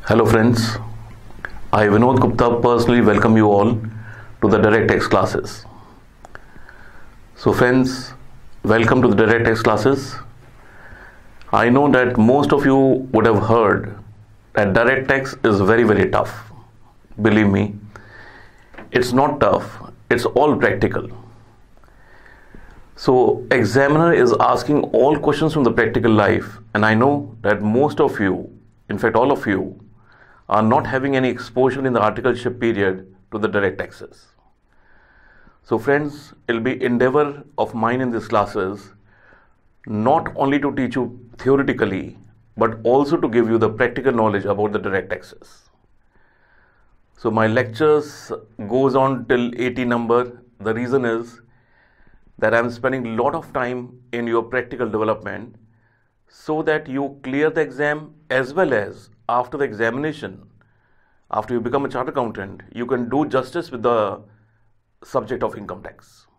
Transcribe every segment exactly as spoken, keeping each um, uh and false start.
Hello friends, I Vinod Gupta personally welcome you all to the direct text classes. So friends, welcome to the direct text classes. I know that most of you would have heard that direct text is very very tough. Believe me, it's not tough, it's all practical. So examiner is asking all questions from the practical life, and I know that most of you, in fact all of you, are not having any exposure in the articleship period to the direct texts. So friends, it will be endeavor of mine in these classes not only to teach you theoretically, but also to give you the practical knowledge about the direct texts. So my lectures goes on till eighty number. The reason is that I am spending a lot of time in your practical development so that you clear the exam, as well as after the examination, after you become a chartered accountant, you can do justice with the subject of income tax.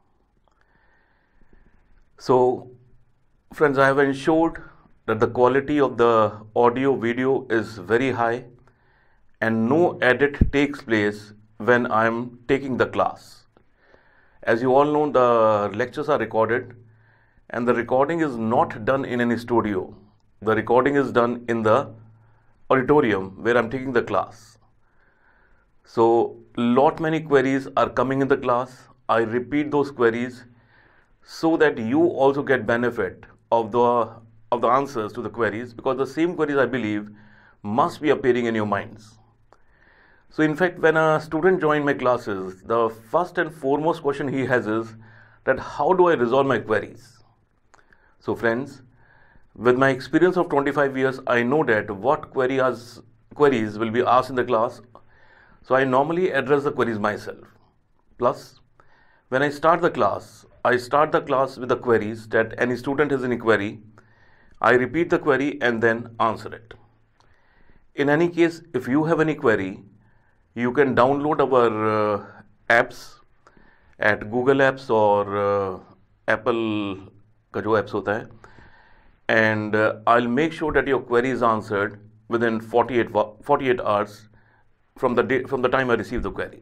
So friends, I have ensured that the quality of the audio video is very high and no edit takes place when I am taking the class. As you all know, the lectures are recorded, and the recording is not done in any studio. The recording is done in the auditorium where I'm taking the class. So lot many queries are coming in the class. I repeat those queries so that you also get benefit of the of the answers to the queries, because the same queries, I believe, must be appearing in your minds. So in fact, when a student joins my classes, the first and foremost question he has is that how do I resolve my queries? So friends, with my experience of twenty-five years, I know that what queries, queries will be asked in the class. So I normally address the queries myself. Plus, when I start the class, I start the class with the queries that any student has any query. I repeat the query and then answer it. In any case, if you have any query, you can download our uh, apps at Google Apps or uh, Apple का जो apps होता है, and uh, I'll make sure that your query is answered within forty-eight, forty-eight hours from the day, from the time I receive the query.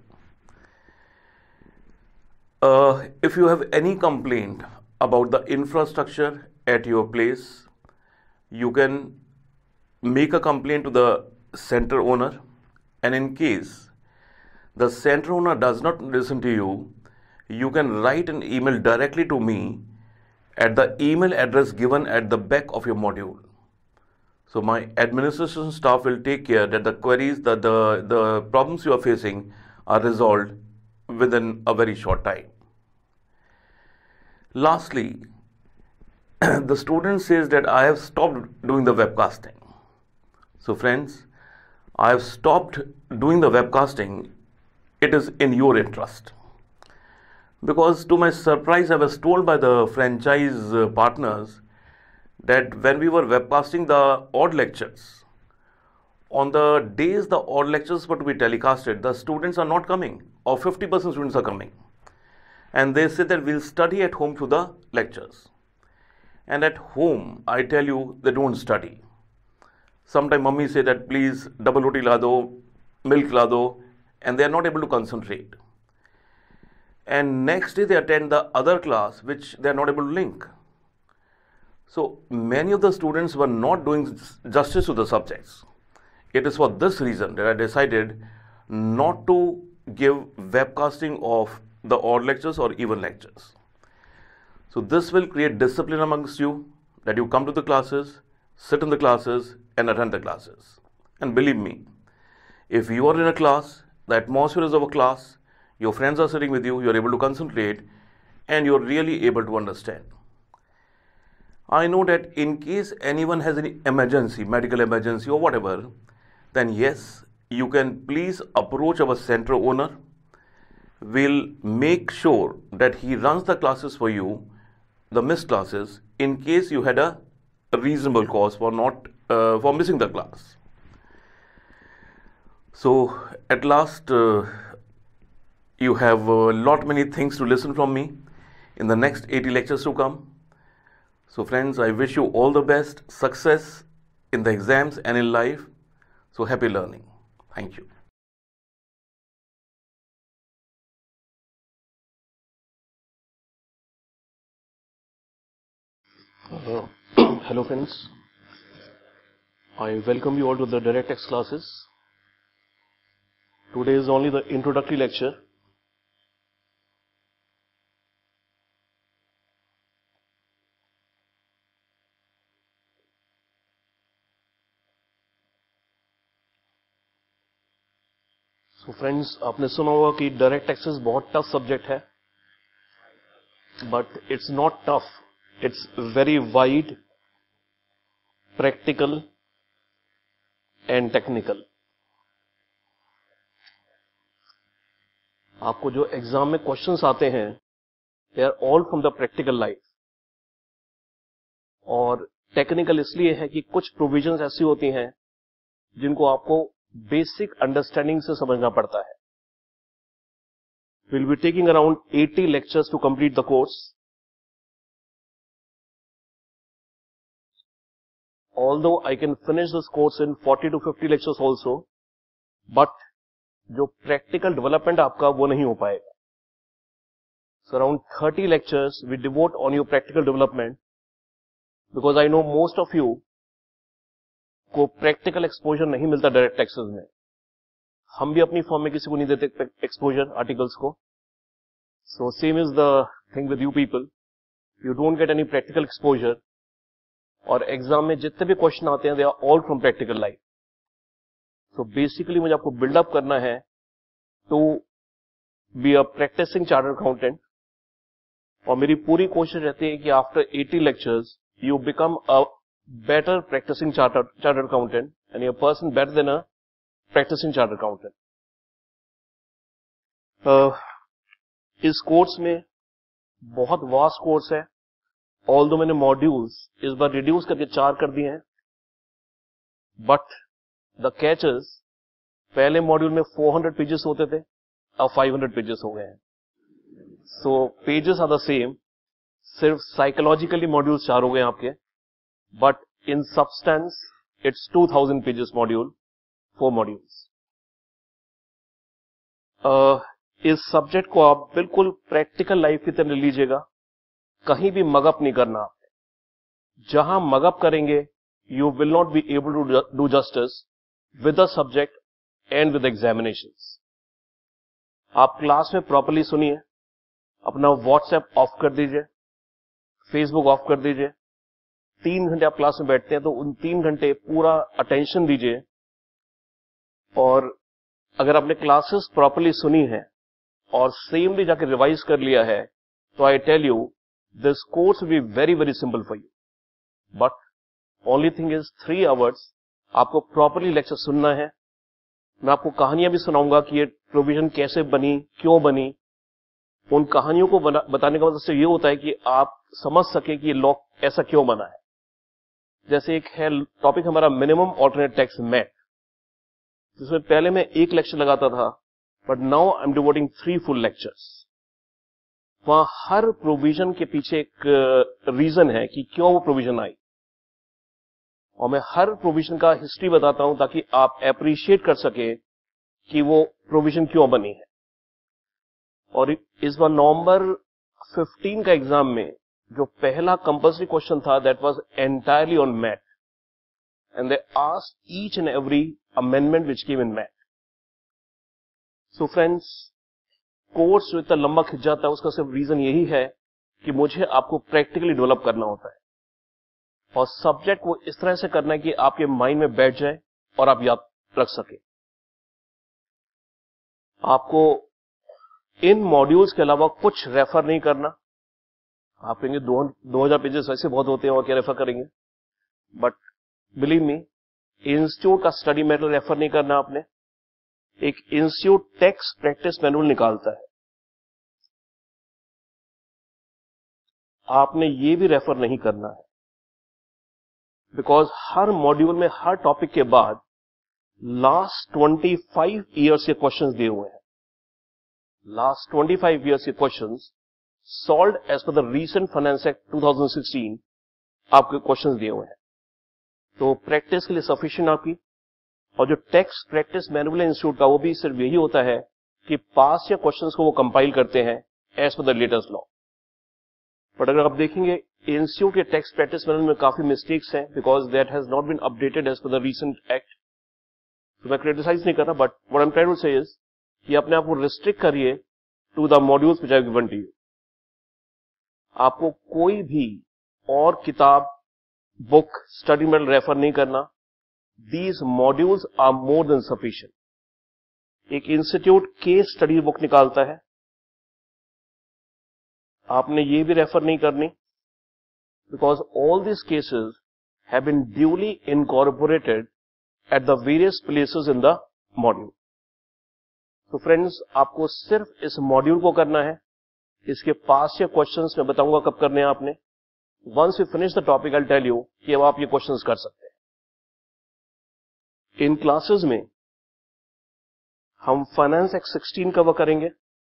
Uh, if you have any complaint about the infrastructure at your place, you can make a complaint to the center owner, and in case the center owner does not listen to you, you can write an email directly to me at the email address given at the back of your module. So my administration staff will take care that the queries, the, the, the problems you are facing are resolved within a very short time. Lastly, the student says that I have stopped doing the webcasting. So friends, I have stopped doing the webcasting. It is in your interest. Because to my surprise, I was told by the franchise uh, partners that when we were webcasting the odd lectures, on the days the odd lectures were to be telecasted, the students are not coming, or fifty percent students are coming. And they say that we'll study at home through the lectures. And at home, I tell you, they don't study. Sometimes mummy say that please double roti la do, milk la do, and they are not able to concentrate. And next day they attend the other class which they are not able to link. So many of the students were not doing justice to the subjects. It is for this reason that I decided not to give webcasting of the odd lectures or even lectures. So this will create discipline amongst you, that you come to the classes, sit in the classes and attend the classes. And believe me, if you are in a class, the atmosphere is of a class, your friends are sitting with you, you are able to concentrate, and you are really able to understand. I know that in case anyone has any emergency, medical emergency or whatever, then yes, you can please approach our center owner. We'll make sure that he runs the classes for you, the missed classes, in case you had a, a reasonable cause for not uh, for missing the class. So at last, uh, you have a lot many things to listen from me in the next eighty lectures to come. So friends, I wish you all the best success in the exams and in life. So happy learning. Thank you. Uh, hello friends, I welcome you all to the direct text classes. Today is only the introductory lecture. So friends, आपने सुना होगा कि direct access बहुत tough subject है, but it's not tough. It's very wide, practical and technical. आपको जो exam में questions आते हैं, they are all from the practical life. और टेक्निकल इसलिए है कि कुछ प्रोविजंस ऐसी होती हैं जिनको आपको बेसिक अंडरस्टैंडिंग से समझना पड़ता है. We'll be taking around eighty lectures to complete the course. Although I can finish this course in forty to fifty lectures also, but जो practical development आपका वो नहीं हो पाएगा. So around thirty lectures we devote on your practical development, because I know most of you को practical exposure नहीं मिलता direct texts में. हम भी अपनी फॉर्म में किसी को नहीं देते एक्सपोजर आर्टिकल्स को. So same is the thing with you people. You don't get any practical exposure, और एग्जाम में जितने भी क्वेश्चन आते हैं they are all from practical life. So basically मुझे आपको बिल्डअप करना है to be a practising chartered accountant, और मेरी पूरी कोशिश रहती है कि after eighty lectures you become a better practising chartered chartered accountant and you person better than a practising chartered accountant. इस कोर्स में बहुत वास्ट कोर्स है. ऑल दो मैंने मॉड्यूल्स इस बार रिड्यूस करके चार कर दिए हैं, बट द कैचेस पहले मॉड्यूल में four hundred पेजेस होते थे, अब five hundred पेजेस हो गए हैं. So pages are the same, सिर्फ साइकोलॉजिकली मॉड्यूल्स चार हो गए आपके, but in substance it's two thousand pages module, four modules. इस सब्जेक्ट को आप बिल्कुल प्रैक्टिकल लाइफ की तरह लीजिएगा, कहीं भी मगअप नहीं करना आपने. जहां मगअप करेंगे you will not be able to do justice with the subject and with examinations. आप क्लास में प्रॉपर्ली सुनिए, अपना व्हाट्सएप ऑफ कर दीजिए, फेसबुक ऑफ कर दीजिए. तीन घंटे आप क्लास में बैठते हैं तो उन तीन घंटे पूरा अटेंशन दीजिए, और अगर आपने क्लासेस प्रॉपर्ली सुनी है और सेमली जाके रिवाइज कर लिया है, तो I tell you this course will be very very simple for you. But only thing is three hours आपको प्रॉपर्ली लेक्चर सुनना है. मैं आपको कहानियां भी सुनाऊंगा कि ये प्रोविजन कैसे बनी, क्यों बनी. उन कहानियों को बताने का मतलब से ये होता है कि आप समझ सके कि ये लॉ ऐसा क्यों बना है. जैसे एक है टॉपिक हमारा मिनिमम ऑल्टरनेट टैक्स मैथ, जिसमें पहले मैं एक लेक्चर लगाता था, but now I am devoting three full lectures. वहां हर प्रोविजन के पीछे एक रीजन है कि क्यों वो प्रोविजन आई, और मैं हर प्रोविजन का हिस्ट्री बताता हूं ताकि आप अप्रिशिएट कर सके कि वो प्रोविजन क्यों बनी है. और इस बार नवंबर फिफ्टीन का एग्जाम में जो पहला कंपल्सरी क्वेश्चन था, that was entirely on math, and they asked each and every amendment which came in math. So friends, course जो इतना लंबा खिंच जाता है उसका सिर्फ रीजन यही है कि मुझे आपको प्रैक्टिकली डेवलप करना होता है, और सब्जेक्ट को इस तरह से करना है कि आपके माइंड में बैठ जाए और आप याद रख सके. आपको इन मॉड्यूल्स के अलावा कुछ रेफर नहीं करना. आप कहेंगे दो दो हजार पेजेस वैसे बहुत होते हैं और क्या रेफर करेंगे, बट बिलीव मी, इंस्टीट्यूट का स्टडी मैनुअल रेफर नहीं करना आपने. एक इंस्टीट्यूट टेक्स्ट प्रैक्टिस मैनुअल निकालता है, आपने ये भी रेफर नहीं करना है, बिकॉज हर मॉड्यूल में हर टॉपिक के बाद लास्ट twenty-five ईयर्स के क्वेश्चंस दिए हुए हैं. लास्ट twenty-five ईयर्स के questions solved as per the recent finance act twenty sixteen आपके क्वेश्चंस दिए हुए हैं. तो प्रैक्टिस के लिए सफिशिएंट आपकी और जो टेक्स्ट प्रैक्टिस मैनुअल है इंस्टीट्यूट का, वो भी सिर्फ यही होता है कि पास या क्वेश्चंस को वो कंपाइल करते हैं as per the latest law. But अगर आप देखेंगे इंस्टीट्यूट के टेक्स्ट प्रैक्टिस मैनुअल में काफी मिस्टेक्स हैं, because that has not been updated as per the recent act. तो मैं क्रिटिसाइज नहीं कर रहा, but what I am trying to say is कि अपने आप को रिस्ट्रिक्ट करिए to the modules which I have given to you. आपको कोई भी और किताब, बुक, स्टडी मटेरियल रेफर नहीं करना। These modules are more than sufficient. एक इंस्टीट्यूट केस स्टडी बुक निकालता है, आपने ये भी रेफर नहीं करनी, because all this cases have been duly incorporated at the various places in the module. तो फ्रेंड्स, आपको सिर्फ इस मॉड्यूल को करना है। इसके पास या क्वेश्चंस मैं बताऊंगा कब करने हैं आपने। Once you finish the topic I will tell you कि अब आप ये क्वेश्चंस कर सकते हैं। इन क्लासेस में हम फाइनेंस एक्ट सिक्सटीन कवर करेंगे,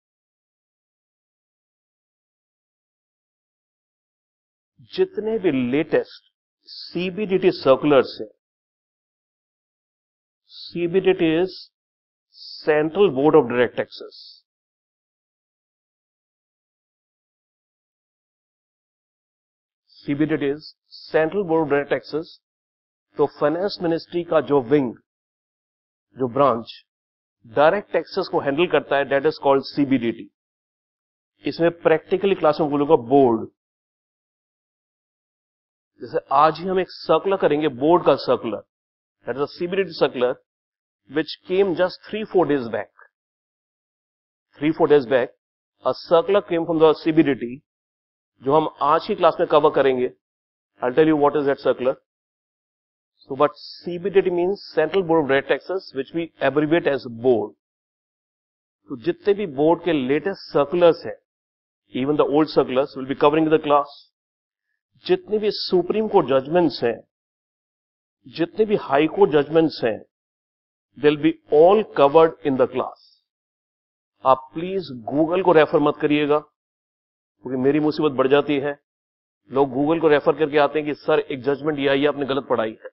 जितने भी लेटेस्ट सीबीडीटी सर्कुलर्स हैं। CBDT is central board of direct taxes. CBDT is central board of direct taxes. तो फाइनेंस मिनिस्ट्री का जो विंग, जो ब्रांच डायरेक्ट टैक्सेस को हैंडल करता है, दैट इज कॉल्ड सीबीडीटी। इसमें प्रैक्टिकली क्लास में बोलूंगा बोर्ड। जैसे आज ही हम एक सर्कुलर करेंगे, बोर्ड का circular, that is a CBDT circular which came just three four days back. Three four days back, a circular came from the C B D T, जो हम आज की क्लास में कवर करेंगे. I'll tell you what is that circular. So, but C B D T means Central Board of Direct Taxes, which we abbreviate as board. तो जितने भी board के लेटेस्ट सर्कुलर्स हैं, even the old circulars, will be covering the class. जितने भी supreme court judgements हैं, जितने भी हाई कोर्ट जजमेंट्स हैं, they'll be all covered in the class. आप प्लीज गूगल को रेफर मत करिएगा, क्योंकि मेरी मुसीबत बढ़ जाती है. लोग गूगल को रेफर करके आते हैं कि सर एक जजमेंट ये आई है, आपने गलत पढ़ाई है.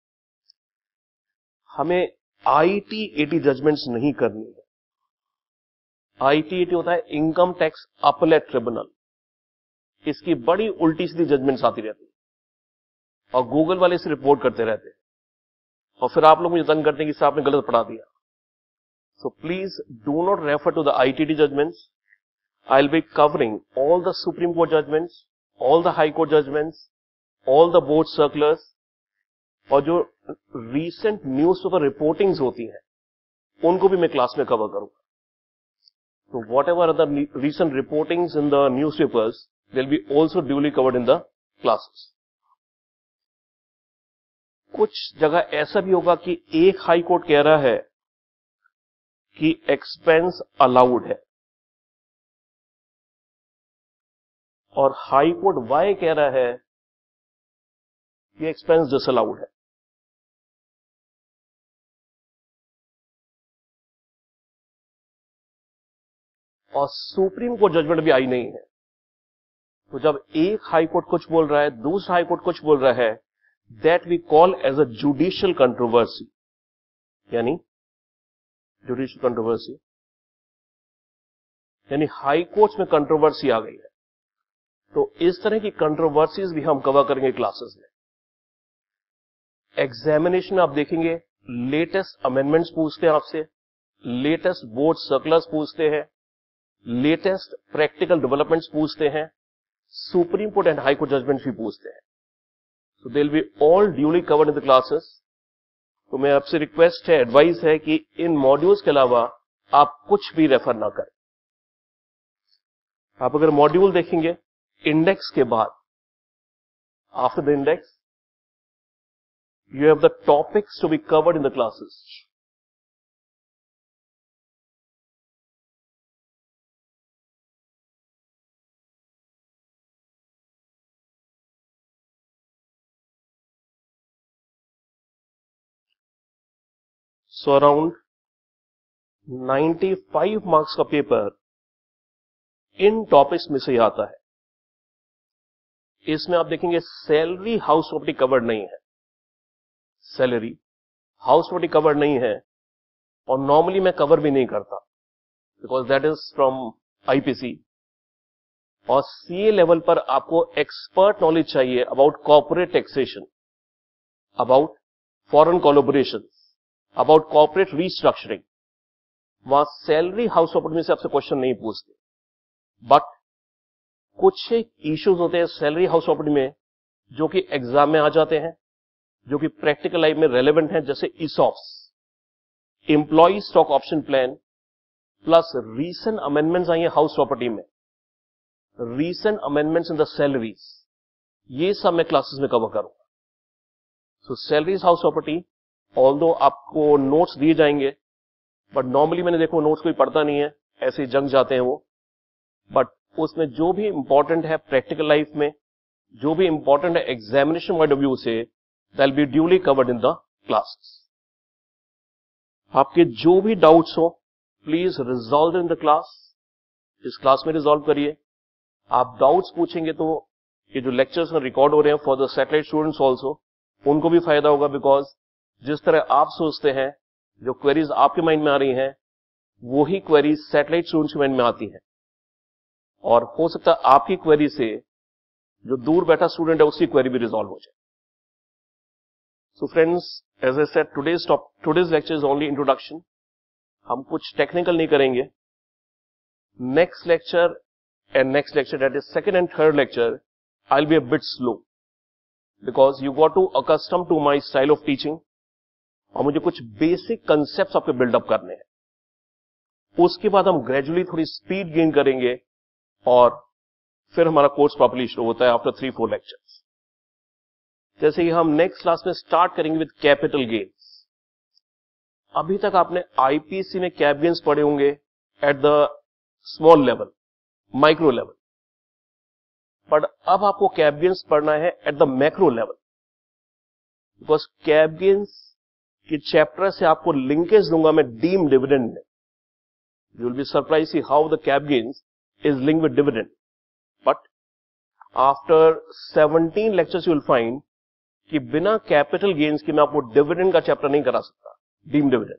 हमें आईटी एटी जजमेंट्स नहीं करनी है. आईटी एटी होता है इनकम टैक्स अपीलेट ट्रिब्यूनल. इसकी बड़ी उल्टी सीधी जजमेंट्स आती रहती है और गूगल वाले इसे रिपोर्ट करते रहते हैं और फिर आप लोग मुझे तंग करते हैं कि साहब ने गलत पढ़ा दिया. सो please do not refer to the ITT judgments. I will be covering all the supreme court judgments, all the high court judgments, all the board circulars, और जो रीसेंट न्यूज़पेपर रिपोर्टिंग्स होती हैं उनको भी मैं क्लास में कवर करूंगा. तो whatever are the recent reportings in the newspapers will be also duly covered in the classes. कुछ जगह ऐसा भी होगा कि एक हाई कोर्ट कह रहा है कि एक्सपेंस अलाउड है और हाई कोर्ट वाई कह रहा है कि एक्सपेंस डिसअलाउड है. और सुप्रीम कोर्ट जजमेंट भी आई नहीं है. तो जब एक हाई कोर्ट कुछ बोल रहा है, दूसरा हाई कोर्ट कुछ बोल रहा है, that we call as a judicial controversy. यानी judicial controversy यानी हाई कोर्ट में कंट्रोवर्सी आ गई है. तो इस तरह की कंट्रोवर्सीज भी हम कवर करेंगे क्लासेस में. एग्जामिनेशन में आप देखेंगे लेटेस्ट अमेंडमेंट्स पूछते हैं आपसे, लेटेस्ट बोर्ड सर्कुलर्स पूछते हैं, लेटेस्ट प्रैक्टिकल डेवलपमेंट्स पूछते हैं, supreme court and high court judgments भी पूछते हैं. So they'll be all duly covered in the classes. तो मैं आपसे रिक्वेस्ट है, एडवाइस है कि इन मॉड्यूल्स के अलावा आप कुछ भी रेफर ना करें. आप अगर मॉड्यूल देखेंगे इंडेक्स के बाद, after the index you have the topics to be covered in the classes. So around पचानवे मार्क्स का पेपर इन टॉपिक्स में से ही आता है. इसमें आप देखेंगे सैलरी हाउस प्रॉपर्टी कवर्ड नहीं है. सैलरी हाउस प्रॉपर्टी कवर नहीं है, और नॉर्मली मैं कवर भी नहीं करता because that is from IPC. और सीए लेवल पर आपको एक्सपर्ट नॉलेज चाहिए about corporate taxation, about foreign collaboration, about corporate restructuring. वहां सैलरी हाउस प्रॉपर्टी में से आपसे क्वेश्चन नहीं पूछते, बट कुछ इश्यूज होते हैं सैलरी हाउस प्रॉपर्टी में जो कि एग्जाम में आ जाते हैं, जो कि प्रैक्टिकल लाइफ में रेलेवेंट हैं, जैसे ESOPs, employ stock option plan, plus recent amendments आई हैं हाउस प्रॉपर्टी में, recent amendments in the salaries, ये सब मैं क्लासेस में कवर करूंगा। So salaries house property, although आपको नोट्स दिए जाएंगे, बट नॉर्मली मैंने देखो नोट्स कोई पढ़ता नहीं है, ऐसे ही जंग जाते हैं वो। बट उसमें जो भी इंपॉर्टेंट है प्रैक्टिकल लाइफ में, जो भी इंपॉर्टेंट है एग्जामिनेशन पॉइंट ऑफ व्यू से, that will be duly covered in the classes. आपके जो भी डाउट्स हो please resolve in the class, इस क्लास में रिजॉल्व करिए। आप डाउट्स पूछेंगे तो ये जो लेक्चर्स में रिकॉर्ड हो रहे हैं for the satellite students also, उनको भी फायदा होगा, बिकॉज जिस तरह आप सोचते हैं, जो क्वेरीज आपके माइंड में आ रही हैं, वो ही क्वेरीज सैटेलाइट स्टूडेंट्स के माइंड में आती हैं, और हो सकता है आपकी क्वेरी से जो दूर बैठा स्टूडेंट है उसकी क्वेरी भी रिजॉल्व हो जाए। So friends, as I said, today's top today's lecture is only introduction. हम कुछ टेक्निकल नहीं करेंगे। Next lecture and next lecture, that is second and third lecture, I will be a bit slow because you got to accustom to my style of teaching, और मुझे कुछ basic concept आपके buildup करने हैं। उसके बाद हम ग्रेजुअली थोड़ी स्पीड गेन करेंगे, और फिर हमारा कोर्स प्रॉपर्ली शुरू होता है आफ्टर थ्री फोर लेक्चर्स। जैसे कि हम नेक्स्ट क्लास में स्टार्ट करेंगे विद कैपिटल गेन्स। अभी तक आपने आईपीसी में कैप गेन्स पढ़े होंगे at the small level, micro level, but अब आपको कैप गेन्स पढ़ना है at the macro level, because cap gains के चैप्टर से आपको लिंकेज दूंगा मैं डीम डिविडेंड में। You will be surprise see how the cap gains is linked with dividend, but after seventeen lectures you will find कि बिना capital gains के मैं आपको डिविडेंड का चैप्टर नहीं करा सकता, deem dividend.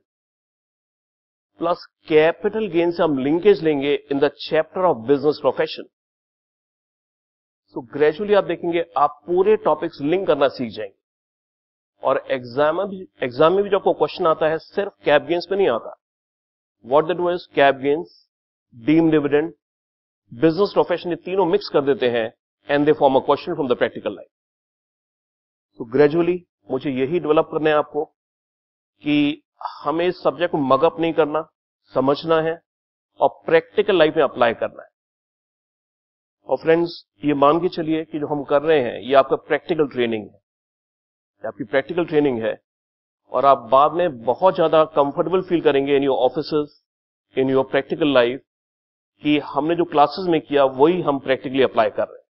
Plus capital gain से हम लिंकेज लेंगे in the chapter of business profession. So gradually आप देखेंगे आप पूरे टॉपिक्स लिंक करना सीख जाएंगे, और एग्जाम में भी एग्जाम में भी जो आपको क्वेश्चन आता है सिर्फ कैप गेन्स पे नहीं आता। What they do is cap gains, deem dividend, business profession, ये तीनों मिक्स कर देते हैं and they form a question from the practical life. तो ग्रेजुअली मुझे यही डेवलप करना है आपको कि हमें इस सब्जेक्ट को मगअप नहीं करना, समझना है और प्रैक्टिकल लाइफ में अप्लाई करना है। और फ्रेंड्स, ये मान के चलिए कि जो हम कर रहे हैं ये आपका प्रैक्टिकल ट्रेनिंग है, ये आपकी प्रैक्टिकल ट्रेनिंग है, और आप बाद में बहुत ज्यादा कंफर्टेबल फील करेंगे in your offices, in your practical life, कि हमने जो क्लासेस में किया वही हम प्रैक्टिकली अप्लाई कर रहे हैं।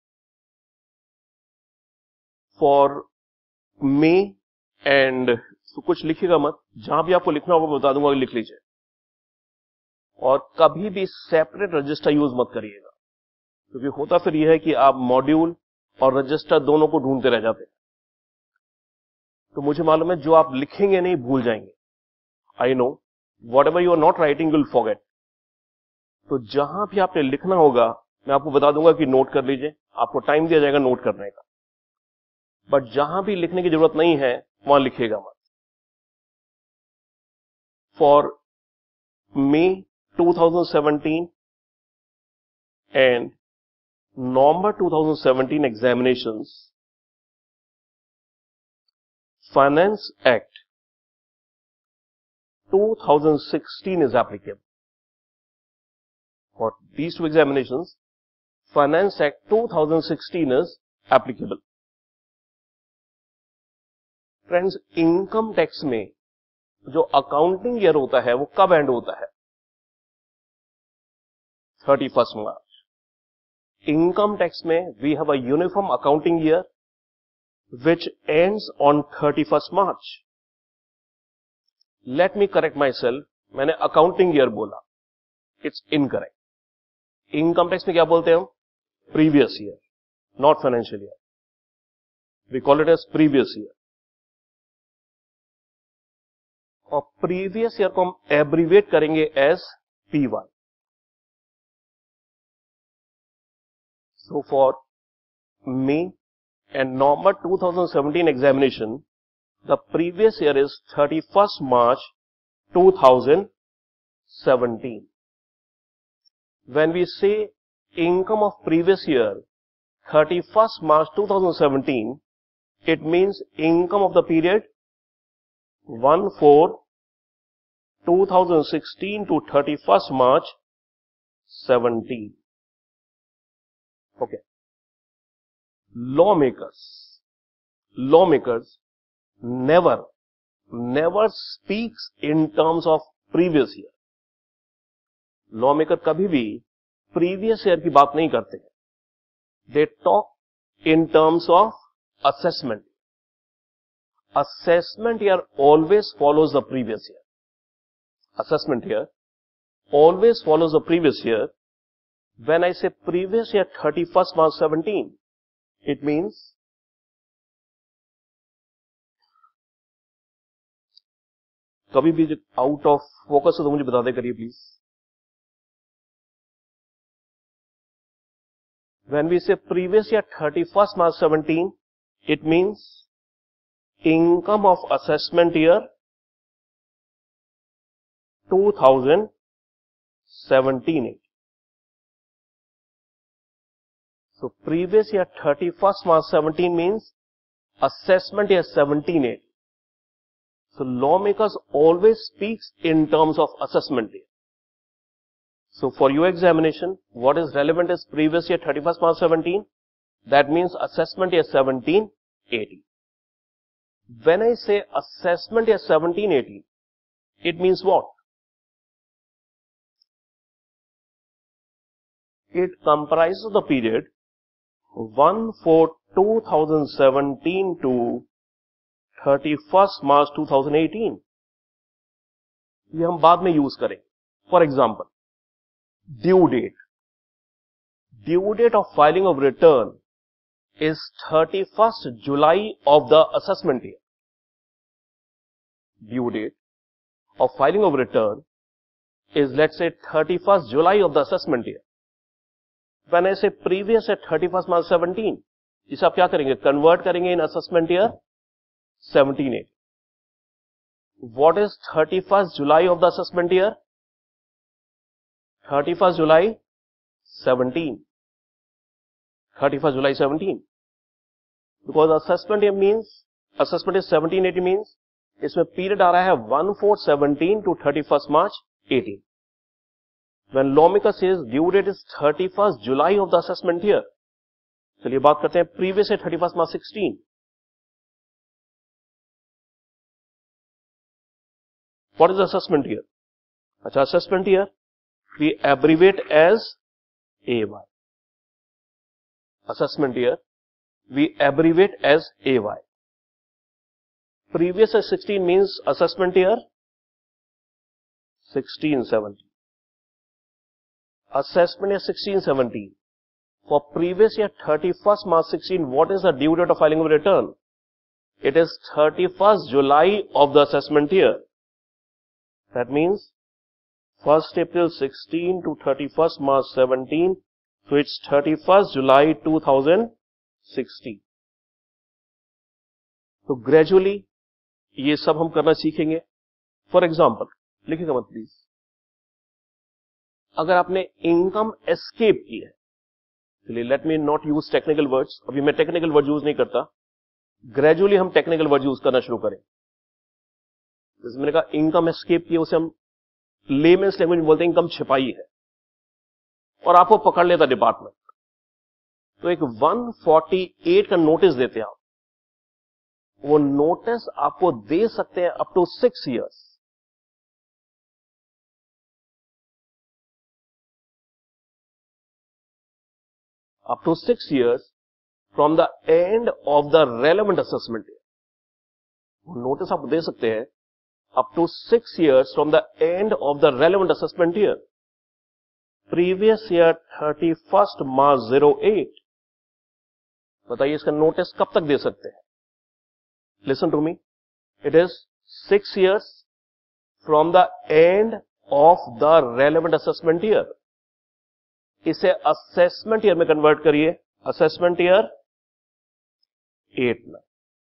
फॉर मे एंड तो कुछ लिखिएगा मत, जहां भी आपको लिखना होगा बता दूंगा, लिख लीजिए। और कभी भी सेपरेट रजिस्टर यूज मत करिएगा, क्योंकि होता फिर यह है कि आप मॉड्यूल और रजिस्टर दोनों को ढूंढते रह जाते हैं। तो मुझे मालूम है जो आप लिखेंगे नहीं भूल जाएंगे। I know whatever you are not writing will forget. तो जहां भी आपने लिखना होगा मैं आपको बता दूंगा कि नोट कर लीजिए, आपको टाइम दिया जाएगा नोट करने का। बट जहां भी लिखने की जरूरत नहीं है वहां लिखिएगा मत। For May twenty seventeen and November twenty seventeen examinations, Finance Act twenty sixteen is applicable. For these two examinations, Finance Act twenty sixteen is applicable. Friends, income tax में जो अकाउंटिंग ईयर होता है वो कब एंड होता है? Thirty first March. Income tax में we have a uniform accounting year which ends on thirty first March. Let me correct myself, मैंने अकाउंटिंग ईयर बोला, इट्स इनकरेक्ट। इनकम टैक्स में क्या बोलते हैं हम? Previous year, not financial year. We call it as previous year. और previous year को हम एब्रीवेट करेंगे as P one. So for me and November twenty seventeen examination, the previous year is thirty-first March twenty seventeen. When we say income of previous year thirty-first March twenty seventeen, it means income of the period one four twenty sixteen to thirty-first March seventeen. Okay. Lawmakers, lawmakers never, never speaks in terms of previous year. Lawmaker कभी भी previous year की बात नहीं करते हैं. They talk in terms of assessment. Assessment year always follows the previous year. Assessment year always follows the previous year. When I say previous year thirty-first March seventeen, it means कभी भी out of focus हो तो मुझे बता दे करिए please. When we say previous year thirty-first March seventeen, it means income of assessment year twenty seventeen. So previous year thirty-first March seventeen means assessment year seventeen eighteen. So lawmakers always speaks in terms of assessment year. So for your examination, what is relevant is previous year thirty-first March seventeen. That means assessment year seventeen eighteen. When I say assessment year seventeen eighteen, it means what? It comprises the period one four twenty seventeen to thirty-first March twenty eighteen. ये हम बाद में use करें. For example, due date. Due date of filing of return is thirty-first July of the assessment year. Due date of filing of return is, let's say, thirty-first July of the assessment year. When I say previous at thirty-first March seventeen, इसे आप क्या करेंगे? Convert करेंगे in assessment year seventeen eighteen. What is thirty-first July of the assessment year? thirty-first July seventeen. thirty-first July seventeen. Because assessment year means, assessment is seventeen eighteen means, इसमें period आ रहा है one four seventeen to thirty-first March eighteen. When lawmaker says due date is thirty-first July of the assessment year, चलिए बात करते हैं previous year thirty-first March sixteen. What is assessment year? अच्छा, assessment year we abbreviate as A Y. Assessment year we abbreviate as A Y. Previous year sixteen means assessment year sixteen seventeen. Assessment year sixteen seventeen. For previous year thirty-first March sixteen, what is the due date of filing of return? It is thirty-first July of the assessment year. That means first April sixteen to thirty-first March seventeen. So it's thirty-first July twenty sixteen. तो gradually ये सब हम करना सीखेंगे. For example, लिखिएगा मत please. अगर आपने इनकम एस्केप की है, चलिए let me not use technical words, अभी मैं टेक्निकल वर्ड यूज नहीं करता. ग्रेजुअली हम टेक्निकल वर्ड यूज करना शुरू करें. जैसे मैंने कहा इनकम एस्केप की, उसे हम लेमेंस लैंग्वेज में बोलते हैं इनकम छिपाई है, और आपको पकड़ लेता डिपार्टमेंट, तो एक one forty-eight का नोटिस देते हैं आप. वो नोटिस आपको दे सकते हैं up to six years. Up to six years from the end of the relevant assessment year. वो नोटिस आपको दे सकते हैं up to six years from the end of the relevant assessment year. Previous year thirty-first March oh eight. बताइए इसका notice कब तक दे सकते हैं? Listen to me. It is six years from the end of the relevant assessment year. इसे assessment year में convert करिए. Assessment year eight nine.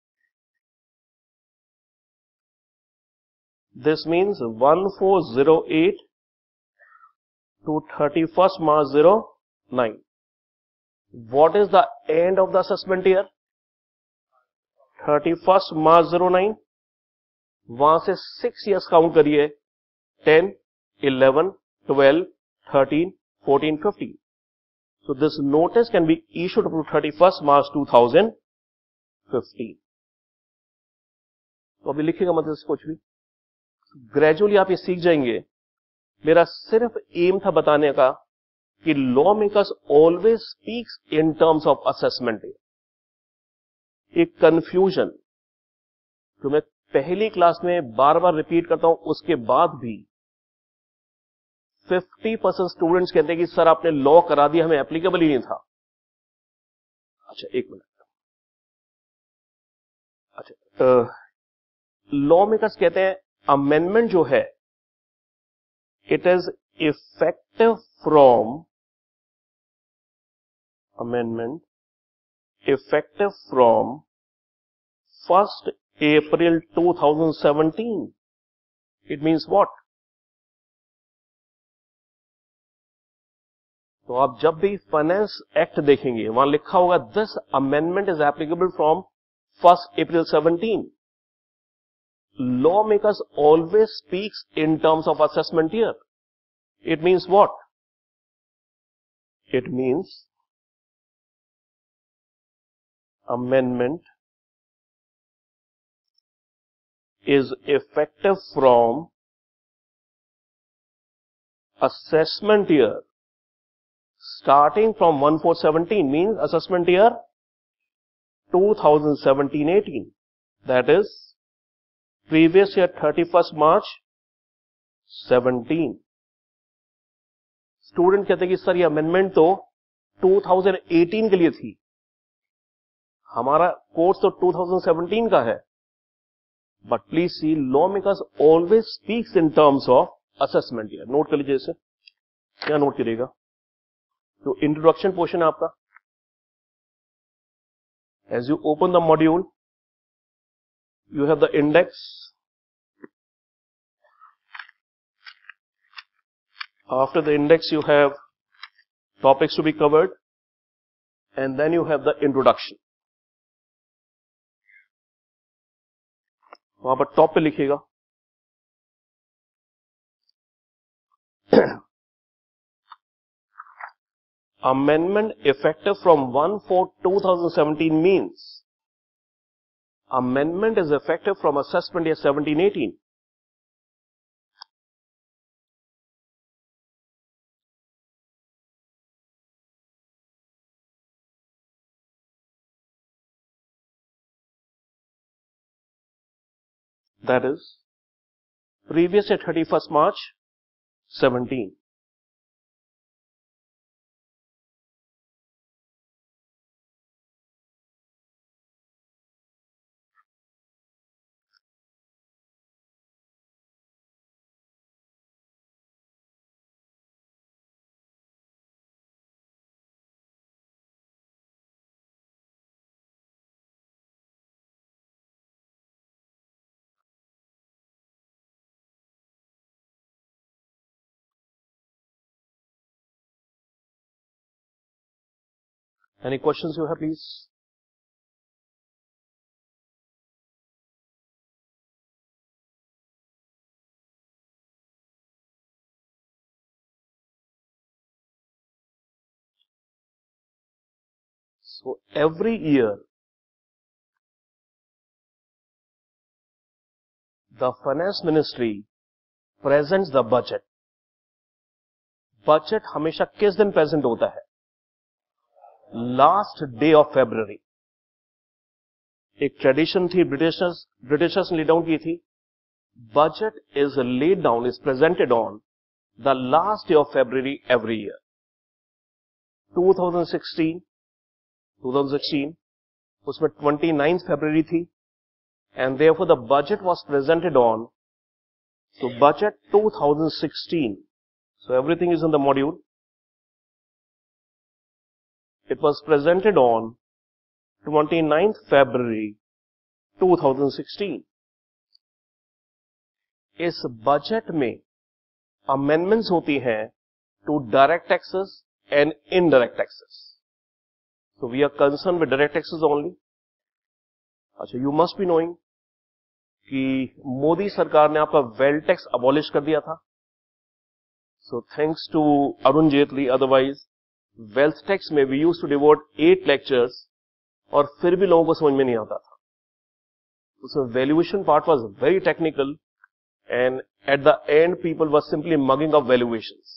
This means fourteen oh eight to thirty-first March oh nine. What is the end of the assessment year? thirty-first March oh nine. वहां से six years count करिए. ten, eleven, twelve, thirteen, fourteen, fifteen. So this notice can be issued up to thirty-first March twenty fifteen. तो अभी लिखेगा मतलब से कुछ भी. ग्रेजुअली आप ये सीख जाएंगे. मेरा सिर्फ एम था बताने का कि law makers always speaks in terms of assessment. एक कंफ्यूजन जो मैं पहली क्लास में बार बार रिपीट करता हूं, उसके बाद भी फिफ्टी परसेंट स्टूडेंट्स कहते हैं कि सर आपने लॉ करा दिया, हमें एप्लीकेबल ही नहीं था. अच्छा एक मिनट. अच्छा, लॉ मेकर्स कहते हैं अमेंडमेंट जो है it is effective from amendment effective from first April twenty seventeen. It means what? तो आप जब भी फाइनेंस एक्ट देखेंगे वहां लिखा होगा this amendment is applicable from first April seventeen. Law makers always speaks in terms of assessment year. It means what? It means amendment is effective from assessment year starting from one four seventeen, means assessment year twenty seventeen eighteen. That is previous year thirty-first March seventeen. Student कहते हैं कि sir ये amendment तो twenty eighteen के लिए थी, हमारा course तो twenty seventeen का है. But please see, lawmakers always speaks in terms of assessment year. Note कर लीजिए इसे. क्या नोट करिएगा? तो इंट्रोडक्शन पोर्शन है आपका. As you open the module, you have the index. After the index, you have topics to be covered, and then you have the introduction. वहां पर टॉप पे लिखिएगा amendment effective from one four twenty seventeen means amendment is effective from assessment year seventeen eighteen. That is previous year thirty-first March seventeen. Any questions you have, please? So every year the finance ministry presents the budget. Budget हमेशा किस दिन present होता है? Last day of February. एक tradition थी, Britishers Britishers ने lay down की थी. Budget is laid down, is presented on the last day of February every year. twenty sixteen twenty sixteen उसमें उनतीस फरवरी थी, and therefore the budget was presented on So budget two thousand sixteen. So everything is in the module. It was presented on twenty-ninth February two thousand sixteen. इस budget में amendments होती हैं to direct taxes and indirect taxes. So we are concerned with direct taxes only. अच्छा, you must be knowing कि मोदी सरकार ने आपका wealth tax abolish कर दिया था. So thanks to Arun Jaitley, otherwise wealth tax में we used to devote eight lectures और फिर भी लोगों को समझ में नहीं आता था. उसमें valuation part was very technical and at the end people were simply mugging up valuations.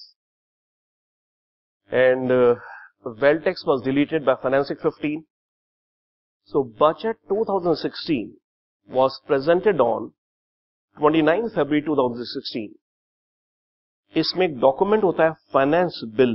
And uh, wealth tax was deleted by Finance Act fifteen. So budget two thousand sixteen was presented on twenty-ninth February two thousand sixteen. इसमें एक document होता है finance bill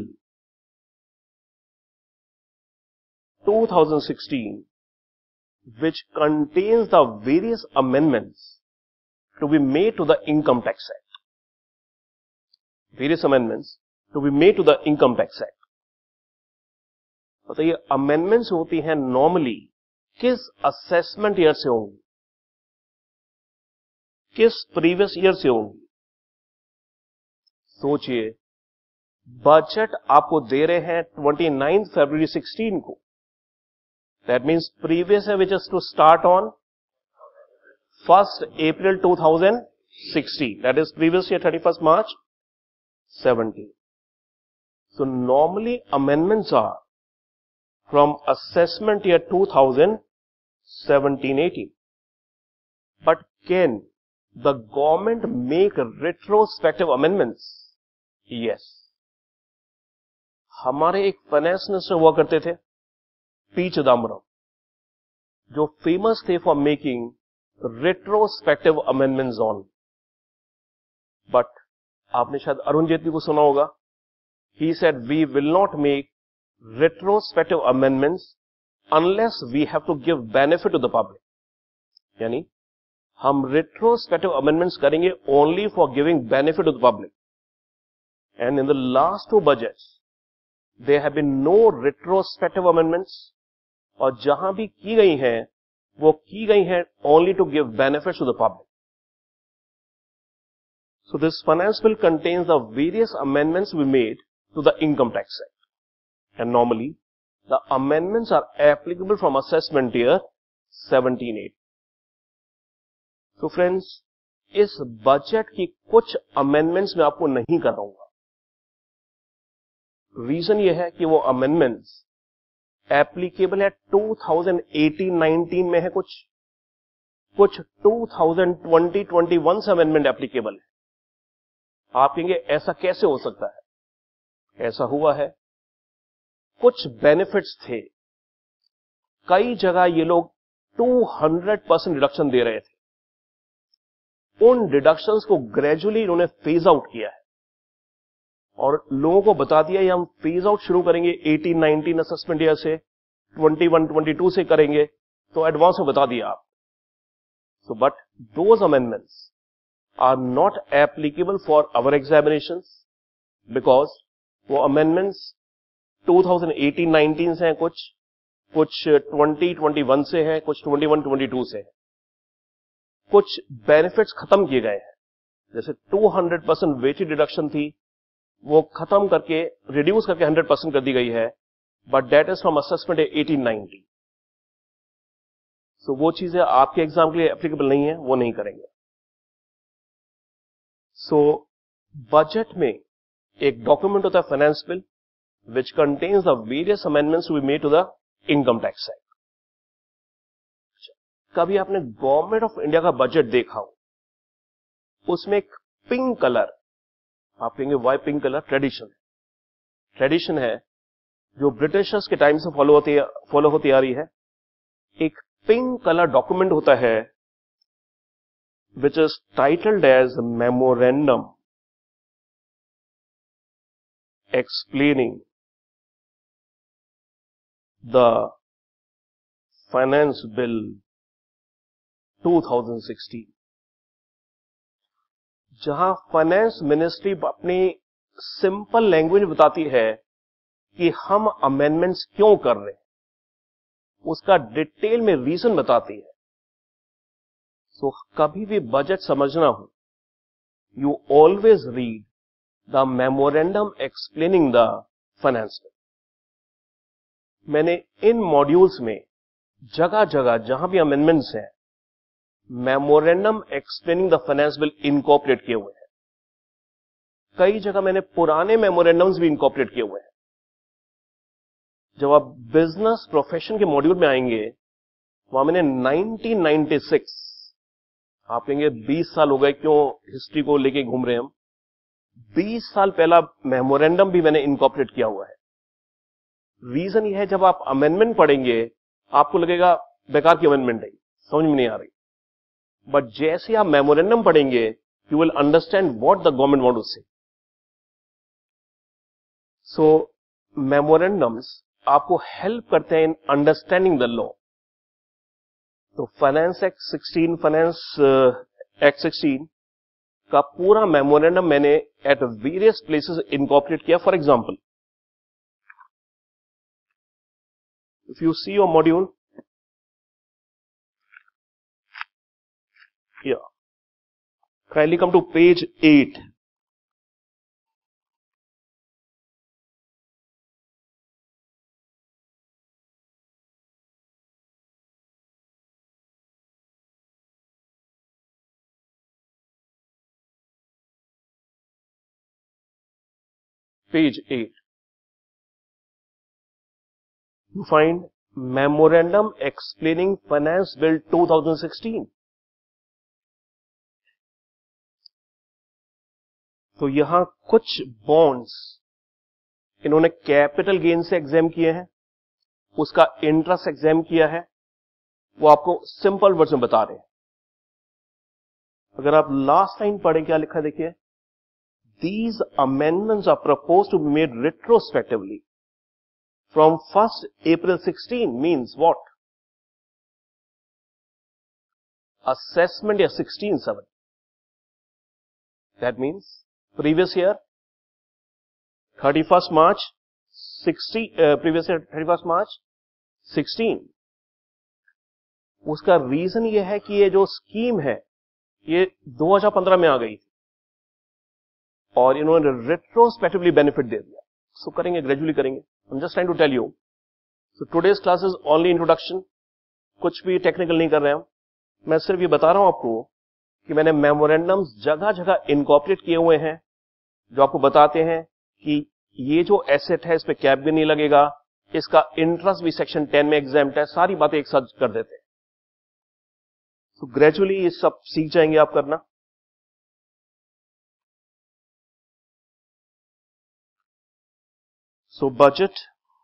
two thousand sixteen, which contains the various amendments to be made to the Income Tax Act. Various amendments to be made to the Income Tax Act. बताइए, amendments होती हैं normally किस assessment year से होंगी, किस previous year से होंगी. सोचिए, बजट आपको दे रहे हैं twenty-ninth February sixteen को. दैट मीन्स प्रीवियस है which is to start on first April two thousand sixteen. That is previous year thirty-first March seventeen. So normally amendments are from assessment year two thousand seventeen eighteen. But can the government make retrospective amendments? Yes. हमारे एक finance minister हुआ करते थे, P Chidambaram, जो famous थे for making retrospective amendments on. But आपने शायद अरुण जेटली को सुना होगा. He said we will not make retrospective amendments unless we have to give benefit to the public. यानी हम retrospective amendments करेंगे only for giving benefit to the public. And in the last two budgets, there have been no retrospective amendments. और जहां भी की गई हैं वो की गई है only to give benefits to the public. So this finance bill contains the various amendments we made to the Income Tax Act. And normally, the amendments are applicable from assessment year seventeen eighteen. So friends, इस बजट की कुछ amendments मैं आपको नहीं कराऊंगा. Reason ये है कि वो amendments एप्लीकेबल है two thousand eighteen nineteen में है, कुछ कुछ two thousand twenty twenty-one से अमेंडमेंट एप्लीकेबल है. आप कहेंगे ऐसा कैसे हो सकता है? ऐसा हुआ है, कुछ बेनिफिट्स थे, कई जगह ये लोग two hundred percent डिडक्शन दे रहे थे. उन डिडक्शंस को ग्रेजुअली इन्होंने फेज आउट किया है और लोगों को बता दिया ये हम फेज आउट शुरू करेंगे eighteen nineteen असेसमेंट ईयर से, twenty-one twenty-two से करेंगे, तो एडवांस में बता दिया आप. So but those amendments are not applicable for our examinations because वो अमेंडमेंट्स twenty eighteen nineteen से हैं, कुछ कुछ twenty twenty-one से है, कुछ twenty-one twenty-two से है. कुछ बेनिफिट्स खत्म किए गए हैं, जैसे two hundred percent weighted deduction थी, वो खत्म करके रिड्यूस करके one hundred percent कर दी गई है, but that is from assessment eighteen nineteen. सो वो चीजें आपके एग्जाम के लिए एप्लीकेबल नहीं है, वो नहीं करेंगे. सो so, बजट में एक डॉक्यूमेंट होता है finance bill which contains the various amendments we made to the income tax act. कभी आपने गवर्नमेंट ऑफ इंडिया का बजट देखा हो, उसमें एक पिंक कलर, आप कहेंगे वाई पिंक कलर? ट्रेडिशन है. ट्रेडिशन है जो ब्रिटिशर्स के टाइम से फॉलो होती फॉलो होती आ रही है. एक पिंक कलर डॉक्यूमेंट होता है which is titled as memorandum explaining the finance bill two thousand sixteen. जहां फाइनेंस मिनिस्ट्री अपनी सिंपल लैंग्वेज बताती है कि हम अमेंडमेंट्स क्यों कर रहे हैं, उसका डिटेल में रीजन बताती है। सो so, कभी भी बजट समझना हो, you always read the memorandum explaining the finance bill. मैंने इन मॉड्यूल्स में जगह जगह जहां भी अमेंडमेंट्स हैं, memorandum explaining the finance bill incorporate किए हुए हैं। कई जगह मैंने पुराने मेमोरेंडम्स भी इनकॉर्पोरेट किए हुए हैं। जब आप बिजनेस प्रोफेशन के मॉड्यूल में आएंगे, वहां मैंने नाइनटीन नाइंटी सिक्स, आप कहेंगे बीस साल हो गए, क्यों हिस्ट्री को लेके घूम रहे हैं हम, बीस साल पहला मेमोरेंडम भी मैंने इनकॉर्पोरेट किया हुआ है। रीजन यह है, जब आप अमेंडमेंट पढ़ेंगे आपको लगेगा बेकार की अमेंडमेंट है, समझ में नहीं आ रही, बट जैसे आप मेमोरेंडम पढ़ेंगे you will understand what the government want to say. So memorandums आपको हेल्प करते हैं इन अंडरस्टैंडिंग द लॉ। तो finance act sixteen, finance act sixteen का पूरा मेमोरेंडम मैंने एट वेरियस प्लेसेस इनकॉर्पोरेट किया। For example, if you see your module, yeah, kindly come to page eight. Page eight. You find Memorandum Explaining Finance Bill twenty sixteen. तो यहां कुछ bonds इन्होंने capital gain से exam किए हैं, उसका interest exam किया है, वो आपको सिंपल वर्ड्स में बता रहे हैं। अगर आप लास्ट लाइन पढ़ें, क्या लिखा देखिए, these amendments are proposed to be made retrospectively from first April sixteen means what? Assessment year sixteen seven. That means previous year thirty-first March sixty, uh, previous year thirty-first March sixteen. उसका reason ये है कि ये जो scheme है ये दो हज़ार पंद्रह में आ गई और इन्होंने रेट्रोस्पेक्टिवली बेनिफिट दे दिया। सो so, करेंगे, ग्रेजुअली करेंगे। I am just trying to tell you. So today's class is only introduction, कुछ भी टेक्निकल नहीं कर रहे हैं हम। मैं सिर्फ ये बता रहा हूं आपको कि मैंने मेमोरेंडम्स जगह जगह इनकॉर्पोरेट किए हुए हैं, जो आपको बताते हैं कि ये जो एसेट है इस पे कैप भी नहीं लगेगा, इसका इंटरेस्ट भी सेक्शन टेन में एग्जाम्प्ट है, सारी बातें एक साथ कर देते हैं। सो ग्रेजुअली ये सब सीख जाएंगे आप करना। सो बजट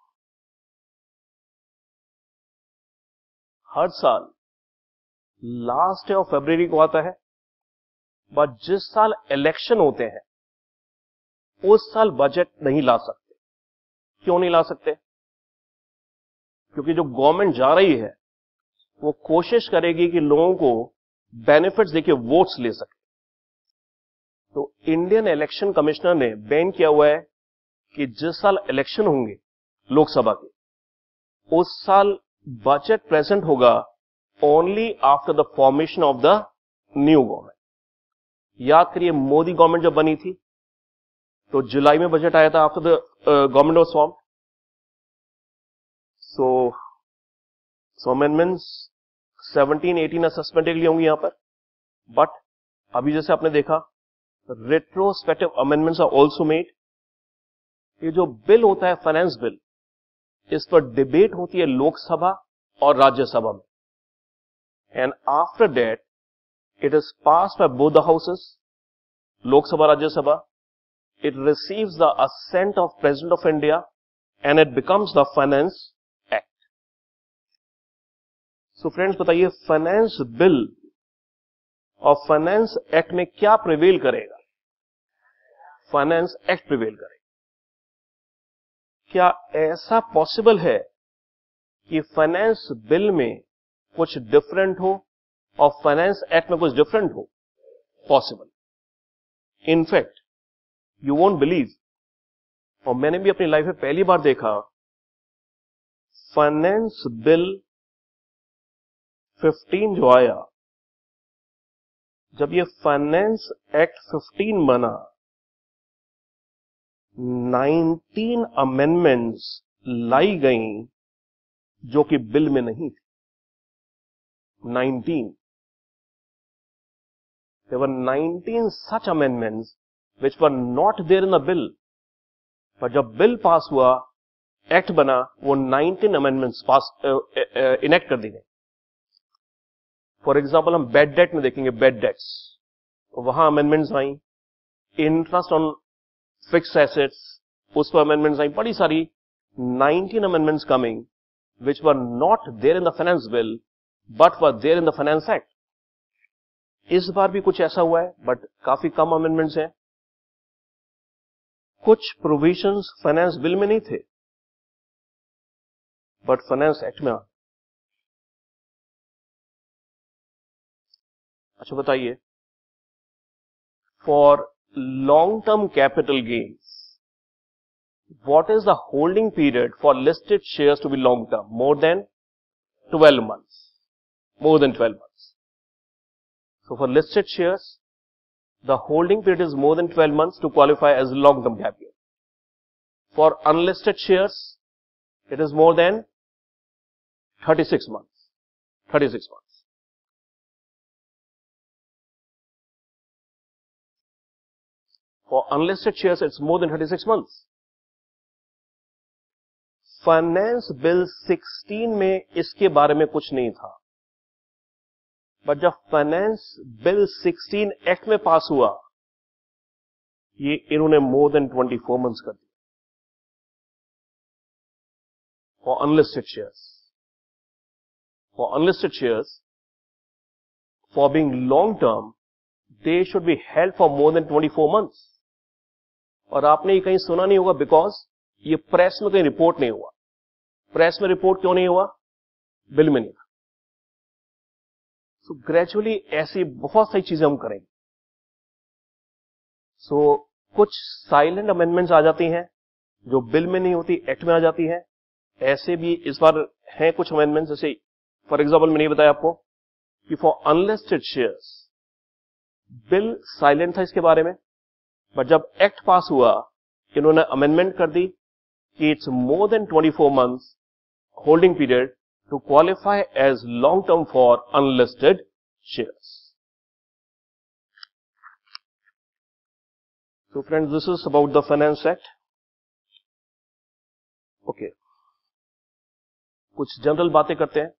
हर साल लास्ट डे ऑफ फरवरी को आता है, बट जिस साल इलेक्शन होते हैं उस साल बजट नहीं ला सकते। क्यों नहीं ला सकते? क्योंकि जो गवर्नमेंट जा रही है वो कोशिश करेगी कि लोगों को बेनिफिट्स देके वोट्स ले सके। तो इंडियन इलेक्शन कमिश्नर ने बैन किया हुआ है कि जिस साल इलेक्शन होंगे लोकसभा के, उस साल बजट प्रेजेंट होगा only after the formation of the new government. याद करिए, मोदी गवर्नमेंट जब बनी थी तो जुलाई में बजट आया था, after the government was formed. So so amendments seventeen eighteen assessment के लिए होंगी यहां पर, बट अभी जैसे आपने देखा retrospective amendments are also made. ये जो बिल होता है फाइनेंस बिल, इस पर डिबेट होती है लोकसभा और राज्यसभा में, and after that it is pass by both the houses, Lok Sabha Rajya Sabha. It receives the assent of president of India and it becomes the finance act. So friends बताइए, फाइनेंस बिल और finance act में क्या prevail करेगा? Finance act prevail करेगा। क्या ऐसा possible है कि फाइनेंस बिल में कुछ डिफरेंट हो और फाइनेंस एक्ट में कुछ डिफरेंट हो? Possible. In fact you won't believe, और मैंने भी अपनी लाइफ में पहली बार देखा, फाइनेंस बिल फिफ्टीन जो आया, जब ये फाइनेंस एक्ट फिफ्टीन बना, नाइनटीन अमेंडमेंट्स लाई गई जो कि बिल में नहीं थी. Nineteen. There were nineteen such amendments which were not there in the bill. पर जब बिल पास हुआ, एक्ट बना, वो नाइनटीन अमेंडमेंट्स पास इनेक्ट कर दी गई. फॉर एग्जाम्पल हम बेड डेट में देखेंगे, बेड डेट्स, वहां अमेंडमेंट्स आई. इंटरेस्ट ऑन फिक्स्ड एसेट्स, उस पर अमेंडमेंट्स आई, बड़ी सारी. Nineteen amendments coming which were not there in the finance bill but were there in the finance act. इस बार भी कुछ ऐसा हुआ है, बट काफी कम अमेंडमेंट्स हैं. कुछ प्रोविजंस फाइनेंस बिल में नहीं थे बट फाइनेंस एक्ट में आ. अच्छा बताइए, for long term capital gains, what is the holding period for listed shares to be long term? More than twelve months. More than twelve months. So for listed shares, the holding period is more than twelve months to qualify as long term capital. For unlisted shares, it is more than thirty-six months. thirty-six months. For unlisted shares, it's more than thirty-six months. Finance bill sixteen में इसके बारे में कुछ नहीं था, but जब finance bill sixteen act में पास हुआ, ये इन्होंने more than twenty four months कर दिया for unlisted shares. For unlisted shares, for being long term, they should be held for more than twenty four months. और आपने ये कहीं सुना नहीं होगा, बिकॉज ये प्रेस में कहीं रिपोर्ट नहीं हुआ. प्रेस में रिपोर्ट क्यों नहीं हुआ? बिल में नहीं था. सो ग्रेजुअली ऐसी बहुत सारी चीजें हम करेंगे. सो so, कुछ साइलेंट अमेंडमेंट्स आ जाती हैं जो बिल में नहीं होती, एक्ट में आ जाती हैं. ऐसे भी इस बार हैं कुछ अमेंडमेंट्स. जैसे फॉर एग्जाम्पल मैंने बताया आपको कि for unlisted shares bill silent था इसके बारे में, बट जब एक्ट पास हुआ, इन्होंने अमेंडमेंट कर दी कि it's more than twenty four months holding period to qualify as long term for unlisted shares. So friends, this is about the Finance Act. Okay. कुछ जनरल बातें करते हैं.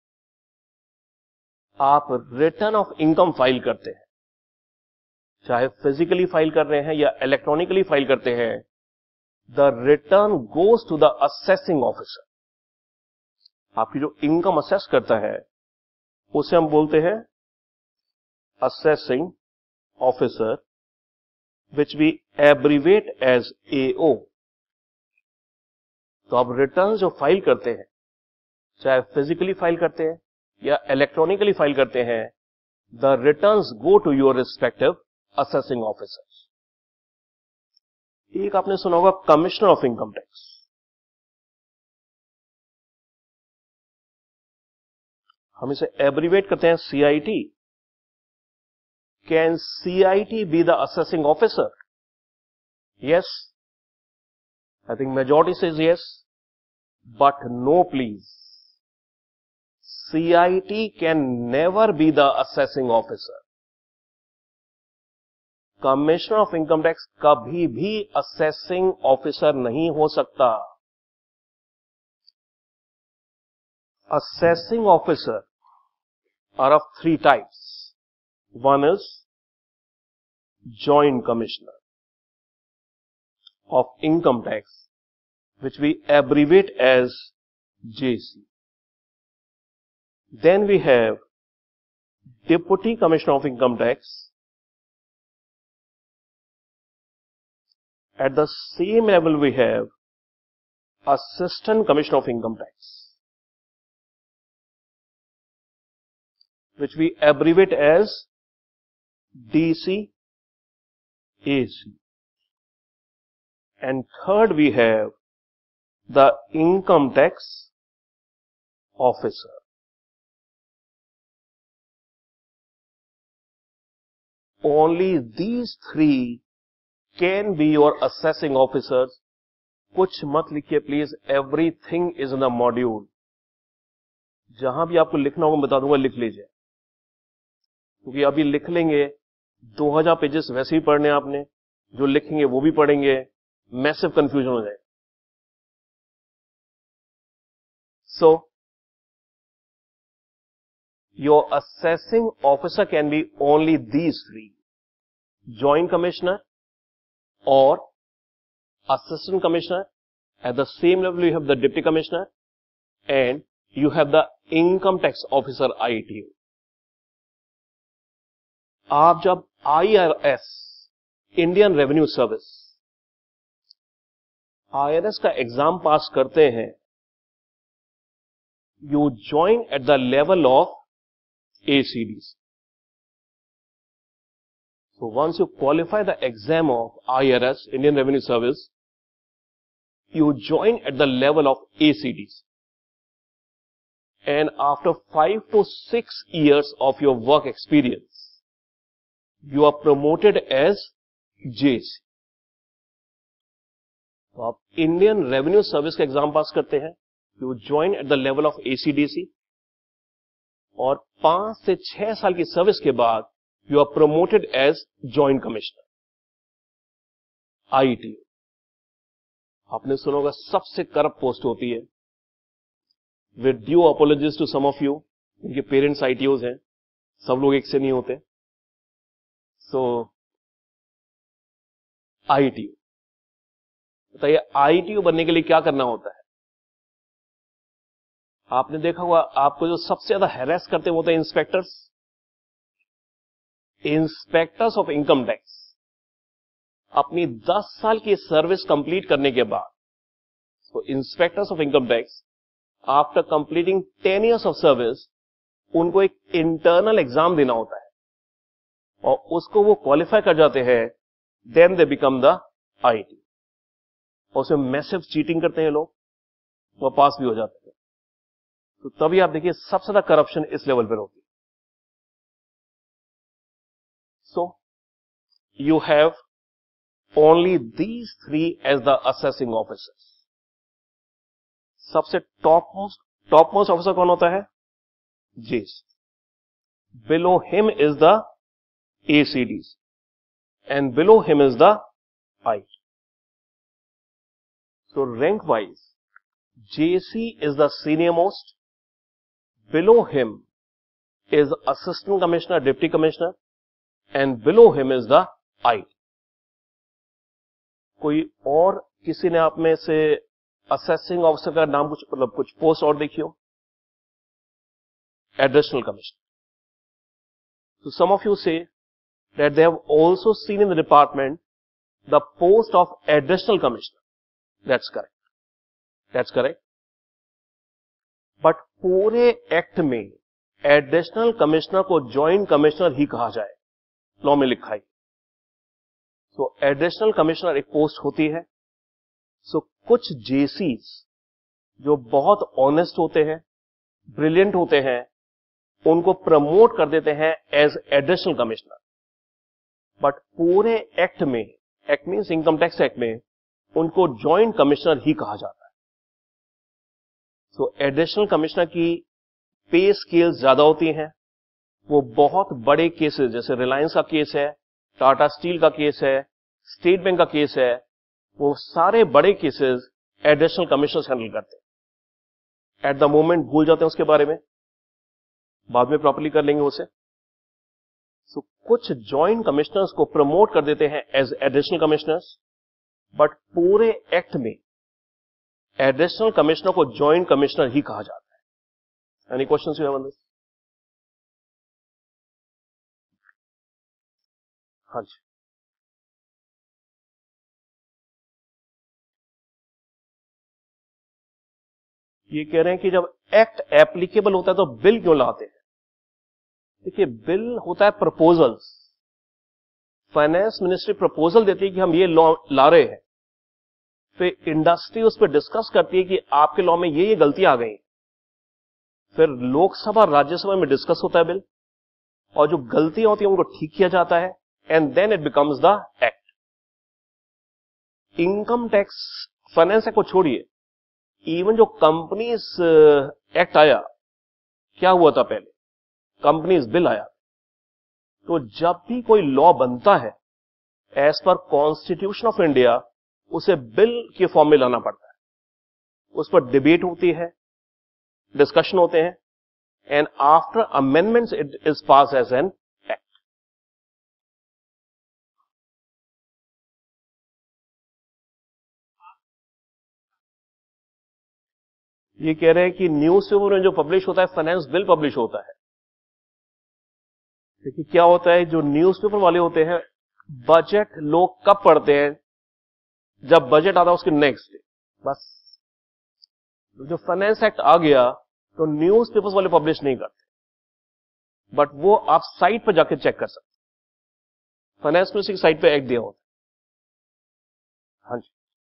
आप रिटर्न ऑफ इनकम फाइल करते हैं, चाहे फिजिकली फाइल कर रहे हैं या इलेक्ट्रॉनिकली फाइल करते हैं. The return goes to the assessing officer. आपकी जो इनकम असेस करता है उसे हम बोलते हैं assessing officer, which we abbreviate as AO. तो आप रिटर्न जो फाइल करते हैं, चाहे फिजिकली फाइल करते हैं या इलेक्ट्रॉनिकली फाइल करते हैं, the returns go to your respective assessing officers. एक आपने सुना होगा कमिश्नर ऑफ इनकम टैक्स. हम इसे एब्रीवेट करते हैं CIT. Can CIT be the assessing officer? Yes, I think majority says yes, but no please. CIT can never be the assessing officer. Commissioner of income tax कभी भी assessing officer नहीं हो सकता. Assessing officer are of three types. One is Joint Commissioner of Income Tax, which we abbreviate as J C. Then we have Deputy Commissioner of Income Tax. At the same level we have Assistant Commissioner of Income Tax, which we abbreviate as D C, A C. And third we have the income tax officer. Only these three can be your assessing officers. कुछ मत लिखिए please, everything is in the module. जहां भी आपको लिखना होगा बता दूंगा, लिख लीजिए, क्योंकि अभी लिख लेंगे दो हज़ार पेजेस वैसे ही पढ़ने आपने, जो लिखेंगे वो भी पढ़ेंगे, मैसिव कंफ्यूजन हो जाए. So your assessing officer can be only these three: joint commissioner or assistant commissioner. At the same level you have the deputy commissioner and you have the income tax officer I T O. आप जब I R S Indian revenue service I R S का exam pass करते हैं, you join at the level of A C Ds. So once you qualify the exam of I R S, Indian Revenue Service, you join at the level of A C Ds. And after five to six years of your work experience, you are promoted as J C. तो आप Indian Revenue Service का exam pass करते हैं, you join at the level of A C D C, और पांच से छह साल की सर्विस के बाद you are promoted as joint commissioner I T O. आपने सुना होगा सबसे करप्ट पोस्ट होती है. With due apologies to some of you, इनके पेरेंट्स I T Os हैं, सब लोग एक से नहीं होते. सो I T O, बताइए I T O बनने के लिए क्या करना होता है? आपने देखा होगा आपको जो सबसे ज्यादा हैरेस करते हैं वो होते हैं inspectors. Inspectors of income tax अपनी दस साल की सर्विस कंप्लीट करने के बाद, so inspectors of income tax after completing ten years of service, उनको एक इंटरनल एग्जाम देना होता है और उसको वो क्वालिफाई कर जाते हैं, then they become the I T O. और उसमें मैसिव चीटिंग करते हैं लोग, वो पास भी हो जाते हैं. तो तभी आप देखिए सबसे ज्यादा करप्शन इस लेवल पर होती है. So, you have only these three as the assessing officers. सबसे top most top most officer कौन होता है? J C. Below him is the A C Ds and below him is the I T O. So rank wise, J C is the senior most. Below him is assistant commissioner, deputy commissioner, and below him is the I T O. कोई और किसी ने आप में से assessing officer का नाम कुछ मतलब कुछ पोस्ट और देखियो? Additional commissioner. So some of you say that they have also seen in the department the post of additional commissioner. That's correct. That's correct. But पूरे एक्ट में एडिशनल कमिश्नर को जॉइंट कमिश्नर ही कहा जाए, law में लिखा है. So additional commissioner एक पोस्ट होती है. सो so, कुछ जेसीस जो बहुत ऑनेस्ट होते हैं, ब्रिलियंट होते हैं, उनको प्रमोट कर देते हैं एज एडिशनल कमिश्नर. बट पूरे एक्ट में, act means income tax act में, उनको जॉइंट कमिश्नर ही कहा जाता है. सो एडिशनल कमिश्नर की पे स्केल्स ज्यादा होती हैं. वो बहुत बड़े केसेस, जैसे रिलायंस का केस है, टाटा स्टील का केस है, स्टेट बैंक का केस है, वो सारे बड़े केसेस एडिशनल कमिश्नर्स हैंडल करते हैं. एट द मोमेंट भूल जाते हैं उसके बारे में, बाद में प्रॉपर्ली कर लेंगे उसे. सो so, कुछ जॉइंट कमिश्नर्स को प्रमोट कर देते हैं एज एडिशनल कमिश्नर्स, बट पूरे एक्ट में एडिशनल कमिश्नर को जॉइंट कमिश्नर ही कहा जाता है. Any questions you have on this? हाँ जी. ये कह रहे हैं कि जब एक्ट एप्लीकेबल होता है तो बिल क्यों लाते हैं? देखिए, बिल होता है प्रपोजल्स फाइनेंस मिनिस्ट्री प्रपोजल देती है कि हम ये लॉ ला रहे हैं, फिर इंडस्ट्री उस पर डिस्कस करती है कि आपके लॉ में ये ये गलतियां आ गई, फिर लोकसभा राज्यसभा में डिस्कस होता है बिल, और जो गलतियां होती हैं उनको ठीक किया जाता है, and then it becomes the act. Income tax finance act को छोड़िए, इवन जो कंपनीज एक्ट आया, क्या हुआ था पहले? कंपनीज बिल आया। तो जब भी कोई लॉ बनता है as per constitution of India, उसे बिल के फॉर्म में लाना पड़ता है, उस पर डिबेट होती है, डिस्कशन होते हैं, and after amendments it is pass as an act. ये कह रहे हैं कि न्यूज़पेपर में जो पब्लिश होता है फाइनेंस बिल पब्लिश होता है। देखिए क्या होता है, जो न्यूज़पेपर वाले होते हैं, बजट लोग कब पढ़ते हैं? जब बजट आता है उसके नेक्स्ट डे, बस। जो फाइनेंस एक्ट आ गया तो न्यूज़पेपर्स वाले पब्लिश नहीं करते, बट वो आप साइट पर जाके चेक कर सकते, फाइनेंस मिनिस्ट्री की साइट पे एक्ट दिया होता है। हाँ जी,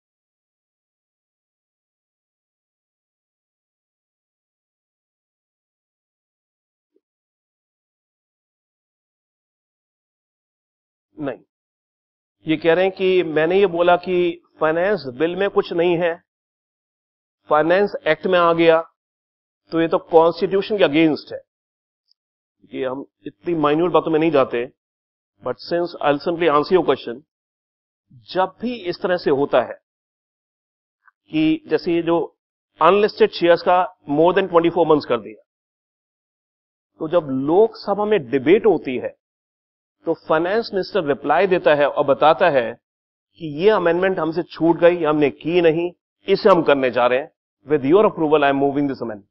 नहीं, ये कह रहे हैं कि मैंने ये बोला कि फाइनेंस बिल में कुछ नहीं है, फाइनेंस एक्ट में आ गया, तो ये तो कॉन्स्टिट्यूशन के अगेंस्ट है। कि हम इतनी माइन्यूट बातों में नहीं जाते, but since I will simply answer your question, जब भी इस तरह से होता है कि जैसे ये जो अनलिस्टेड शेयर्स का more than twenty four months कर दिया, तो जब लोकसभा में डिबेट होती है तो फाइनेंस मिनिस्टर रिप्लाई देता है और बताता है कि ये अमेंडमेंट हमसे छूट गई, हमने की नहीं, इसे हम करने जा रहे हैं, with your approval I am moving this amendment.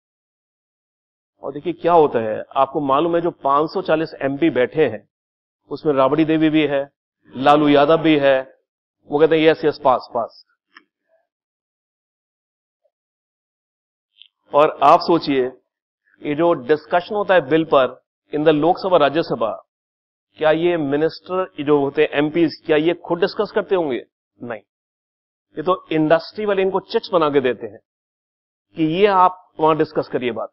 और देखिए क्या होता है, आपको मालूम है जो पांच सौ चालीस एमपी बैठे हैं उसमें राबड़ी देवी भी है, लालू यादव भी है, वो कहते हैं यस यस पास पास। और आप सोचिए ये जो डिस्कशन होता है बिल पर इन द लोकसभा राज्यसभा, क्या ये मिनिस्टर जो होते हैं एमपीज, क्या ये खुद डिस्कस करते होंगे? नहीं, ये तो इंडस्ट्री वाले इनको चिट्स बना के देते हैं कि ये आप वहां डिस्कस करिए बात।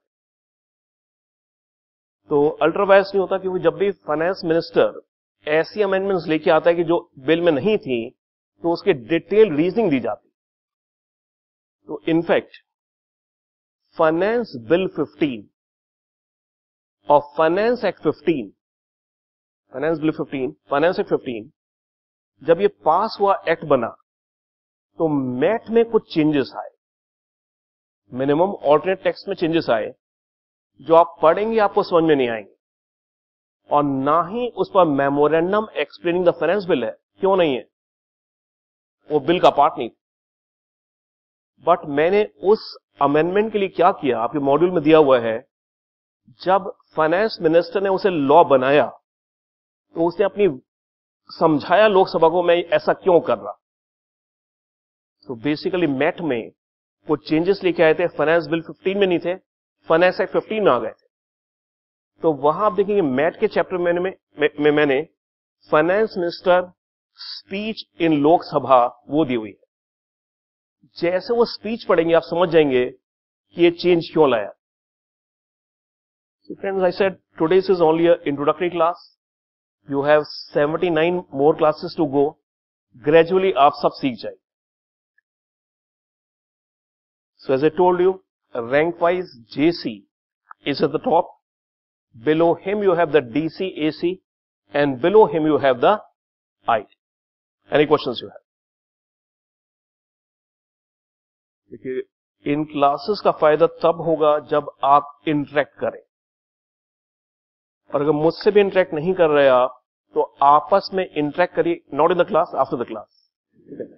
तो अल्ट्रावायस नहीं होता, क्योंकि जब भी फाइनेंस मिनिस्टर ऐसी अमेंडमेंट्स लेके आता है कि जो बिल में नहीं थी, तो उसके डिटेल रीजनिंग दी जाती। तो इनफैक्ट फाइनेंस बिल फिफ्टीन और finance act fifteen, finance bill fifteen, finance act fifteen, जब ये पास हुआ, एक्ट बना, तो मैट में कुछ चेंजेस आए, मिनिमम ऑल्टरनेट टेक्स्ट में चेंजेस आए, जो आप पढ़ेंगे आपको समझ में नहीं आएंगे, और ना ही उस पर memorandum explaining the finance bill है। क्यों नहीं है? वो बिल का पार्ट नहीं। बट मैंने उस अमेंडमेंट के लिए क्या किया, आपके मॉड्यूल में दिया हुआ है, जब फाइनेंस मिनिस्टर ने उसे लॉ बनाया तो उसने अपनी समझाया लोकसभा को मैं ऐसा क्यों कर रहा। तो बेसिकली मैट में कुछ चेंजेस लेके आए थे, फाइनेंस बिल फिफ्टीन में नहीं थे, फाइनेंस एक्ट फिफ्टीन में आ गए थे। तो वहां आप देखेंगे मैट के चैप्टर में, में, में मैंने finance minister speech in Lok Sabha वो दी हुई है। जैसे वो स्पीच पढ़ेंगे आप समझ जाएंगे कि ये चेंज क्यों लाया। So friends, I said today's is only an introductory class. You have seventy-nine more classes to go. Gradually आप सब सीख जाएंगे। So as I told you, rank wise J C is at the top. Below him you have the D C, A C, and below him you have the I T. Any questions you have? देखिए, इन classes का फायदा तब होगा जब आप interact करें, और अगर मुझसे भी इंटरेक्ट नहीं कर रहे आप, तो आपस में इंटरेक्ट करिए, not in the class, after the class. ठीक है,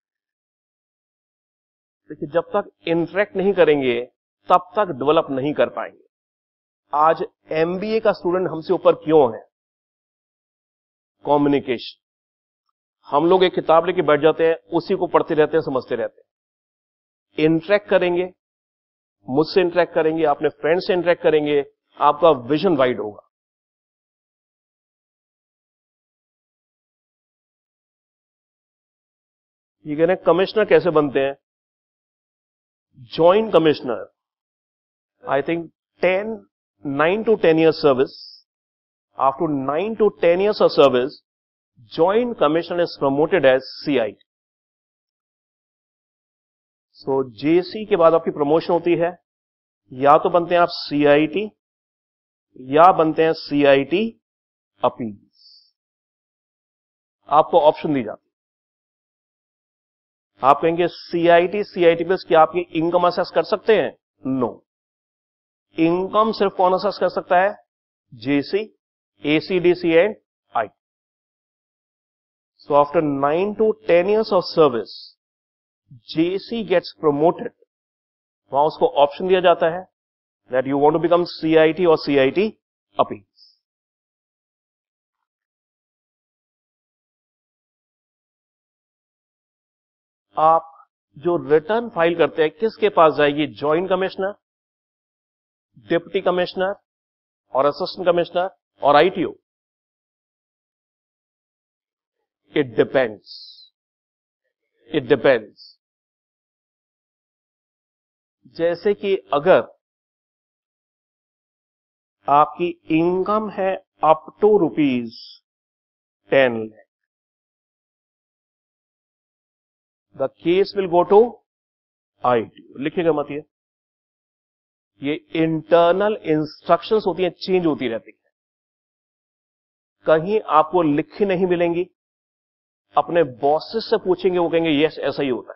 देखिए जब तक इंटरेक्ट नहीं करेंगे तब तक डेवलप नहीं कर पाएंगे। आज एमबीए का स्टूडेंट हमसे ऊपर क्यों है? कम्युनिकेशन। हम लोग एक किताब लेके बैठ जाते हैं, उसी को पढ़ते रहते हैं, समझते रहते हैं। इंटरेक्ट करेंगे, मुझसे इंटरेक्ट करेंगे, अपने फ्रेंड से इंटरेक्ट करेंगे, आपका विजन वाइड होगा। ये कह रहे हैं कमिश्नर कैसे बनते हैं? Joint commissioner, I think ten nine to ten years service. After nine to ten years of service, joint commissioner is promoted as C I T. So JC के बाद आपकी प्रमोशन होती है, या तो बनते हैं आप सी आई टी या बनते हैं सी आई टी अपील्स. आपको ऑप्शन दी जाती है. आप कहेंगे सीआईटी सीआईटी प्लस क्या आपकी इनकम असेस कर सकते हैं? नो. इनकम सिर्फ कौन असेस कर सकता है? JC, ACDC and I. So after nine to ten years of service, JC gets promoted. वहां उसको ऑप्शन दिया जाता है that you want to become CIT और सीआईटी अपील्स. आप जो रिटर्न फाइल करते हैं किसके पास जाएगी? जॉइंट कमिश्नर, डिप्टी कमिश्नर और असिस्टेंट कमिश्नर और ITO? It depends. It depends. जैसे कि अगर आपकी इनकम है up to rupees ten lakh, the case will go to ITO. लिखिएगा मत ये ये इंटरनल इंस्ट्रक्शंस होती हैं, चेंज होती रहती है. कहीं आपको लिखी नहीं मिलेंगी. अपने बॉसेस से पूछेंगे, वो कहेंगे यस ऐसा ही होता है.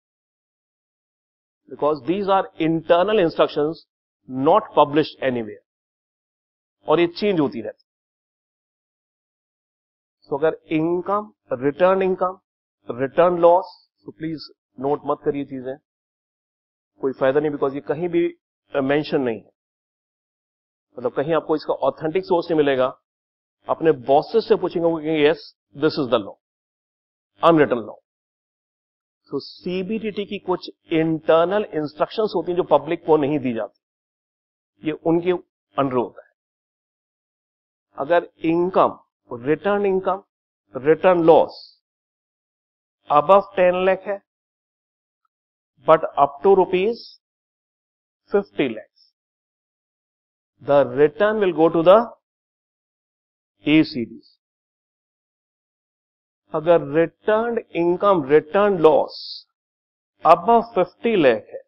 Because these are internal instructions not published anywhere, और ये चेंज होती रहती. सो so, अगर income, return income, return loss, तो प्लीज नोट मत करिए चीजें, कोई फायदा नहीं. बिकॉज ये कहीं भी मेंशन नहीं है. मतलब कहीं आपको इसका ऑथेंटिक सोर्स नहीं मिलेगा. अपने बॉसेस से पूछेंगे, वो कहेंगे yes this is the law, unwritten law. So CBDT की कुछ इंटरनल इंस्ट्रक्शंस होती हैं जो पब्लिक को नहीं दी जाती. ये उनके अंडर होता है. अगर income, return income, return loss above ten lakh है but up to rupees fifty lakhs, the return will go to the ACDC. अगर return income, return loss above fifty lakh है,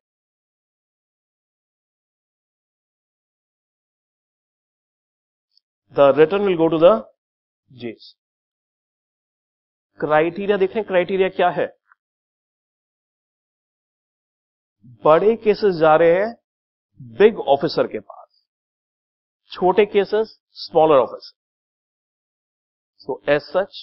the return will go to the JC. Criteria देखें, criteria क्या है? बड़े cases जा रहे हैं बिग ऑफिसर के पास, छोटे cases smaller officer. So as such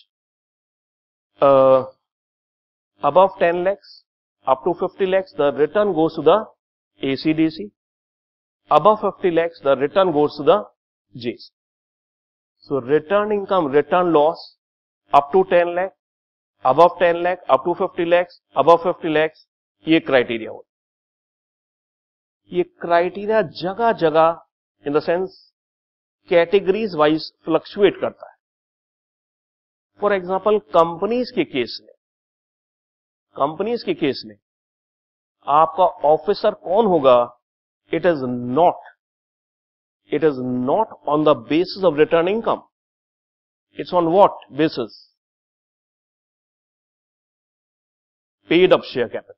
above ten lakhs up to fifty lakhs, the return goes to the A C D C. Above fifty lakhs, the return goes to the J C. So return income, return loss up to ten lakh, above ten lakh, up to fifty lakhs, above fifty lakhs, ये criteria होता है. ये criteria जगह जगह in the sense categories wise fluctuate करता है. For example companies के case में, कंपनीज के केस में आपका ऑफिसर कौन होगा? It is not it is not on the basis of return income. It's on what basis? Paid up share capital.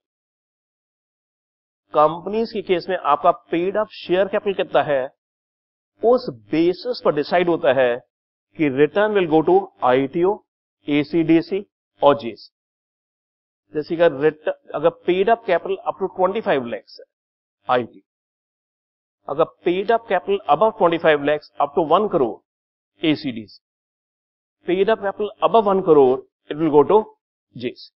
Companies के केस में आपका पेड अप शेयर कैपिटल कितना है, उस बेसिस पर डिसाइड होता है कि return will go to ITO, ACDC और जेसी. जैसे अगर अगर paid up capital up to twenty five lakhs है आईटी, अगर paid up capital above twenty five lakhs up to one crore ACDC, paid up capital above one crore it will go to JC.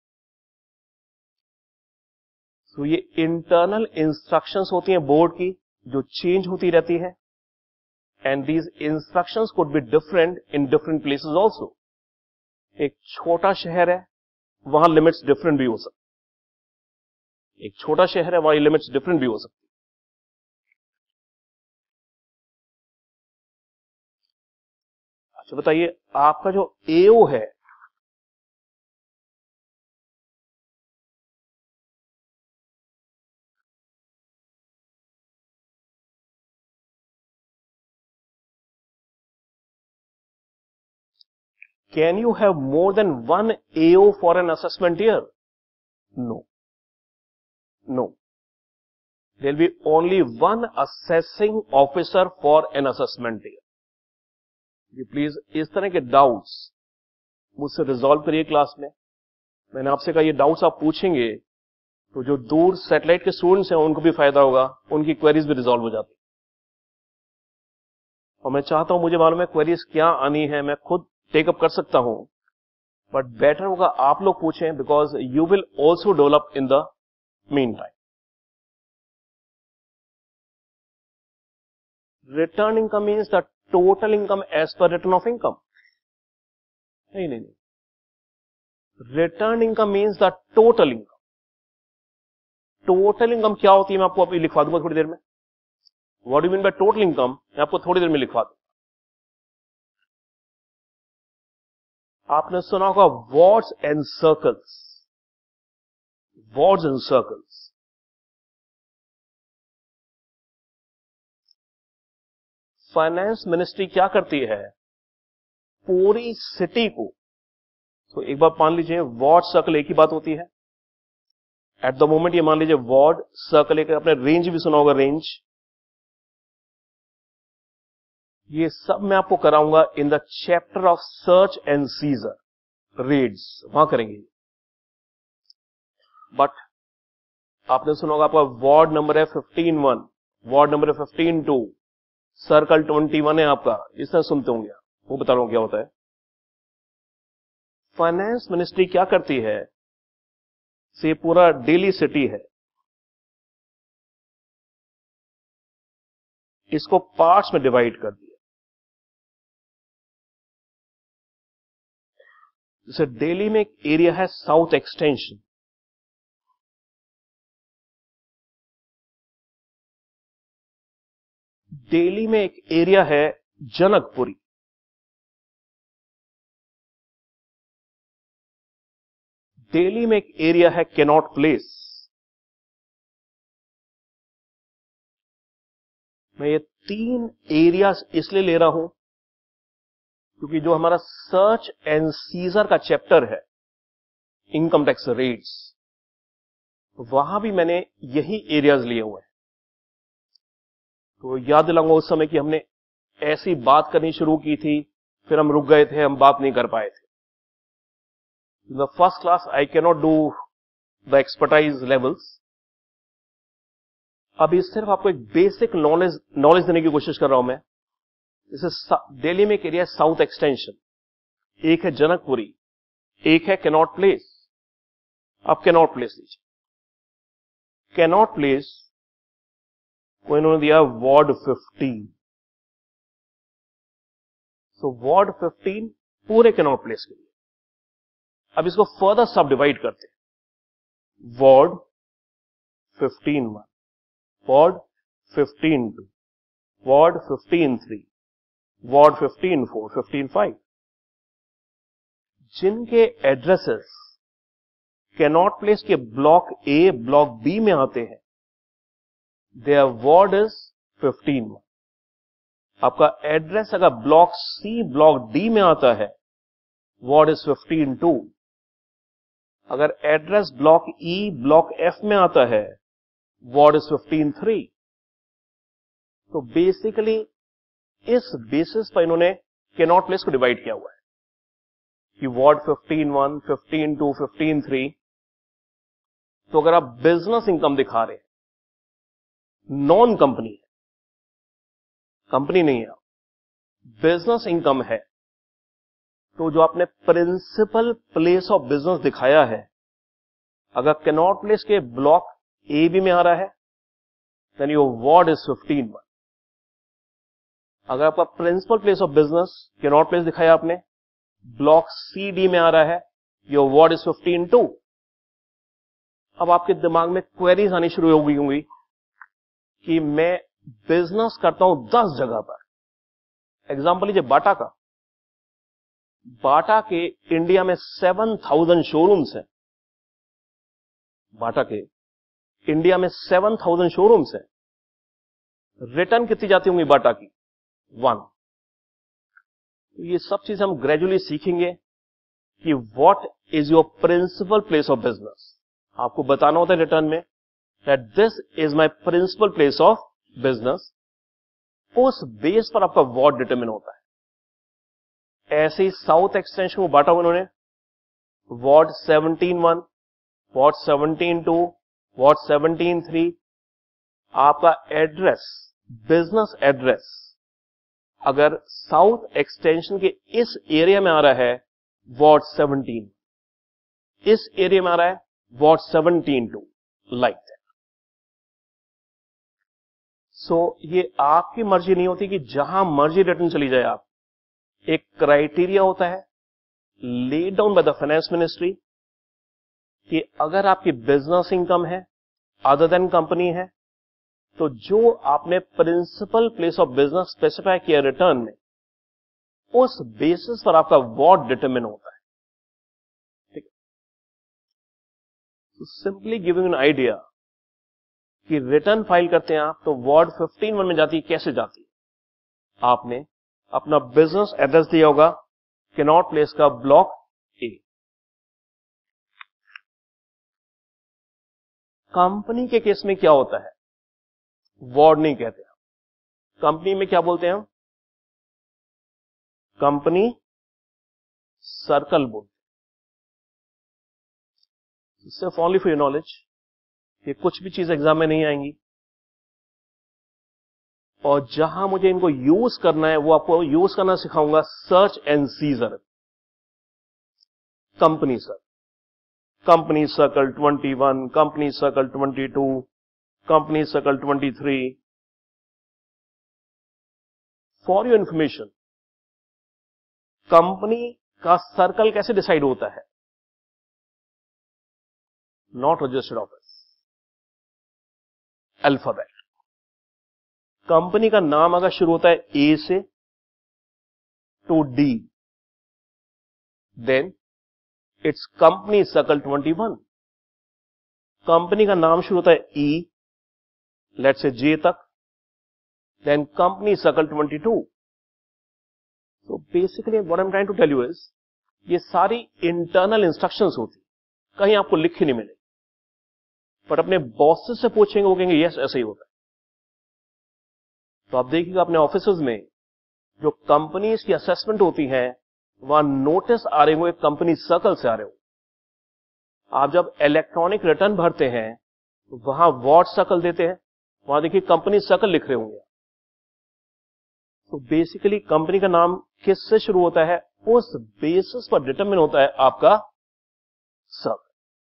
तो ये internal instructions होती हैं board की जो change होती रहती है. And these instructions could be different in different places also. एक छोटा शहर है, वहां लिमिट्स डिफरेंट भी हो सकती. एक छोटा शहर है, वहां लिमिट्स डिफरेंट भी हो सकती. अच्छा बताइए, आपका जो एओ है, Can you have more than one A O for an assessment year? No. No. There will be only one assessing officer for an assessment year. जी प्लीज इस तरह के डाउट्स मुझसे रिजॉल्व करिए क्लास में. मैंने आपसे कहा ये डाउट्स आप पूछेंगे तो जो दूर सैटेलाइट के स्टूडेंट्स हैं उनको भी फायदा होगा, उनकी क्वेरीज भी रिजॉल्व हो जाती. और मैं चाहता हूं, मुझे मालूम है क्वेरीज क्या आनी है, मैं खुद टेकअप कर सकता हूं, बट बेटर होगा आप लोग पूछें, because you will also develop in the mean time. Return income means the total income as per return of income. नहीं नहीं नहीं, return income means the total income. Total income क्या होती है मैं आपको अभी लिखवा दूंगा थोड़ी देर में. What do mean by total income मैं आपको थोड़ी देर में लिखवा दूंगा. आपने सुना होगा wards and circles. Wards and circles. Finance ministry क्या करती है, पूरी सिटी को, तो एक बार मान लीजिए वार्ड सर्कल एक ही बात होती है. एट द मोमेंट ये मान लीजिए वार्ड सर्कल एक, आपने रेंज भी सुना होगा, रेंज. ये सब मैं आपको कराऊंगा in the chapter of search and seizure, raids, वहां करेंगे. बट आपने सुना होगा आपका वार्ड नंबर है फिफ्टीन वन, वार्ड नंबर है fifteen two, circle twenty one है आपका. इस तरह सुनते होंगे आप, वो बता रहा हूं क्या होता है. फाइनेंस मिनिस्ट्री क्या करती है, से पूरा दिल्ली सिटी है, इसको पार्ट्स में डिवाइड कर दिया. जैसे दिल्ली में एक एरिया है साउथ एक्सटेंशन, दिल्ली में एक एरिया है जनकपुरी, दिल्ली में एक एरिया है कैनॉट प्लेस. मैं ये तीन एरियाज इसलिए ले रहा हूं क्योंकि जो हमारा सर्च एंड सीजर का चैप्टर है, इनकम टैक्स रेट्स, वहां भी मैंने यही एरियाज लिए हुए हैं. तो याद दिलाऊंगा उस समय कि हमने ऐसी बात करनी शुरू की थी, फिर हम रुक गए थे, हम बात नहीं कर पाए थे. The first class I can not do the expertise levels. अभी सिर्फ आपको एक बेसिक नॉलेज नॉलेज देने की कोशिश कर रहा हूं मैं. जैसे दिल्ली में एक एरिया है साउथ एक्सटेंशन, एक है जनकपुरी, एक है कैनॉट प्लेस. आप कैनॉट प्लेस लीजिए. कैनॉट प्लेस को इन्होंने दिया ward fifteen. So ward fifteen पूरे कैनॉट प्लेस के लिए. अब इसको फर्दर सब डिवाइड करते हैं. Ward fifteen one, ward fifteen two, ward fifteen three, ward fifteen four, fifteen five. जिनके एड्रेसेस कैनॉट प्लेस के ब्लॉक ए, ब्लॉक बी में आते हैं, there ward is fifteen one. आपका एड्रेस अगर ब्लॉक सी, ब्लॉक डी में आता है, वार्ड इज फिफ्टीन टू. अगर address block E, block F में आता है, वार्ड इज फिफ्टीन थ्री. तो बेसिकली इस बेसिस पर इन्होंने कैनॉट प्लेस को डिवाइड किया हुआ है कि ward fifteen one, fifteen two, fifteen three. तो अगर आप बिजनेस इनकम दिखा रहे हैं, नॉन कंपनी है, कंपनी नहीं है, बिजनेस इनकम है, तो जो आपने प्रिंसिपल प्लेस ऑफ बिजनेस दिखाया है, अगर कैनॉट प्लेस के ब्लॉक ए बी में आ रहा है, then your ward is fifteen one. अगर आपका principal place of business Connaught place दिखाया आपने, ब्लॉक सी डी में आ रहा है, your ward is fifteen two. अब आपके दिमाग में क्वेरीज आनी शुरू हो गई होंगी कि मैं बिजनेस करता हूं दस जगह पर. एग्जांपल लीजिए बाटा का. बाटा के इंडिया में सेवन थाउजेंड शोरूम्स हैं. बाटा के इंडिया में सेवन थाउजेंड शोरूम्स हैं. रिटर्न कितनी जाती होंगी बाटा की? वन. ये सब चीज हम ग्रेजुअली सीखेंगे कि what is your principal place of business. आपको बताना होता है रिटर्न में that this is my principal place of business. उस बेस पर आपका व्हाट डिटरमिन होता है। ऐसे ही साउथ एक्सटेंशन को बांटा उन्होंने, ward seventeen one, ward seventeen two, ward seventeen three. आपका एड्रेस, बिजनेस एड्रेस अगर साउथ एक्सटेंशन के इस एरिया में आ रहा है व्हाट सेवनटीन, इस एरिया में आ रहा है ward seventeen two, like that. So ये आपकी मर्जी नहीं होती कि जहां मर्जी रिटर्न चली जाए आप। एक क्राइटेरिया होता है laid down by the finance ministry कि अगर आपकी बिजनेस इनकम है अदर देन कंपनी है, तो जो आपने principal place of business specify किया रिटर्न में, उस बेसिस पर आपका व्हाट डिटरमिन होता है। ठीक है, सिंपली गिविंग एन आइडिया कि रिटर्न फाइल करते हैं आप तो वार्ड फिफ्टीन वन में जाती है। कैसे जाती है? आपने अपना बिजनेस एड्रेस दिया होगा, कैनॉट प्लेस का ब्लॉक ए। कंपनी के केस में क्या होता है? वार्ड नहीं कहते हम, कंपनी में क्या बोलते हैं हम? कंपनी सर्कल बोलते हैं। सिर्फ ओनली फॉर योर नॉलेज, ये कुछ भी चीज एग्जाम में नहीं आएंगी, और जहां मुझे इनको यूज करना है वो आपको यूज करना सिखाऊंगा। Search and seizure, company circle, company circle twenty one, company circle twenty two, company circle twenty three. For your information, company का सर्कल कैसे डिसाइड होता है? Not registered office, alphabet. Company का नाम अगर शुरू होता है ए से to D, then it's company circle twenty one. Company का नाम शुरू होता है ई, लेट्स से जे तक, then company circle twenty two. तो basically what I am trying to tell you is, ये सारी इंटरनल इंस्ट्रक्शंस होती, कहीं आपको लिखी नहीं मिलेगी, बट अपने बॉसेस से पूछेंगे, वो कहेंगे यस ऐसा ही होता है। तो आप देखिएगा अपने ऑफिसेज में जो कंपनीज की असेसमेंट होती है, वहां नोटिस आ रहे होंगे कंपनी सर्कल से आ रहे हो। आप जब इलेक्ट्रॉनिक रिटर्न भरते हैं तो वहां व्हाट सर्कल देते हैं, वहां देखिए कंपनी सर्कल लिख रहे होंगे। तो बेसिकली कंपनी का नाम किससे शुरू होता है, उस बेसिस पर डिटरमिन होता है आपका सर्कल।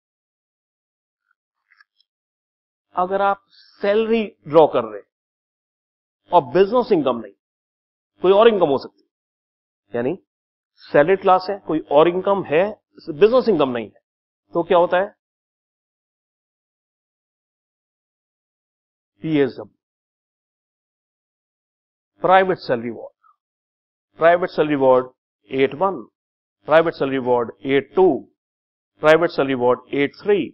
अगर आप सैलरी ड्रॉ कर रहे और बिजनेस इनकम नहीं, कोई और इनकम हो सकती है, यानी सैलरी क्लास है, कोई और इनकम है, बिजनेस इनकम नहीं है, तो क्या होता है? PSW, private salary ward, private salary ward eight one, private salary ward eight two, private salary ward eight three.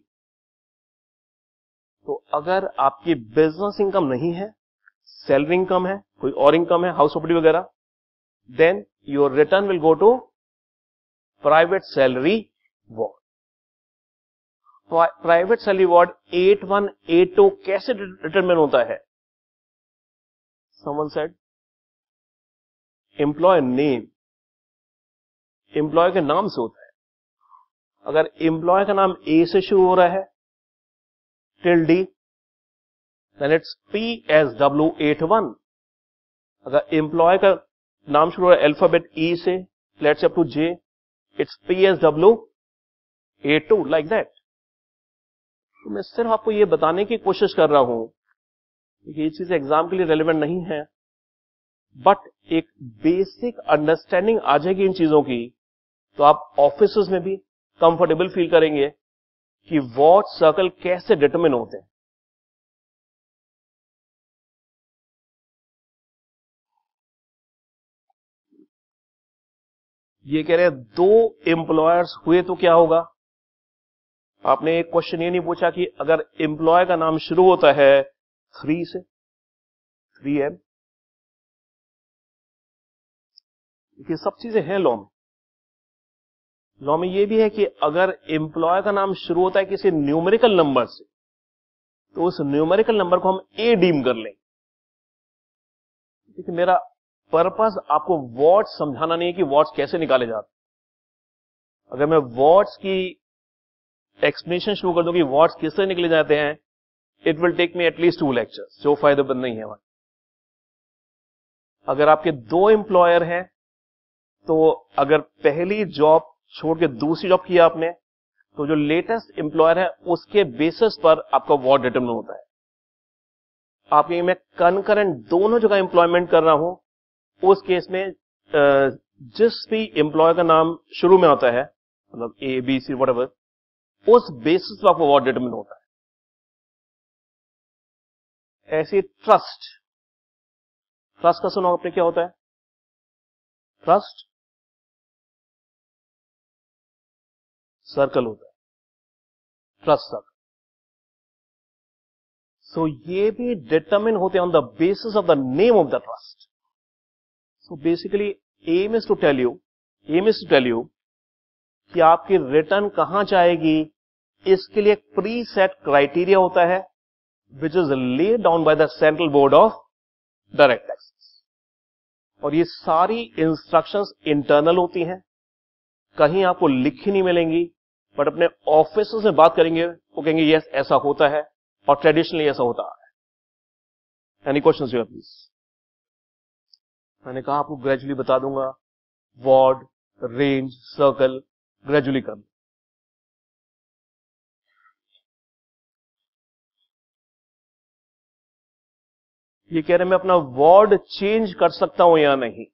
तो अगर आपकी बिजनेस इनकम नहीं है, सैलरी इनकम है, कोई और इनकम है, हाउस प्रॉपर्टी वगैरह, then your return will go to private salary ward. Private salary ward eight one eight two कैसे डिटरमिन होता है? Someone said employ name, employ के नाम से होता है। अगर एम्प्लॉय का नाम ए से शुरू हो रहा है till D, then it's P S W eight one. अगर एम्प्लॉय का नाम शुरू हो रहा है अल्फाबेट ई से, let's up to J, it's P S W eight two, like that. तो मैं सिर्फ आपको ये बताने की कोशिश कर रहा हूं कि ये चीज एग्जाम के लिए रेलेवेंट नहीं है, बट एक बेसिक अंडरस्टैंडिंग आ जाएगी इन चीजों की, तो आप ऑफिसेज में भी कंफर्टेबल फील करेंगे कि व्हाट सर्कल कैसे डिटरमिन होते हैं। ये कह रहे हैं दो एम्प्लॉयर्स हुए तो क्या होगा? आपने एक क्वेश्चन ये नहीं पूछा कि अगर एम्प्लॉय का नाम शुरू होता है थ्री से, थ्री एम, ये सब चीजें हैं लॉ में। लॉ में ये भी है कि अगर एम्प्लॉय का नाम शुरू होता है किसी न्यूमेरिकल नंबर से, तो उस न्यूमेरिकल नंबर को हम ए डीम कर लेंगे। क्योंकि मेरा पर्पस आपको वर्ड्स समझाना नहीं है कि वर्ड्स कैसे निकाले जाते। अगर मैं वर्ड्स की एक्सप्लेनेशन शुरू कर दूं कि वर्ड्स किससे निकले जाते हैं, it will take me at least two lectures, जो फायदेमंद नहीं है हमारे। अगर आपके दो एम्प्लॉयर हैं, तो अगर पहली जॉब छोड़ के दूसरी जॉब की आपने, तो जो लेटेस्ट एम्प्लॉयर है उसके बेसिस पर आपका वर्ड डिटरमिन होता है। आपके मैं कनकरेंट दोनों जगह एम्प्लॉयमेंट कर रहा हूं, उस केस में जिस भी एम्प्लॉयर का नाम शुरू में होता है, मतलब ए बी सी व्हाटएवर, उस बेसिस पर आपका वर्ड डिटरमिन होता है। ऐसे ट्रस्ट, ट्रस्ट का सुना आपने क्या होता है? ट्रस्ट सर्कल होता है, ट्रस्ट सर्कल। सो ये भी डिटरमिन होते हैं on the basis of the name of the trust. So basically aim is to tell you aim is to tell you कि आपकी रिटर्न कहां जाएगी, इसके लिए एक प्री सेट क्राइटेरिया होता है, which is laid down by the central board of direct taxes. और ये सारी इंस्ट्रक्शंस इंटरनल होती हैं, कहीं आपको लिखी नहीं मिलेंगी, बट अपने ऑफिसर्स से बात करेंगे, वो कहेंगे यस ऐसा होता है और ट्रेडिशनली ऐसा होता है। Any questions you please? मैंने कहा आपको ग्रेजुअली बता दूंगा, वर्ड, रेंज, सर्कल ग्रेजुअली कर। ये कह रहे मैं अपना वर्ड चेंज कर सकता हूं या नहीं।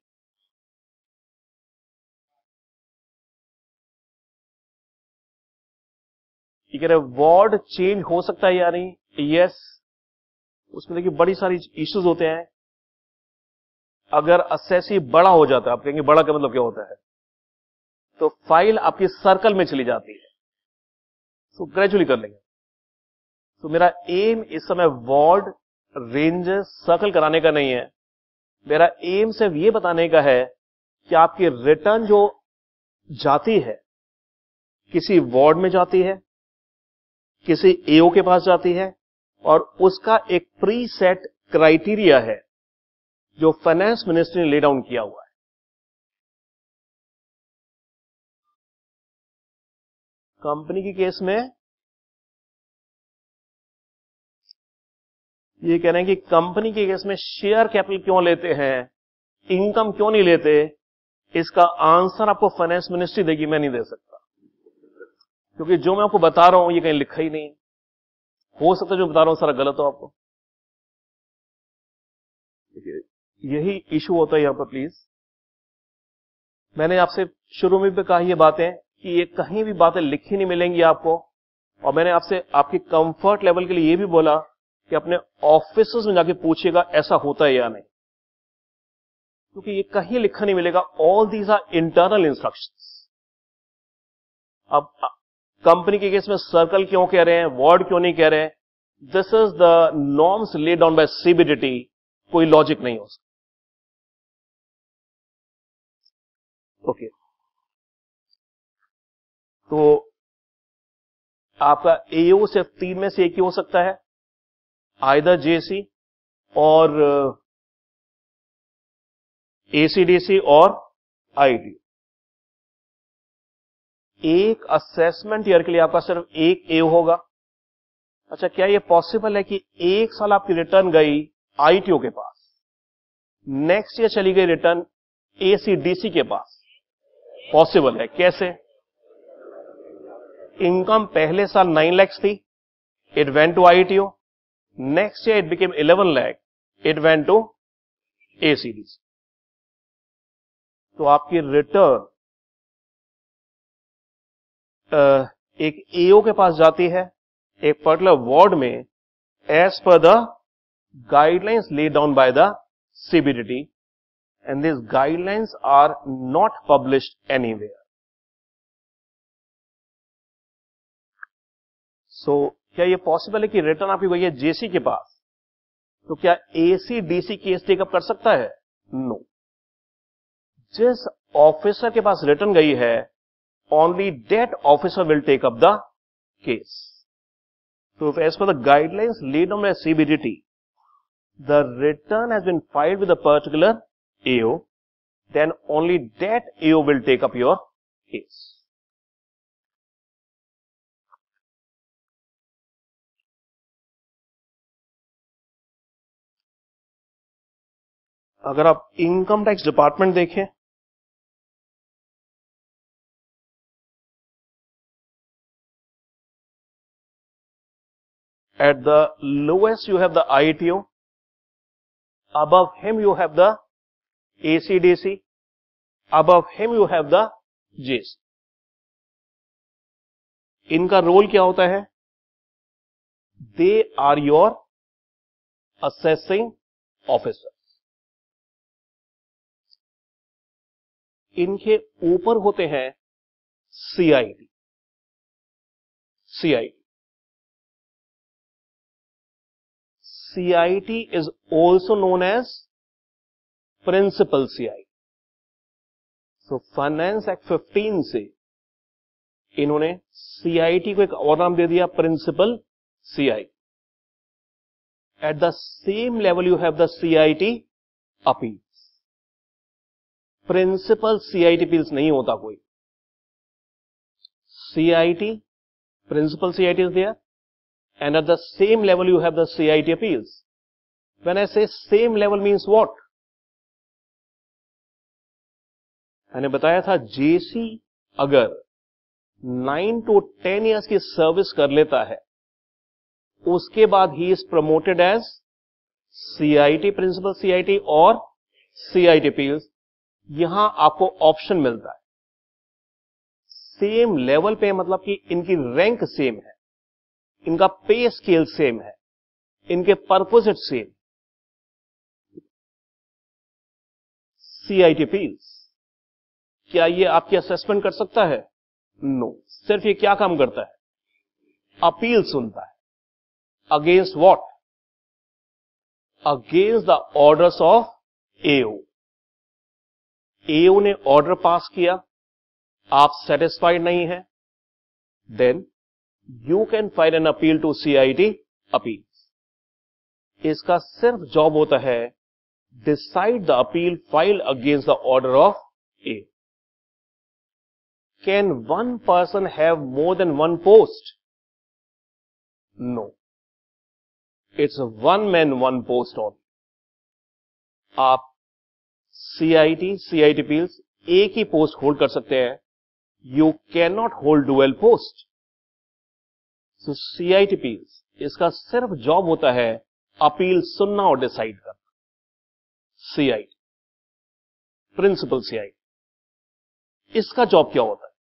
ये कह रहे वर्ड चेंज हो सकता है या नहीं? यस। उसमें देखिए बड़ी सारी इश्यूज होते हैं। अगर असेसी बड़ा हो जाता है, आप कहेंगे बड़ा का मतलब क्या होता है, तो फाइल आपकी सर्कल में चली जाती है। तो ग्रेजुअली कर लेंगे। तो मेरा एम इस समय वर्ड, रेंज, सर्कल कराने का नहीं है। मेरा एम सिर्फ ये बताने का है कि आपकी रिटर्न जो जाती है, किसी वर्ड में जाती है, किसी एओ के पास जाती है, और उसका एक प्री सेट क्राइटेरिया है जो फाइनेंस मिनिस्ट्री ने ले डाउन किया हुआ है। कंपनी के केस में ये कह रहे हैं कि कंपनी के केस में शेयर कैपिटल क्यों लेते हैं, इनकम क्यों नहीं लेते, इसका आंसर आपको फाइनेंस मिनिस्ट्री देगी, मैं नहीं दे सकता। क्योंकि जो मैं आपको बता रहा हूं ये कहीं लिखा ही नहीं। हो सकता है जो बता रहा हूं सारा गलत हो आपको। यही इशू होता है यहां पर। प्लीज, मैंने आपसे शुरू में भी कहा ये बातें कि ये कहीं भी बातें लिखी नहीं मिलेंगी आपको, और मैंने आपसे आपकी कंफर्ट लेवल के लिए ये भी बोला कि अपने ऑफिसर्स में जाके पूछिएगा ऐसा होता है या नहीं, क्योंकि ये कहीं लिखा नहीं मिलेगा। All these are internal instructions. अब कंपनी के केस में सर्कल क्यों कह रहे हैं, वर्ड क्यों नहीं कह रहे हैं, this is the norms laid down by CBDT. कोई लॉजिक नहीं हो सकता। Okay okay. तो आपका एओ सिर्फ तीन में से एक ही हो सकता है, आइदर जेसी और एसीडीसी और आईटी। एक असेसमेंट ईयर के लिए आपका सिर्फ एक एओ होगा। अच्छा, क्या यह पॉसिबल है कि एक साल आपकी रिटर्न गई आईटीओ के पास, नेक्स्ट ईयर चली गई रिटर्न एसीडीसी के पास? पॉसिबल है। कैसे? इनकम पहले साल नाइन लाख थी, it went to ITO, next year it became eleven lakh, it went to AC DC. तो आपकी रिटर्न एक एओ के पास जाती है एक पर्टिकुलर वार्ड में, as per the guidelines laid down by the CBDT, and this guidelines are not published anywhere. So क्या यह पॉसिबल है कि रिटर्न आपकी गई है जेसी के पास, तो क्या एसीडीसी केस टेकअप कर सकता है? नो। जिस ऑफिसर के पास रिटर्न गई है, only that officer will take up the case. So as per the guidelines laid down by C B D T, the return has been filed with a particular A O, then only that A O will take up your case. अगर आप income tax department देखें, at the lowest you have the I T O, above him you have the A C D C, above him you have the J C. इनका role क्या होता है? They are your assessing officers. इनके ऊपर होते हैं C I D. C I D. C I T is also known as Principal C I T. So Finance Act fifteen से इन्होंने C I T को एक और नाम दे दिया, Principal C I T. At the same level you have the C I T appeals. Principal C I T appeals नहीं होता कोई. C I T, Principal C I T is there. And at the same level you have the C I T appeals. When I say same level means what? मैंने बताया था J C अगर nine to ten years की service कर लेता है, उसके बाद ही is promoted as C I T, principal C I T और C I T appeals. यहां आपको ऑप्शन मिलता है. सेम लेवल पे मतलब कि इनकी रैंक सेम है, इनका पे स्केल सेम है, इनके परपोजिट same. C I T appeals, क्या ये आपकी असेसमेंट कर सकता है? No no. सिर्फ ये क्या काम करता है? अपील सुनता है. Against what? Against the orders of A O. A O ने ऑर्डर पास किया, आप सेटिस्फाइड नहीं है, then you can file an appeal to C I T appeals. इसका सिर्फ जॉब होता है decide the appeal file against the order of A. Can one person have more than one post? No, it's one man one post on. आप C I T, C I T appeals एक ही post hold कर सकते हैं. You can not hold dual post. So C I T appeals, इसका सिर्फ job होता है अपील सुनना और डिसाइड करना. C I T, principal C I T, इसका जॉब क्या होता है?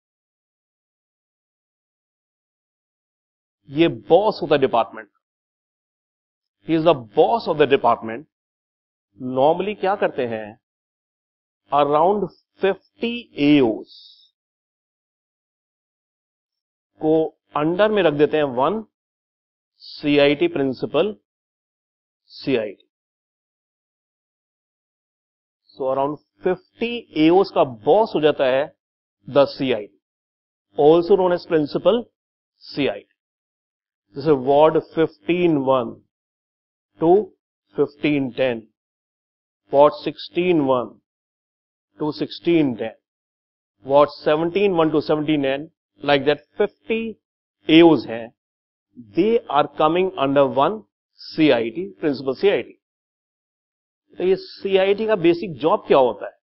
ये बॉस होता है department. He is the boss of the department. Normally क्या करते हैं, अराउंड फिफ्टी A Os को अंडर में रख देते हैं one C I T principal C I T. So around fifty A Os का बॉस हो जाता है the C I T, also known as principal C I T. जैसे ward fifteen one two fifteen ten, ward sixteen one two sixteen ten, ward seventeen one two seventeen ten, like that fifty A Os हैं. They are coming under one C I T, principal C I T. तो ये C I T का basic job क्या होता है?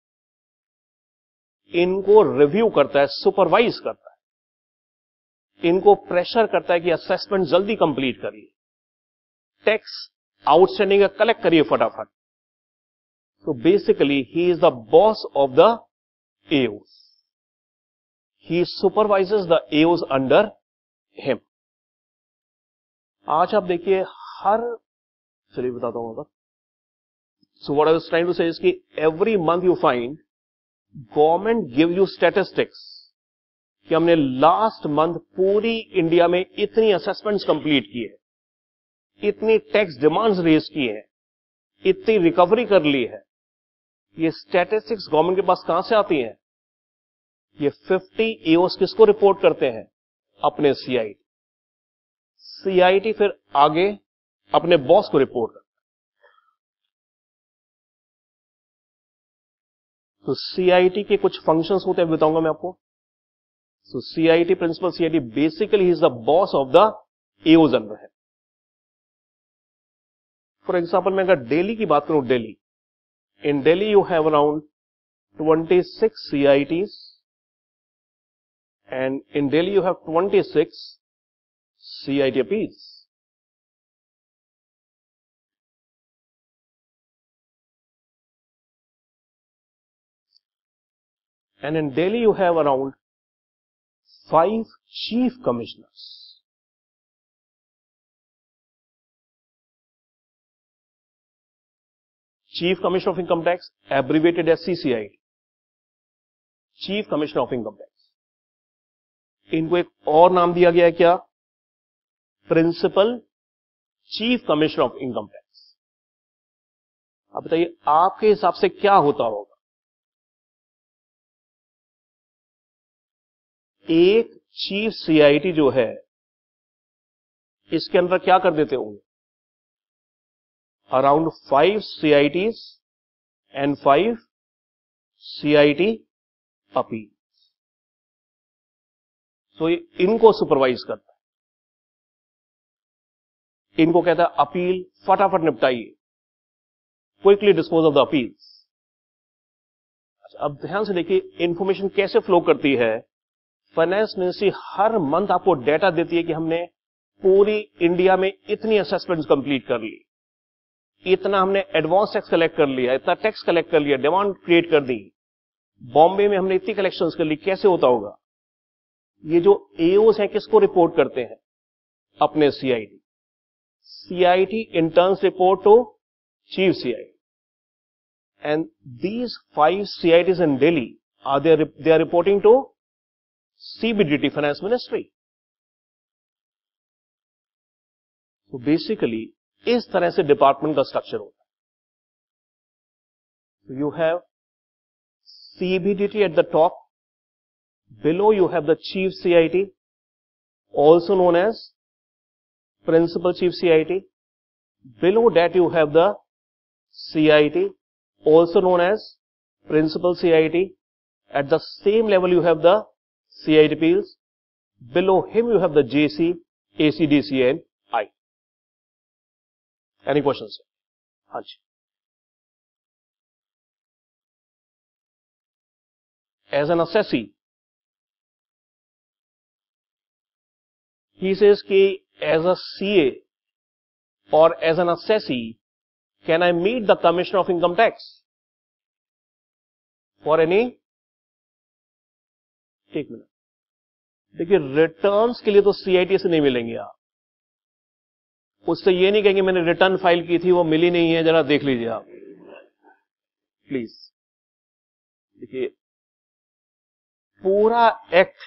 इनको review करता है, सुपरवाइज करता है, इनको प्रेशर करता है कि असेसमेंट जल्दी कंप्लीट करिए, टैक्स आउटस्टैंडिंग का कलेक्ट करिए फटाफट. तो basically he is the boss of the A Os. He supervises the A Os under him. आज आप देखिए हर, चलिए बताता हूं अगर. So what I was trying to say is कि every month you find government give you statistics कि हमने लास्ट मंथ पूरी इंडिया में इतनी असेसमेंट्स कंप्लीट की है, इतनी टैक्स डिमांड्स रेज की है, इतनी रिकवरी कर ली है, ये स्टैटिस्टिक्स गवर्नमेंट के पास कहां से आती हैं? ये फिफ्टी एओस किसको रिपोर्ट करते हैं? अपने सीआईटी। सीआईटी फिर आगे अपने बॉस को रिपोर्ट करता है। तो सीआईटी के कुछ फंक्शंस होते हैं, बताऊंगा मैं आपको। So CIT, principal CIT, basically he is the boss of the AOs under है। फॉर एग्जाम्पल मैं अगर दिल्ली की बात करूं, Delhi, in Delhi you have around twenty six CITs, and in Delhi you have twenty-six C I T appeals. And in Delhi you have around five chief commissioners. Chief Commissioner of Income Tax, abbreviated as C C I T. Chief Commissioner of Income Tax. इनको एक और नाम दिया गया है क्या? Principal chief commissioner of income tax. अब बताइए आपके हिसाब से क्या होता होगा? एक चीफ सीआईटी जो है, इसके अंदर क्या कर देते होंगे? Around five CITs and five CIT appeal. तो ये इनको सुपरवाइज करता है, इनको कहता है अपील फटाफट निपटाइए, quickly dispose of the appeals. अच्छा, अब ध्यान से देखिए इंफॉर्मेशन कैसे फ्लो करती है। फाइनेंस मिनिस्ट्री हर मंथ आपको डेटा देती है कि हमने पूरी इंडिया में इतनी असेसमेंट्स कंप्लीट कर ली, इतना हमने एडवांस टैक्स कलेक्ट कर लिया, इतना टैक्स कलेक्ट कर लिया, डिमांड क्रिएट कर दी, बॉम्बे में हमने इतनी कलेक्शंस कर ली। कैसे होता होगा? ये जो एओस हैं किसको रिपोर्ट करते हैं? अपने CIT. CIT in turns report to chief CIT, and these five CITs in Delhi are they they are reporting to CBDT, finance ministry. तो बेसिकली इस तरह से डिपार्टमेंट का स्ट्रक्चर होता है। You have CBDT at the top, below you have the chief C I T, also known as principal chief C I T. Below that you have the C I T, also known as principal C I T. At the same level you have the C I T appeals. Below him you have the J C, A C D C and I. Any questions? Hanji. As an assessee, he says कि as a C A or as an assessee, can I meet the Commissioner of Income Tax for any? एक minute, देखिए returns के लिए तो CIT से नहीं मिलेंगे आप, उससे ये नहीं कहेंगे मैंने रिटर्न फाइल की थी वो मिली नहीं है, जरा देख लीजिए आप प्लीज। देखिए पूरा एक्ट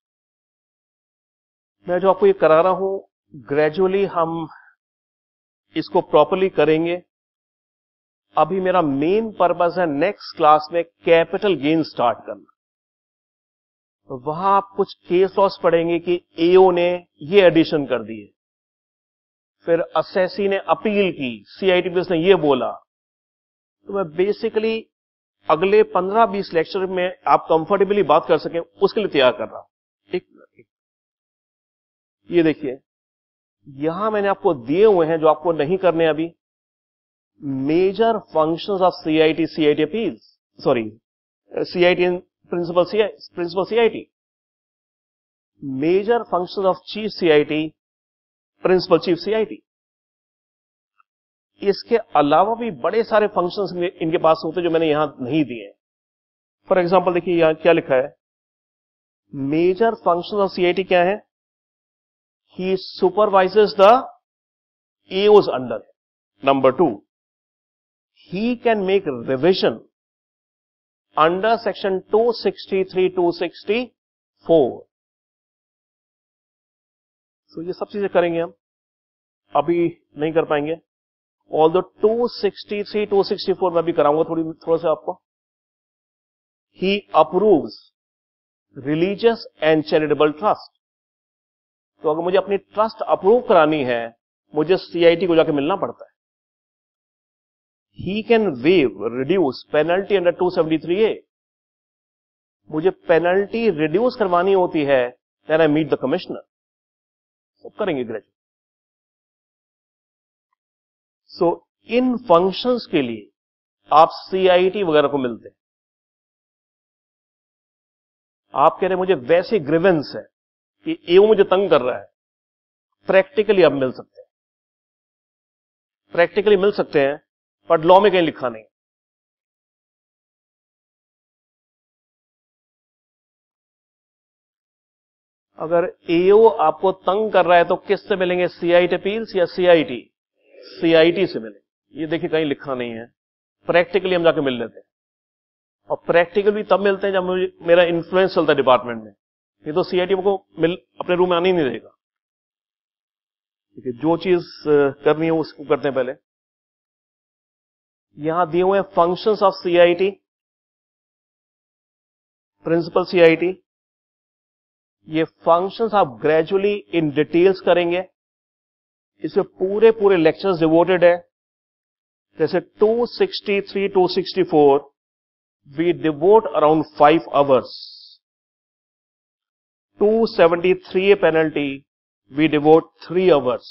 मैं जो आपको ये करा रहा हूं, ग्रेजुअली हम इसको प्रॉपर्ली करेंगे। अभी मेरा मेन पर्पस है नेक्स्ट क्लास में कैपिटल गेन स्टार्ट करना। तो वहां आप कुछ केस लॉस पढ़ेंगे कि एओ ने ये एडिशन कर दिए, फिर असेसी ने अपील की, सीआईटी ने ये बोला। तो मैं बेसिकली अगले पंद्रह बीस लेक्चर में आप कंफर्टेबली बात कर सकें उसके लिए तैयार कर रहा हूं। एक ये देखिए यहां मैंने आपको दिए हुए हैं जो आपको नहीं करने अभी, major functions of CIT, CIT appeals, sorry CIT and principal principal CIT, major functions of chief CIT, principal chief CIT. इसके अलावा भी बड़े सारे फंक्शंस इनके पास होते हैं जो मैंने यहां नहीं दिए। फॉर एग्जांपल देखिए यहां क्या लिखा है, मेजर फंक्शंस ऑफ सीआईटी क्या है? He supervises the A Os under. Number two, he can make revision under section two sixty-three, two sixty-four. So ये सब चीजें करेंगे हम, अभी नहीं कर पाएंगे। Although two sixty three two sixty four में भी कराऊंगा थोड़ी थोड़ा सा आपको. He approves religious and charitable trust. तो अगर मुझे अपनी ट्रस्ट अप्रूव करानी है, मुझे सीआईटी को जाके मिलना पड़ता है. He can waive reduce penalty under two seventy three A. मुझे पेनल्टी रिड्यूस करवानी होती है, then I meet the commissioner. सब करेंगे ग्रेजुएट. सो इन फंक्शंस के लिए आप सीआईटी वगैरह को मिलते हैं. आप कह रहे हैं मुझे वैसे ग्रीवेंस है कि एओ मुझे तंग कर रहा है, प्रैक्टिकली आप मिल सकते हैं. प्रैक्टिकली मिल सकते हैं, बट लॉ में कहीं लिखा नहीं. अगर एओ आपको तंग कर रहा है तो किससे मिलेंगे? सीआईटी अपील्स या सीआईटी? सीआईटी से मिलेंगे. ये देखिए कहीं लिखा नहीं है. प्रैक्टिकली हम जाके मिल लेते हैं, और प्रैक्टिकल भी तब मिलते हैं जब मुझे मेरा इन्फ्लुएंस चलता है डिपार्टमेंट में. ये तो सीआईटी को मिल अपने रूम में आने ही नहीं देगा. ठीक है, जो चीज करनी है उसको करते हैं पहले. यहां दिए हुए functions of CIT, principal CIT. ये फंक्शंस आप ग्रेजुअली इन डिटेल्स करेंगे. इसमें पूरे पूरे लेक्चर्स डिवोटेड है. जैसे two sixty three two sixty four we devote around five hours. Two seventy three A penalty we devote three hours.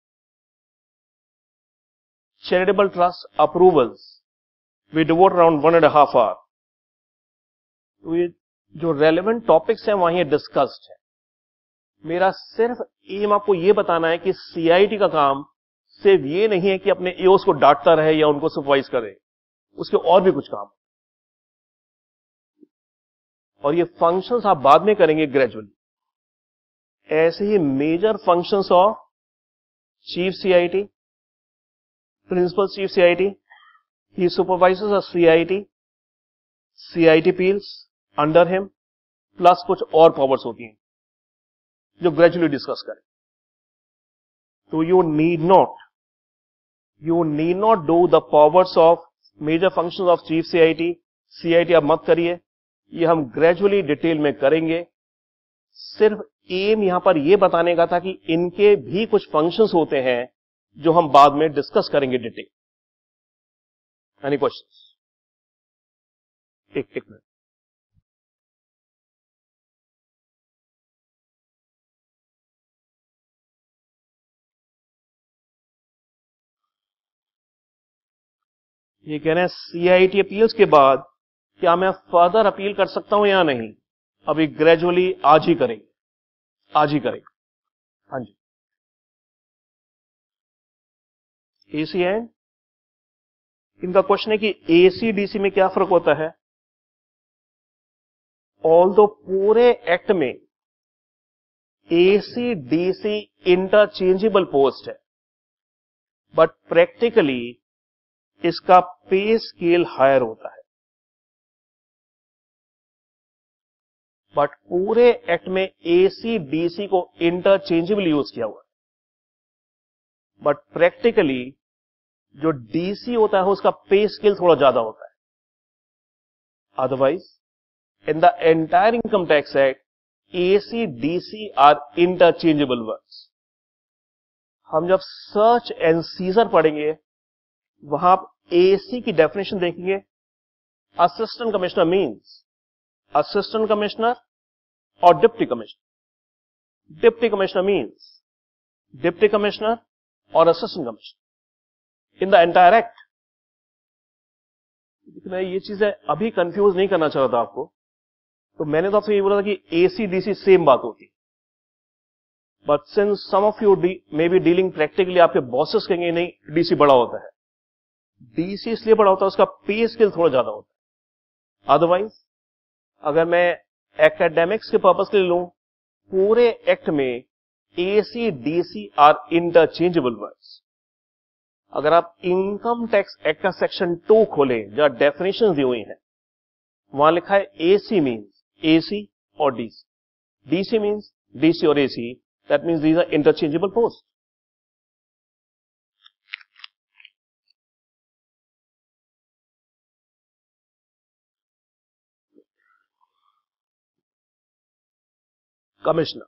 Charitable trust approvals we devote around one and half hour. तो ये जो relevant topics हैं वहां ये discussed है. मेरा सिर्फ M आपको ये बताना है कि सीआईटी का काम सिर्फ ये नहीं है कि अपने एओस को डांटता रहे या उनको सुपरवाइज करे. उसके और भी कुछ काम, और ये फंक्शंस आप बाद में करेंगे ग्रेजुअली. ऐसे ही major functions of chief CIT, principal chief CIT, he supervisors a CIT, CIT appeals under him, plus कुछ और पावर्स होती हैं जो ग्रेजुअली डिस्कस करें. तो you need not you need not do the powers of major functions of chief CIT. CIT आप मत करिए, ये हम ग्रेजुअली डिटेल में करेंगे. सिर्फ एम यहां पर यह बताने का था कि इनके भी कुछ फंक्शंस होते हैं जो हम बाद में डिस्कस करेंगे डिटेल. Any questions? एक एक मिनट. ये कह रहे हैं सीआईटी अपील्स के बाद क्या मैं फर्दर अपील कर सकता हूं या नहीं? अभी ग्रेजुअली आज ही करेंगे, आज ही करेंगे. हाँ जी. एसी एंड इनका क्वेश्चन है कि एसी डीसी में क्या फर्क होता है? ऑल्दो पूरे एक्ट में एसी डीसी इंटरचेंजेबल पोस्ट है, बट प्रैक्टिकली इसका पे स्केल हायर होता है. बट पूरे एक्ट में एसी डीसी को इंटरचेंजेबल यूज किया हुआ है, बट प्रैक्टिकली जो डीसी होता है उसका पे स्केल थोड़ा ज्यादा होता है. Otherwise in the entire income tax act AC DC are interchangeable words. हम जब सर्च एंड सीजर पढ़ेंगे वहां आप एसी की डेफिनेशन देखेंगे. Assistant commissioner means assistant commissioner और deputy commissioner. Deputy commissioner means deputy commissioner और assistant commissioner in the entire act. मैं ये चीजें अभी कंफ्यूज नहीं करना चाहता आपको, तो मैंने तो आपसे ये बोला था कि एसी डीसी सेम बात होती. But since some of you may be dealing practically, आपके बॉसेस कहेंगे नहीं डीसी बड़ा होता है. डीसी इसलिए बड़ा होता है उसका पे स्केल थोड़ा ज्यादा होता है. अदरवाइज अगर मैं एकेडमिक्स के पर्पस के लिए लूं, पूरे एक्ट में AC DC are interchangeable words. अगर आप इनकम टैक्स एक्ट का सेक्शन टू खोलें जहां डेफिनेशन दी हुई हैं, वहां लिखा है एसी मींस एसी और डीसी, डीसी मींस डीसी और AC. That means these are interchangeable post. Commissioner,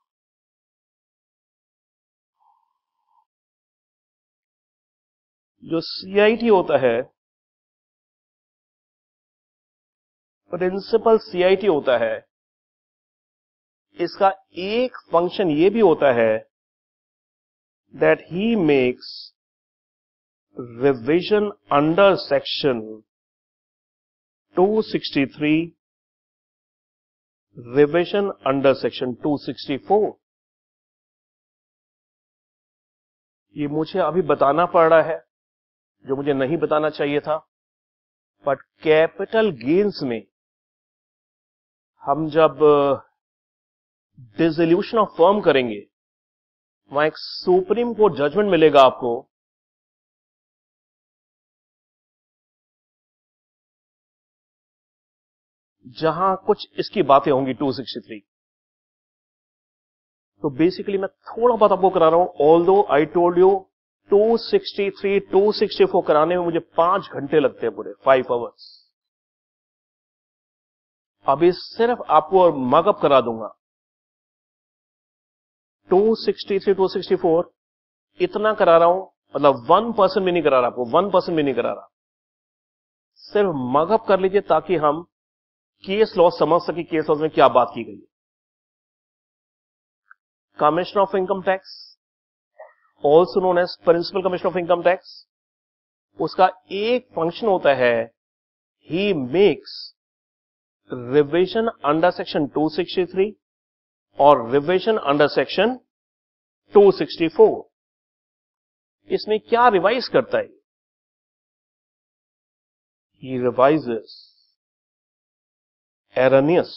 जो सीआईटी होता है, प्रिंसिपल सीआईटी होता है, इसका एक फंक्शन ये भी होता है that he makes revision under section two sixty three, revision under section two sixty four. ये मुझे अभी बताना पड़ रहा है जो मुझे नहीं बताना चाहिए था, बट कैपिटल गेन्स में हम जब डिसोल्यूशन ऑफ फर्म करेंगे, वहां एक सुप्रीम कोर्ट जजमेंट मिलेगा आपको, जहां कुछ इसकी बातें होंगी टू सिक्सटी थ्री। तो बेसिकली मैं थोड़ा बहुत आपको करा रहा हूं, although I told you two sixty three, two sixty four कराने में मुझे पांच घंटे लगते हैं, पूरे फाइव आवर्स। अभी सिर्फ आपको मगअप करा दूंगा। Two sixty three, two sixty four इतना करा रहा हूं, मतलब वन परसेंट भी नहीं करा रहा आपको, वन परसेंट भी नहीं करा रहा, सिर्फ मगअप कर लीजिए ताकि हम केस लॉ समझ सके, केस लॉ में क्या बात की गई है। Commissioner of income tax, also known as principal commissioner of income tax, उसका एक फंक्शन होता है, he makes revision under section two sixty three और revision under section two sixty four. इसमें क्या रिवाइज करता है? He revises erroneous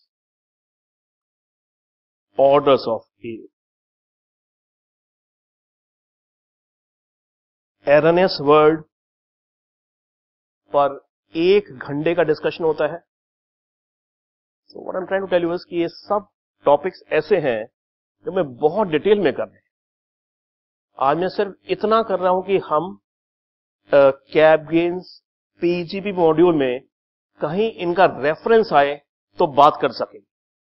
orders of A. erroneous word पर एक घंटे का डिस्कशन होता है। So what I am trying to tell you is कि ये सब टॉपिक्स ऐसे हैं जो मैं बहुत डिटेल में कर रहा हूं। आज मैं सिर्फ इतना कर रहा हूं कि हम कैप गेन्स पीजीपी मॉड्यूल में कहीं इनका रेफरेंस आए तो बात कर सके।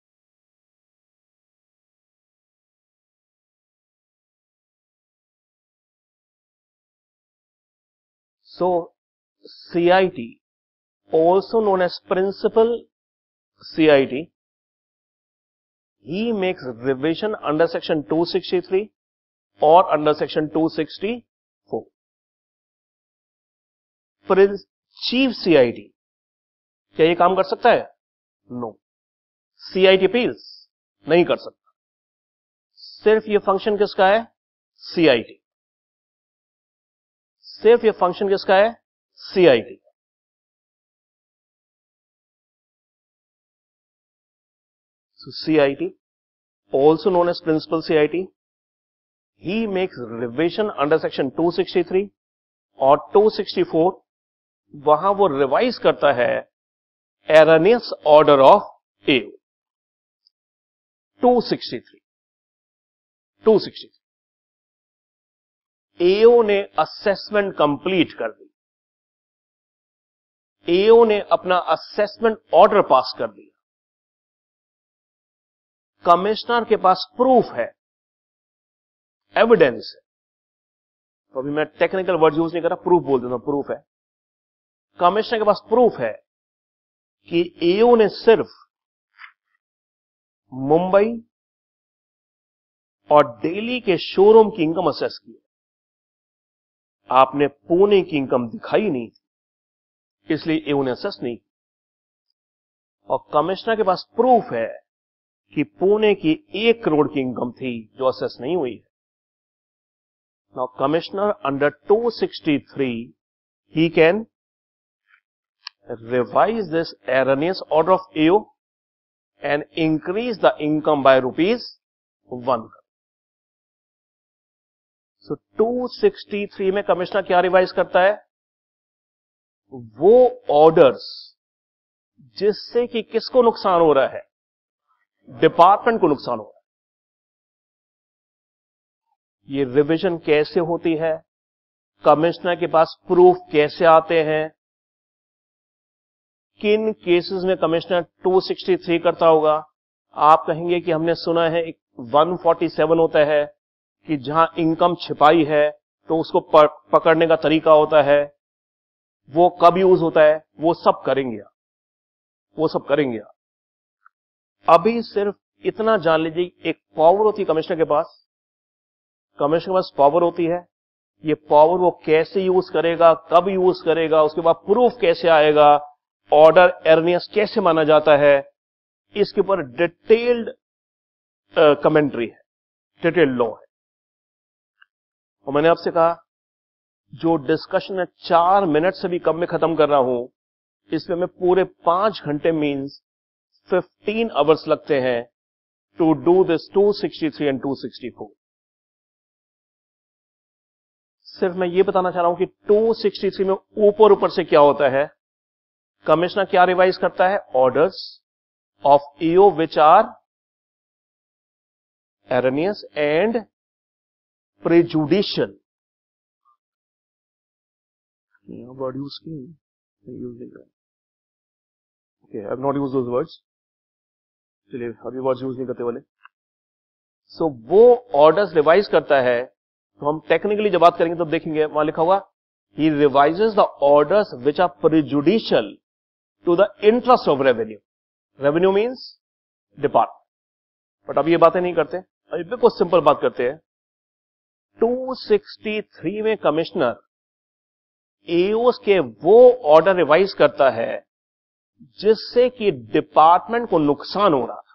So CIT, also known as principal CIT, he makes revision under section two sixty three और under section two sixty four. Prince chief CIT क्या ये काम कर सकता है? नो। सीआईटी अपील्स नहीं कर सकता। सिर्फ ये फंक्शन किसका है? सीआईटी। सिर्फ ये फंक्शन किसका है? CIT. So C I T, also known as principal C I T, he makes revision under section two sixty three और टू सिक्सटी फोर, वहां वो रिवाइज करता है erroneous order of A O. Two sixty three, two sixty three A O ने assessment complete कर दी, A O ने अपना असेसमेंट ऑर्डर पास कर दिया, कमिश्नर के पास प्रूफ है, एविडेंस है। तो अभी मैं टेक्निकल वर्ड यूज नहीं कर रहा, प्रूफ बोल देता हूं, प्रूफ है। कमिश्नर के पास प्रूफ है कि A O ने सिर्फ मुंबई और दिल्ली के शोरूम की इनकम असेस की, आपने पुणे की इनकम दिखाई नहीं थी, इसलिए A O ने असेस नहीं की। और कमिश्नर के पास प्रूफ है कि पुणे की एक करोड़ की इनकम थी जो असेस नहीं हुई है। Now commissioner under two sixty three, he can revise this erroneous order of A O and increase the income by rupees one. So two sixty three में कमिश्नर क्या रिवाइज करता है? वो ऑर्डर्स जिससे कि किसको नुकसान हो रहा है? डिपार्टमेंट को नुकसान हो रहा है। ये रिवीजन कैसे होती है? कमिश्नर के पास प्रूफ कैसे आते हैं? किन केसेस में कमिश्नर टू सिक्सटी थ्री करता होगा? आप कहेंगे कि हमने सुना है एक वन फोर्टी सेवन होता है कि जहां इनकम छिपाई है तो उसको पकड़ने का तरीका होता है, वो कब यूज होता है, वो सब करेंगे आप, वो सब करेंगे आप। अभी सिर्फ इतना जान लीजिए, एक पावर होती है कमिश्नर के पास, कमिश्नर के पास पावर होती है, ये पावर वो कैसे यूज करेगा, कब यूज करेगा, उसके बाद प्रूफ कैसे आएगा, ऑर्डर एरनियस कैसे माना जाता है, इसके ऊपर डिटेल्ड कमेंट्री है, डिटेल्ड लॉ है। और मैंने आपसे कहा जो डिस्कशन में चार मिनट से भी कम में खत्म कर रहा हूं, इसमें मैं पूरे पांच घंटे मींस फिफ्टीन आवर्स लगते हैं to do this two sixty three and two sixty four. सिर्फ मैं ये बताना चाह रहा हूं कि टू सिक्सटी थ्री में ऊपर ऊपर से क्या होता है, कमिश्नर क्या रिवाइज करता है, orders of AO which are erroneous and prejudicial. Yeah, word use की using that. Okay, I have not used those words. चलिए अभी वर्ड्स यूज नहीं करते वाले। सो so, वो ऑर्डर्स रिवाइज करता है, तो हम टेक्निकली जब बात करेंगे तो देखेंगे वहां लिखा हुआ he revises the orders which are prejudicial to the interest of revenue. Revenue means department. But अब ये बातें नहीं करते, अभी बिल्कुल सिंपल बात करते हैं। टू सिक्सटी थ्री में कमिश्नर एओस के वो ऑर्डर रिवाइज करता है जिससे कि डिपार्टमेंट को नुकसान हो रहा था,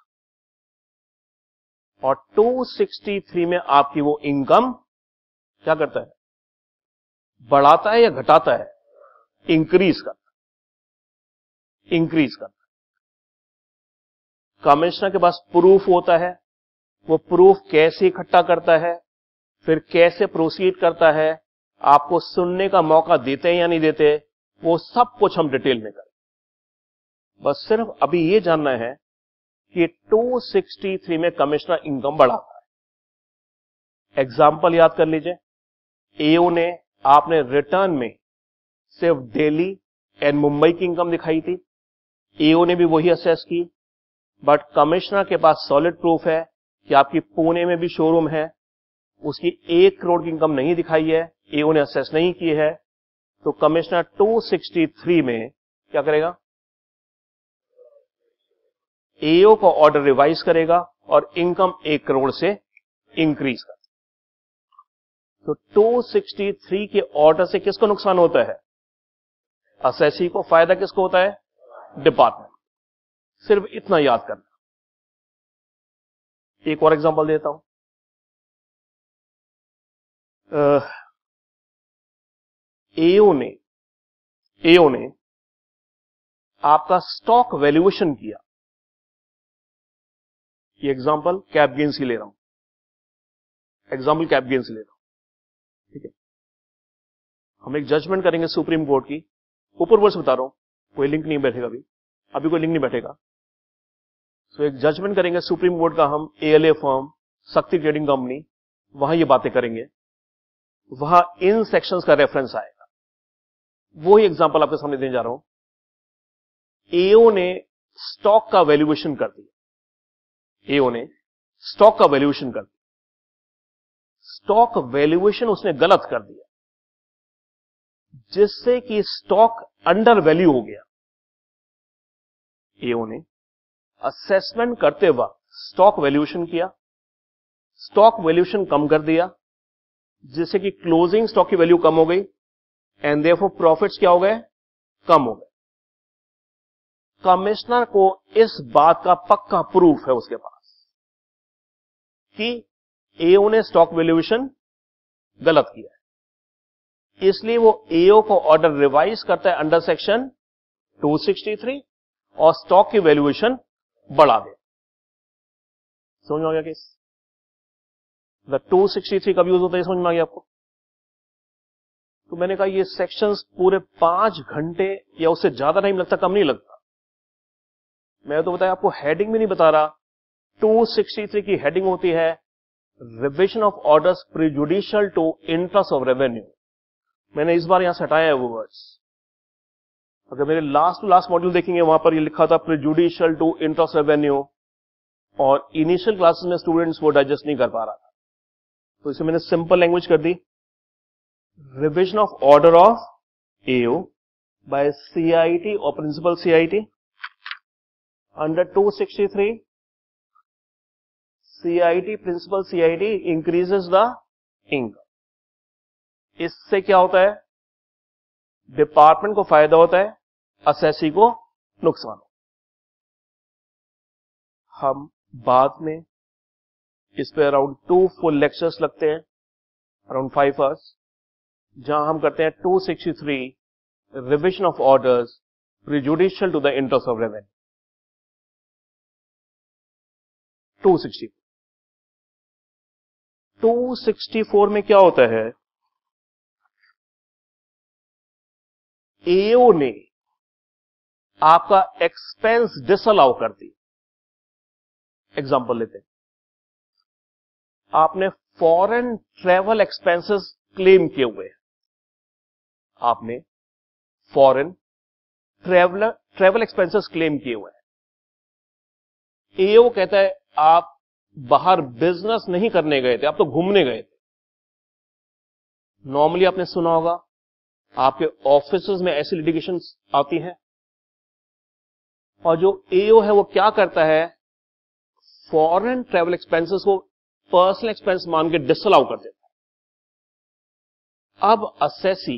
और टू सिक्सटी थ्री में आपकी वो इनकम क्या करता है, बढ़ाता है या घटाता है, इंक्रीज करता है, इंक्रीज करता है। कमिश्नर के पास प्रूफ होता है, वो प्रूफ कैसे इकट्ठा करता है, फिर कैसे प्रोसीड करता है, आपको सुनने का मौका देते हैं या नहीं देते, वो सब कुछ हम डिटेल में करें। बस सिर्फ अभी ये जानना है कि टू सिक्सटी थ्री में कमिश्नर इनकम बढ़ाता है। एग्जाम्पल याद कर लीजिए, एओ ने आपने रिटर्न में सिर्फ दिल्ली एंड मुंबई की इनकम दिखाई थी, एओ ने भी वही असेस की, बट कमिश्नर के पास सॉलिड प्रूफ है कि आपकी पुणे में भी शोरूम है, उसकी एक करोड़ की इनकम नहीं दिखाई है, एओ ने असेस नहीं की है, तो कमिश्नर टू सिक्सटी थ्री में क्या करेगा, एओ को ऑर्डर रिवाइज करेगा और इनकम एक करोड़ से इंक्रीज कर। तो टू सिक्सटी थ्री के ऑर्डर से किसको नुकसान होता है, असेसी को। फायदा किसको होता है, डिपार्टमेंट। सिर्फ इतना याद करना। एक और एग्जांपल देता हूं। एओ ने एओ ने आपका स्टॉक वैल्यूएशन किया। ये एग्जांपल कैप गेन से ले रहा हूं, एग्जांपल कैप गेन से ले रहा हूं, ठीक है। हम एक जजमेंट करेंगे सुप्रीम कोर्ट की, ऊपर वर्ष बता रहा हूं, कोई लिंक नहीं बैठेगा अभी अभी कोई लिंक नहीं बैठेगा। तो एक जजमेंट करेंगे सुप्रीम कोर्ट का हम, ALA firm, Shakti trading company, वहां ये बातें करेंगे, वहां इन सेक्शंस का रेफरेंस आएगा। वो ही एग्जांपल आपके सामने देने जा रहा हूं। एओ ने स्टॉक का वैल्यूएशन कर दिया, एओ ने स्टॉक का वैल्यूएशन कर दिया, स्टॉक वैल्यूएशन उसने गलत कर दिया, जिससे कि स्टॉक अंडर वैल्यू हो गया। एओ ने असेसमेंट करते वक्त स्टॉक वैल्यूएशन किया, स्टॉक वैल्यूएशन कम कर दिया, जिससे कि क्लोजिंग स्टॉक की वैल्यू कम हो गई, एंड देयरफॉर प्रॉफिट्स क्या हो गए, कम हो गए। कमिश्नर को इस बात का पक्का प्रूफ है उसके पास कि एओ ने स्टॉक वैल्यूएशन गलत किया है, इसलिए वो एओ को ऑर्डर रिवाइज करता है under section two sixty three और स्टॉक की वैल्यूएशन बढ़ा दे। समझ में आ गया case? The two sixty three कब यूज होता है, समझ में आ गया आपको? तो मैंने कहा ये सेक्शंस पूरे पांच घंटे या उससे ज्यादा टाइम लगता, कम नहीं लगता। मैं तो बताया आपको, हेडिंग भी नहीं बता रहा। टू सिक्सटी थ्री की हेडिंग होती है revision of orders prejudicial to interest of revenue. मैंने इस बार यहां से हटाया है वो वर्ड्स। अगर मेरे लास्ट टू लास्ट मॉड्यूल देखेंगे, वहां पर ये लिखा था प्रिजुडिशियल टू इंटरेस्ट रेवेन्यू, और इनिशियल क्लासेस में स्टूडेंट्स वो डाइजेस्ट नहीं कर पा रहा था, तो इसे मैंने सिंपल लैंग्वेज कर दी। Revision of order of AO by CIT और principal CIT under two sixty three, CIT principal CIT increases the income. इससे क्या होता है, डिपार्टमेंट को फायदा होता है, असेसी को नुकसान होता है। हम बाद में इस पे अराउंड टू फुल लेक्चर्स लगते हैं, अराउंड फाइव आवर्स, जहां हम करते हैं two sixty three revision of orders prejudicial to the interest of revenue. Two sixty two sixty four में क्या होता है, एओ ने आपका एक्सपेंस डिसअलाउ कर दी। एग्जांपल लेते हैं, आपने फॉरेन ट्रैवल एक्सपेंसेस क्लेम किए हुए हैं, आपने foreign travel travel expenses claim किए हुए हैं। एओ कहता है आप बाहर बिजनेस नहीं करने गए थे, आप तो घूमने गए थे। नॉर्मली आपने सुना होगा आपके ऑफिसेज में ऐसी लिटिगेशन आती हैं, और जो एओ है वो क्या करता है, फॉरेन ट्रैवल एक्सपेंसेस को पर्सनल एक्सपेंस मान के डिसअलाउ कर देता है। अब असेसी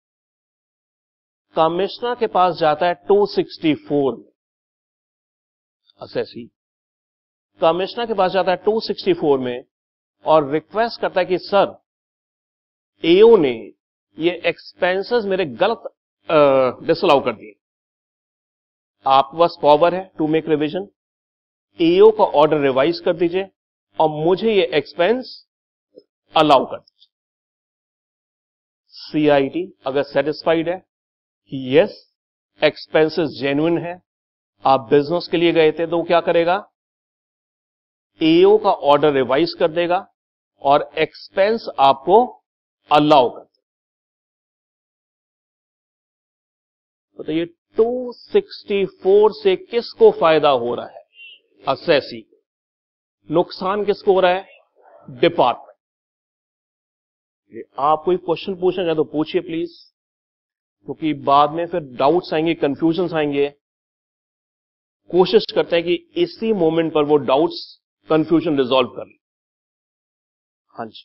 कमिश्नर के पास जाता है टू सिक्सटी फोर में, असेसी कमिश्नर के पास जाता है टू सिक्सटी फोर में और रिक्वेस्ट करता है कि सर एओ ने ये एक्सपेंसेस मेरे गलत डिसअलाउ कर दिए, आपके पास पावर है टू मेक रिवीजन, एओ का ऑर्डर रिवाइज कर दीजिए और मुझे ये एक्सपेंस अलाउ कर दीजिए। सीआईटी अगर सेटिस्फाइड है कि यस एक्सपेंसेस जेन्युइन है, आप बिजनेस के लिए गए थे, तो क्या करेगा, एओ का ऑर्डर रिवाइज कर देगा और एक्सपेंस आपको अलाउ कर देगा। बताइए टू सिक्सटी फोर से किसको फायदा हो रहा है, असेसी। नुकसान किसको हो रहा है, डिपार्टमेंट। आप कोई क्वेश्चन पूछना चाहे तो पूछिए प्लीज, क्योंकि बाद में फिर डाउट्स आएंगे, कंफ्यूजन आएंगे। कोशिश करते हैं कि इसी मोमेंट पर वो डाउट्स कंफ्यूजन रिजॉल्व कर ले। हाँ जी,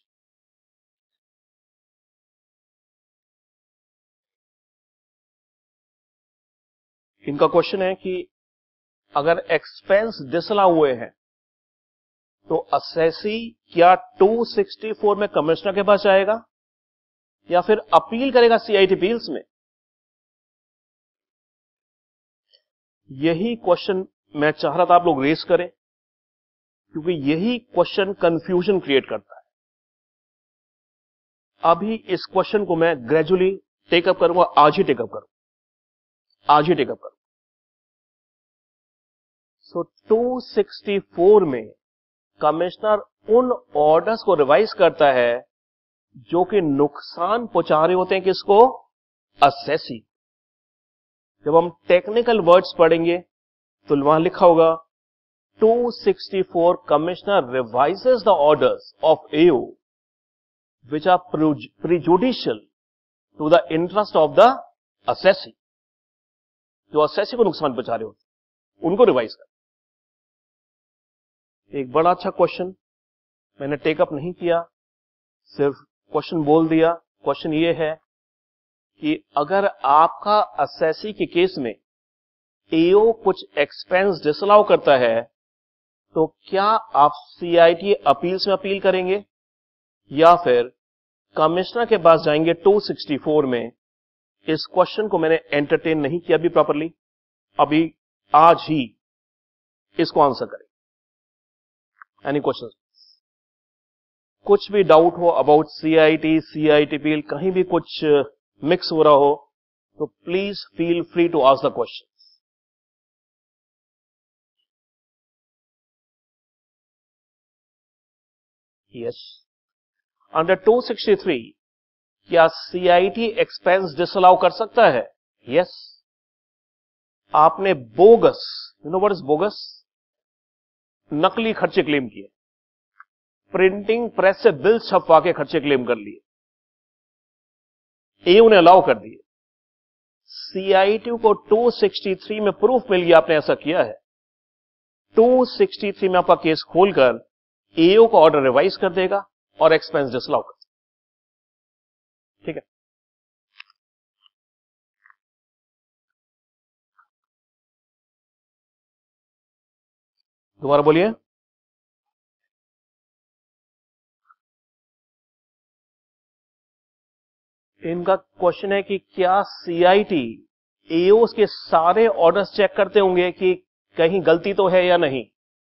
इनका क्वेश्चन है कि अगर एक्सपेंस डिसअलाउ हुए हैं तो असेसी क्या टू सिक्सटी फोर में कमिश्नर के पास जाएगा या फिर अपील करेगा सीआईटी अपील्स में। यही क्वेश्चन मैं चाह रहा था आप लोग रेस करें, क्योंकि यही क्वेश्चन कंफ्यूजन क्रिएट करता है। अभी इस क्वेश्चन को मैं ग्रेजुअली टेकअप करूंगा, आज ही टेकअप करूंगा, आज ही टेकअप करूंगा। सो टू सिक्सटी फोर में कमिश्नर उन ऑर्डर्स को रिवाइज करता है जो कि नुकसान पहुंचा रहे होते हैं किसको, असेसी। जब हम टेक्निकल वर्ड्स पढ़ेंगे तो वहां लिखा होगा two sixty four commissioner revises the orders of AO which are prejudicial to the interest of the assessee. जो असेसी को नुकसान पहुंचा रहे होते उनको रिवाइज कर। एक बड़ा अच्छा क्वेश्चन मैंने टेकअप नहीं किया, सिर्फ क्वेश्चन बोल दिया। क्वेश्चन ये है कि अगर आपका असेसी के केस में एओ कुछ एक्सपेंस डिसअलाउ करता है तो क्या आप सीआईटी अपील्स में अपील करेंगे या फिर कमिश्नर के पास जाएंगे टू सिक्सटी फोर में। इस क्वेश्चन को मैंने एंटरटेन नहीं किया अभी प्रॉपर्ली, अभी आज ही इसको आंसर करें। Any question? कुछ भी डाउट हो अबाउट सीआईटी, सीआईटी अपील, कहीं भी कुछ मिक्स हो रहा हो तो please feel free to ask the question. Yes, under two sixty three क्या सीआईटी एक्सपेंस डिसअलाउ कर सकता है? Yes yes. आपने bogus, you know what is bogus? नकली खर्चे क्लेम किए, प्रिंटिंग प्रेस से बिल छपवा के खर्चे क्लेम कर लिए, एओ ने अलाउ कर दिए। सीआईटी को टू सिक्सटी थ्री में प्रूफ मिल गया आपने ऐसा किया है, टू सिक्सटी थ्री में आपका केस खोलकर एओ का ऑर्डर रिवाइज कर देगा और एक्सपेंस डिसअलाउ कर देगा। ठीक है, दोबारा बोलिए। इनका क्वेश्चन है कि क्या सीआईटी एओ के सारे ऑर्डर्स चेक करते होंगे कि कहीं गलती तो है या नहीं।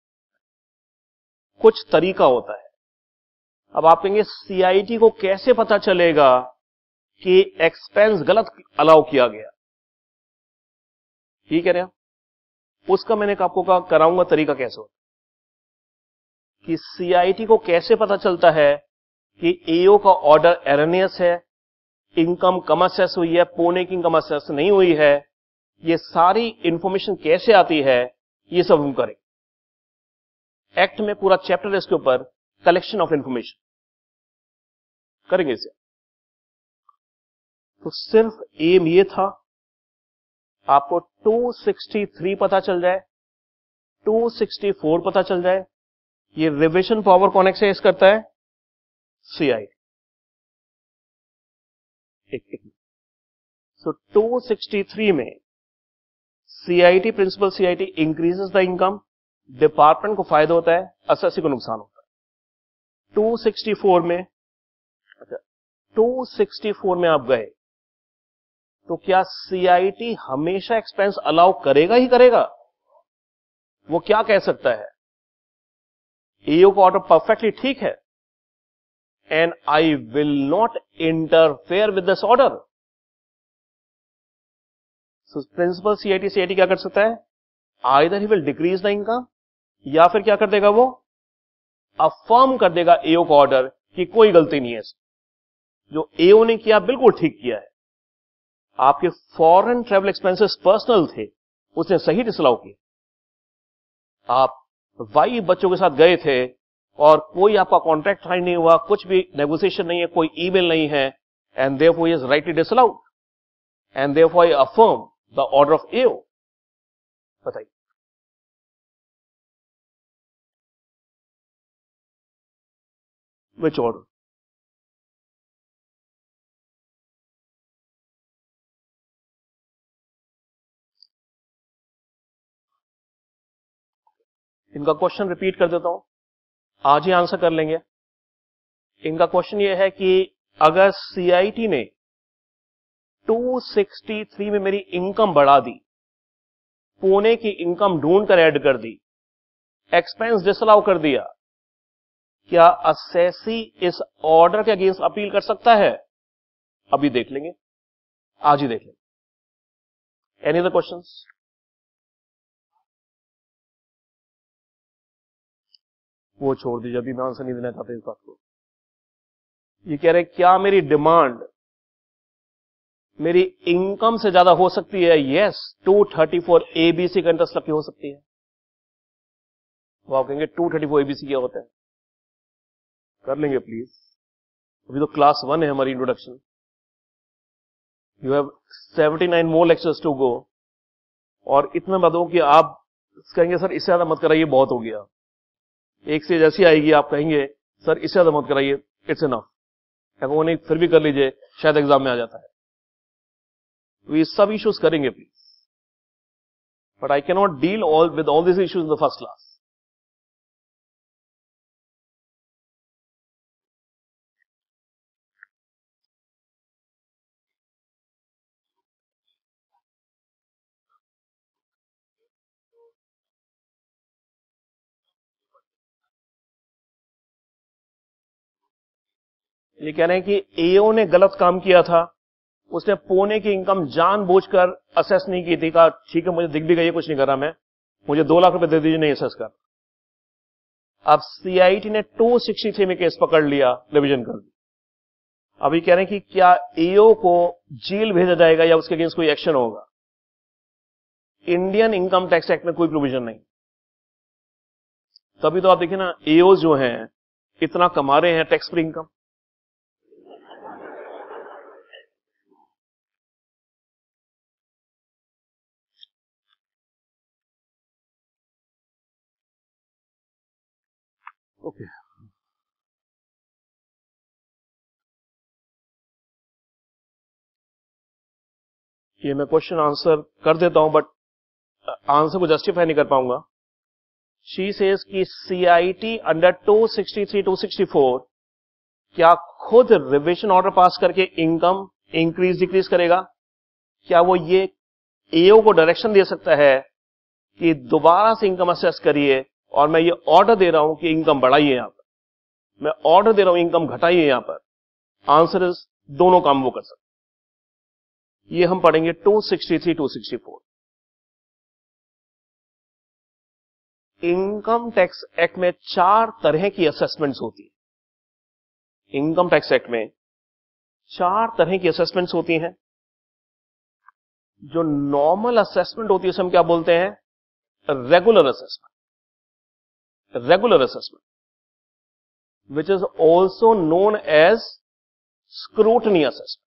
कुछ तरीका होता है। अब आप कहेंगे सीआईटी को कैसे पता चलेगा कि एक्सपेंस गलत अलाउ किया गया, ये कह रहे हैं। उसका मैंने आपको कहा कराऊंगा तरीका कैसे होता कि सीआईटी को कैसे पता चलता है कि एओ का ऑर्डर एरनियस है, इनकम कम असेस हुई है, पौने की इनकम असेस नहीं हुई है। ये सारी इंफॉर्मेशन कैसे आती है, ये सब हम करेंगे। एक्ट में पूरा चैप्टर है इसके ऊपर, कलेक्शन ऑफ इंफॉर्मेशन करेंगे इसे। तो सिर्फ एम ये था आपको टू सिक्सटी थ्री पता चल जाए, टू सिक्सटी फोर पता चल जाए। ये रिविजन पावर कौन एक्सरसाइज करता है, सीआईटी। एक एक सो टू सिक्सटी थ्री में CIT principal CIT increases the income, department को फायदा होता है, असेसी को नुकसान होता है। टू सिक्सटी फोर में अच्छा टू सिक्सटी फोर में आप गए तो क्या सीआईटी हमेशा एक्सपेंस अलाउ करेगा ही करेगा? वो क्या कह सकता है, एओ का ऑर्डर परफेक्टली ठीक है and I will not interfere with this order. So principal C I T C I T क्या कर सकता है, either he will decrease the income या फिर क्या कर देगा, वो अफर्म कर देगा एओ का ऑर्डर कि कोई गलती नहीं है, जो एओ ने किया बिल्कुल ठीक किया है। आपके फॉरेन ट्रेवल एक्सपेंसेस पर्सनल थे, उसने सही डिसअलाउ किया। आप वाई बच्चों के साथ गए थे और कोई आपका कॉन्ट्रैक्ट साइन नहीं हुआ, कुछ भी नेगोशिएशन नहीं है, कोई ईमेल नहीं है, and therefore he is rightly disallowed and therefore I affirm the order of AO. बताइए, विच ऑर्डर? इनका क्वेश्चन रिपीट कर देता हूं, आज ही आंसर कर लेंगे। इनका क्वेश्चन यह है कि अगर सीआईटी ने टू सिक्सटी थ्री में मेरी इनकम बढ़ा दी, पुणे की इनकम ढूंढ कर ऐड कर दी, एक्सपेंस डिसअलाउ कर दिया, क्या असेसी इस ऑर्डर के अगेंस्ट अपील कर सकता है? अभी देख लेंगे, आज ही देख लेंगे। Any other questions? वो छोड़ दीजिए, अभी मैं आंसर नहीं देना चाहता इस बात को। ये कह रहे क्या मेरी डिमांड मेरी इनकम से ज्यादा हो सकती है? Yes, two thirty four ABC का इंटरेस्ट लगी हो सकती है। वो आप कहेंगे टू थर्टी फोर एबीसी क्या होता है? कर लेंगे प्लीज, अभी तो क्लास वन है हमारी introduction. You have seventy nine more lectures to go. और इतना बताओ कि आप कहेंगे सर इससे ज्यादा मत कराइए, बहुत हो गया। एक से जैसी आएगी आप कहेंगे सर इससे ज्यादा मत कराइए, इट्स इनफ। वो नहीं, फिर भी कर लीजिए, शायद एग्जाम में आ जाता है। तो ये सब इश्यूज करेंगे please, but I can not deal all with all this issues in the first class. ये कह रहे हैं कि एओ ने गलत काम किया था, उसने पुणे की इनकम जानबूझकर असेस नहीं की थी। कहा ठीक है, मुझे दिख भी गई, कुछ नहीं करा मैं, मुझे दो लाख रुपए दे दीजिए, नहीं असेस कर। अब सीआईटी ने टू सिक्सटी थ्री में केस पकड़ लिया, रिवीजन कर दी। अभी कह रहे हैं कि क्या एओ को जेल भेजा जाएगा या उसके अगेंस्ट कोई एक्शन होगा? इंडियन इनकम टैक्स एक्ट में कोई प्रोविजन नहीं। तभी तो आप देखिए ना, एओ जो हैं इतना कमा रहे हैं टैक्स फ्री इनकम। ओके, ये मैं क्वेश्चन आंसर कर देता हूं, बट आंसर को जस्टिफाई नहीं कर पाऊंगा। शी सेज कि CIT under two sixty three two sixty four क्या खुद रिविजन ऑर्डर पास करके इनकम इंक्रीज डिक्रीज करेगा? क्या वो ये एओ को डायरेक्शन दे सकता है कि दोबारा से इनकम असेस करिए, और मैं ये ऑर्डर दे रहा हूं कि इनकम बढ़ाइए, यहां पर मैं ऑर्डर दे रहा हूं इनकम घटाइए यहां पर? आंसर इज दोनों काम वो कर सकते। ये हम पढ़ेंगे two sixty three two sixty four. Income tax act में चार तरह की असेसमेंट्स होती है। इनकम टैक्स एक्ट में चार तरह की असेसमेंट्स होती हैं। जो नॉर्मल असेसमेंट होती है उसे हम क्या बोलते हैं? Regular assessment. Regular assessment which is also known as scrutiny assessment.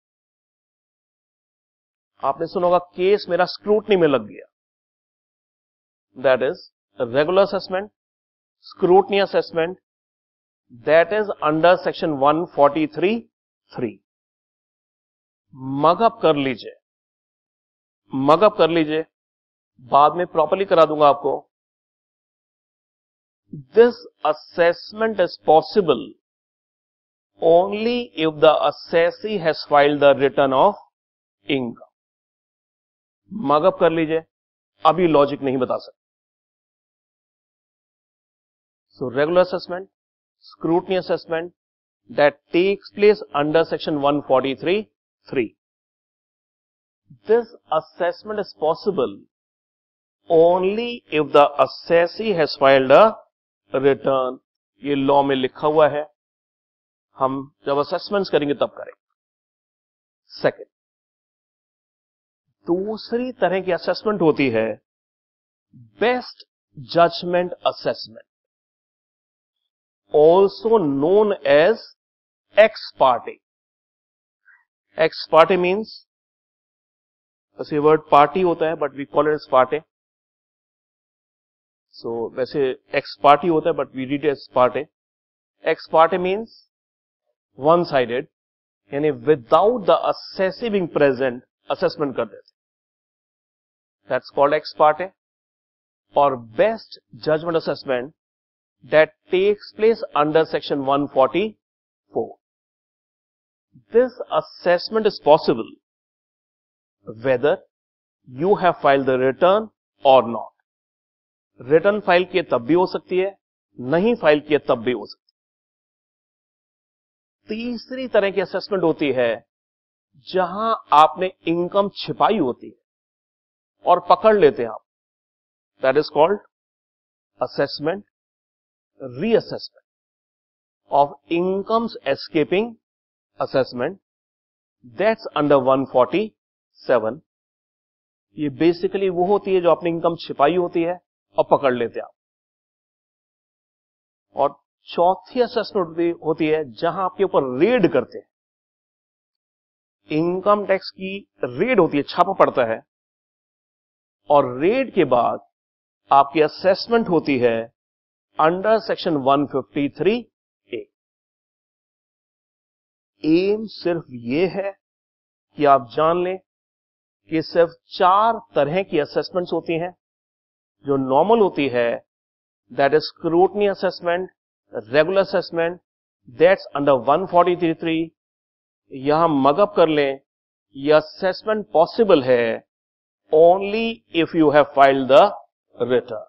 आपने सुना होगा केस मेरा स्क्रूटनी में लग गया, that is regular assessment. Scrutiny assessment that is under section one forty three three. Mug up कर लीजिए, मगअप कर लीजिए, बाद में प्रॉपर्ली करा दूंगा आपको। This assessment is possible only if the assessee has filed the return of income. Mug up कर लीजिए, अभी लॉजिक नहीं बता सकते। So regular assessment, scrutiny assessment that takes place under section one forty-three three. This assessment is possible only if the assessee has filed a return. ये law में लिखा हुआ है, हम जब असेसमेंट्स करेंगे तब करेंगे। सेकंड, दूसरी तरह की असेसमेंट होती है best judgment assessment, also known as ex parte. Ex parte means, वैसे वर्ड पार्टी होता है but we call it as parte. So वैसे एक्स पार्टी होता है but we read as parte. Ex parte means one sided, यानी without the assessee being present assessment कर देते, that's called ex parte. और best judgment assessment that takes place under section one forty-four. This assessment is possible whether you have filed the return or not. Return file किए तब भी हो सकती है, नहीं फाइल किए तब भी हो सकती है। तीसरी तरह की असेसमेंट होती है जहां आपने इनकम छिपाई होती है और पकड़ लेते हैं आप, that is called assessment reassessment of incomes escaping assessment, that's under one forty-seven. ये बेसिकली वो होती है जो आपने इनकम छिपाई होती है और पकड़ लेते हैं आप। और चौथी असेसमेंट होती है जहां आपके ऊपर रेड करते हैं, इनकम टैक्स की रेड होती है, छापा पड़ता है, और रेड के बाद आपकी असेसमेंट होती है under section one fifty-three A. एम सिर्फ ये है कि आप जान लें कि सिर्फ चार तरह की असेसमेंट्स होती हैं। जो नॉर्मल होती है that is scrutiny assessment, regular assessment, that's under one forty-three three। यहां मगअप कर लें, ये असेसमेंट पॉसिबल है only if you have filed the return.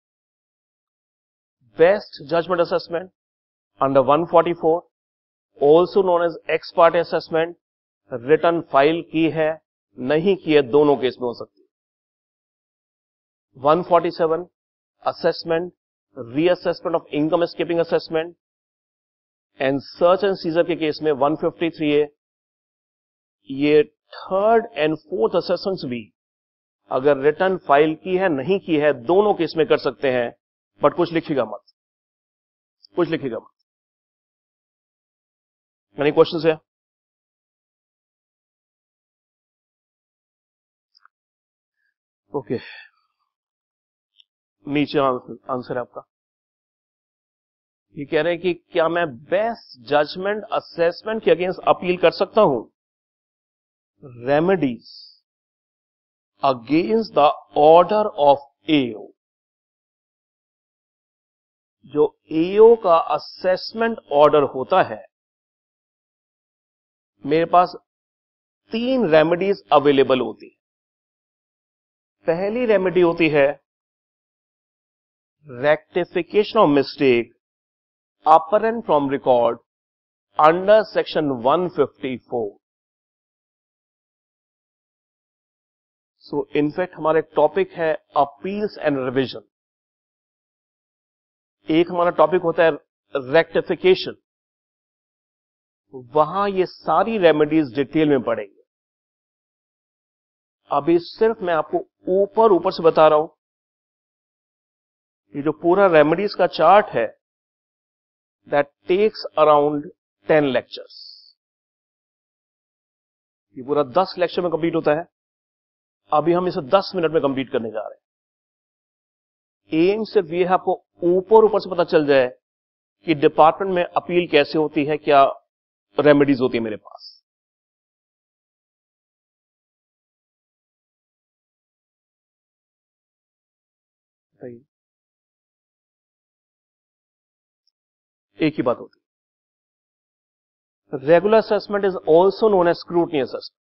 Best judgment assessment under one forty-four, also known as ex parte assessment, return file की है नहीं की है, दोनों केस में हो सकती है। one forty-seven assessment, reassessment of income escaping assessment, and search and seizure के केस में one fifty-three ए, ये थर्ड एंड फोर्थ असेसमेंट्स भी अगर रिटर्न फाइल की है नहीं की है, दोनों केस में कर सकते हैं, बट कुछ लिखिएगा मत, कुछ लिखिएगा मत। एनी क्वेश्चंस है? ओके, नीचे आंसर है आपका। ये कह रहे हैं कि क्या मैं बेस्ट जजमेंट असेसमेंट के अगेंस्ट अपील कर सकता हूं? Remedies against the order of AO. जो एओ का असेसमेंट ऑर्डर होता है, मेरे पास तीन रेमेडीज अवेलेबल होती है। पहली रेमेडी होती है rectification of mistake apparent from record under section one fifty four. So in fact हमारे टॉपिक है अपील्स एंड रिविजन। एक हमारा टॉपिक होता है रेक्टिफिकेशन, वहां ये सारी रेमेडीज डिटेल में पढ़ेंगे। अभी सिर्फ मैं आपको ऊपर ऊपर से बता रहा हूं। ये जो पूरा रेमेडीज का चार्ट है, that takes around ten lectures. ये पूरा दस लेक्चर में कंप्लीट होता है। अभी हम इसे दस मिनट में कंप्लीट करने जा रहे हैं। एम सिर्फ ये है आपको ऊपर ऊपर से पता चल जाए कि डिपार्टमेंट में अपील कैसे होती है, क्या रेमेडीज होती है मेरे पास। एक ही बात होती है। Regular assessment is also known as scrutiny assessment.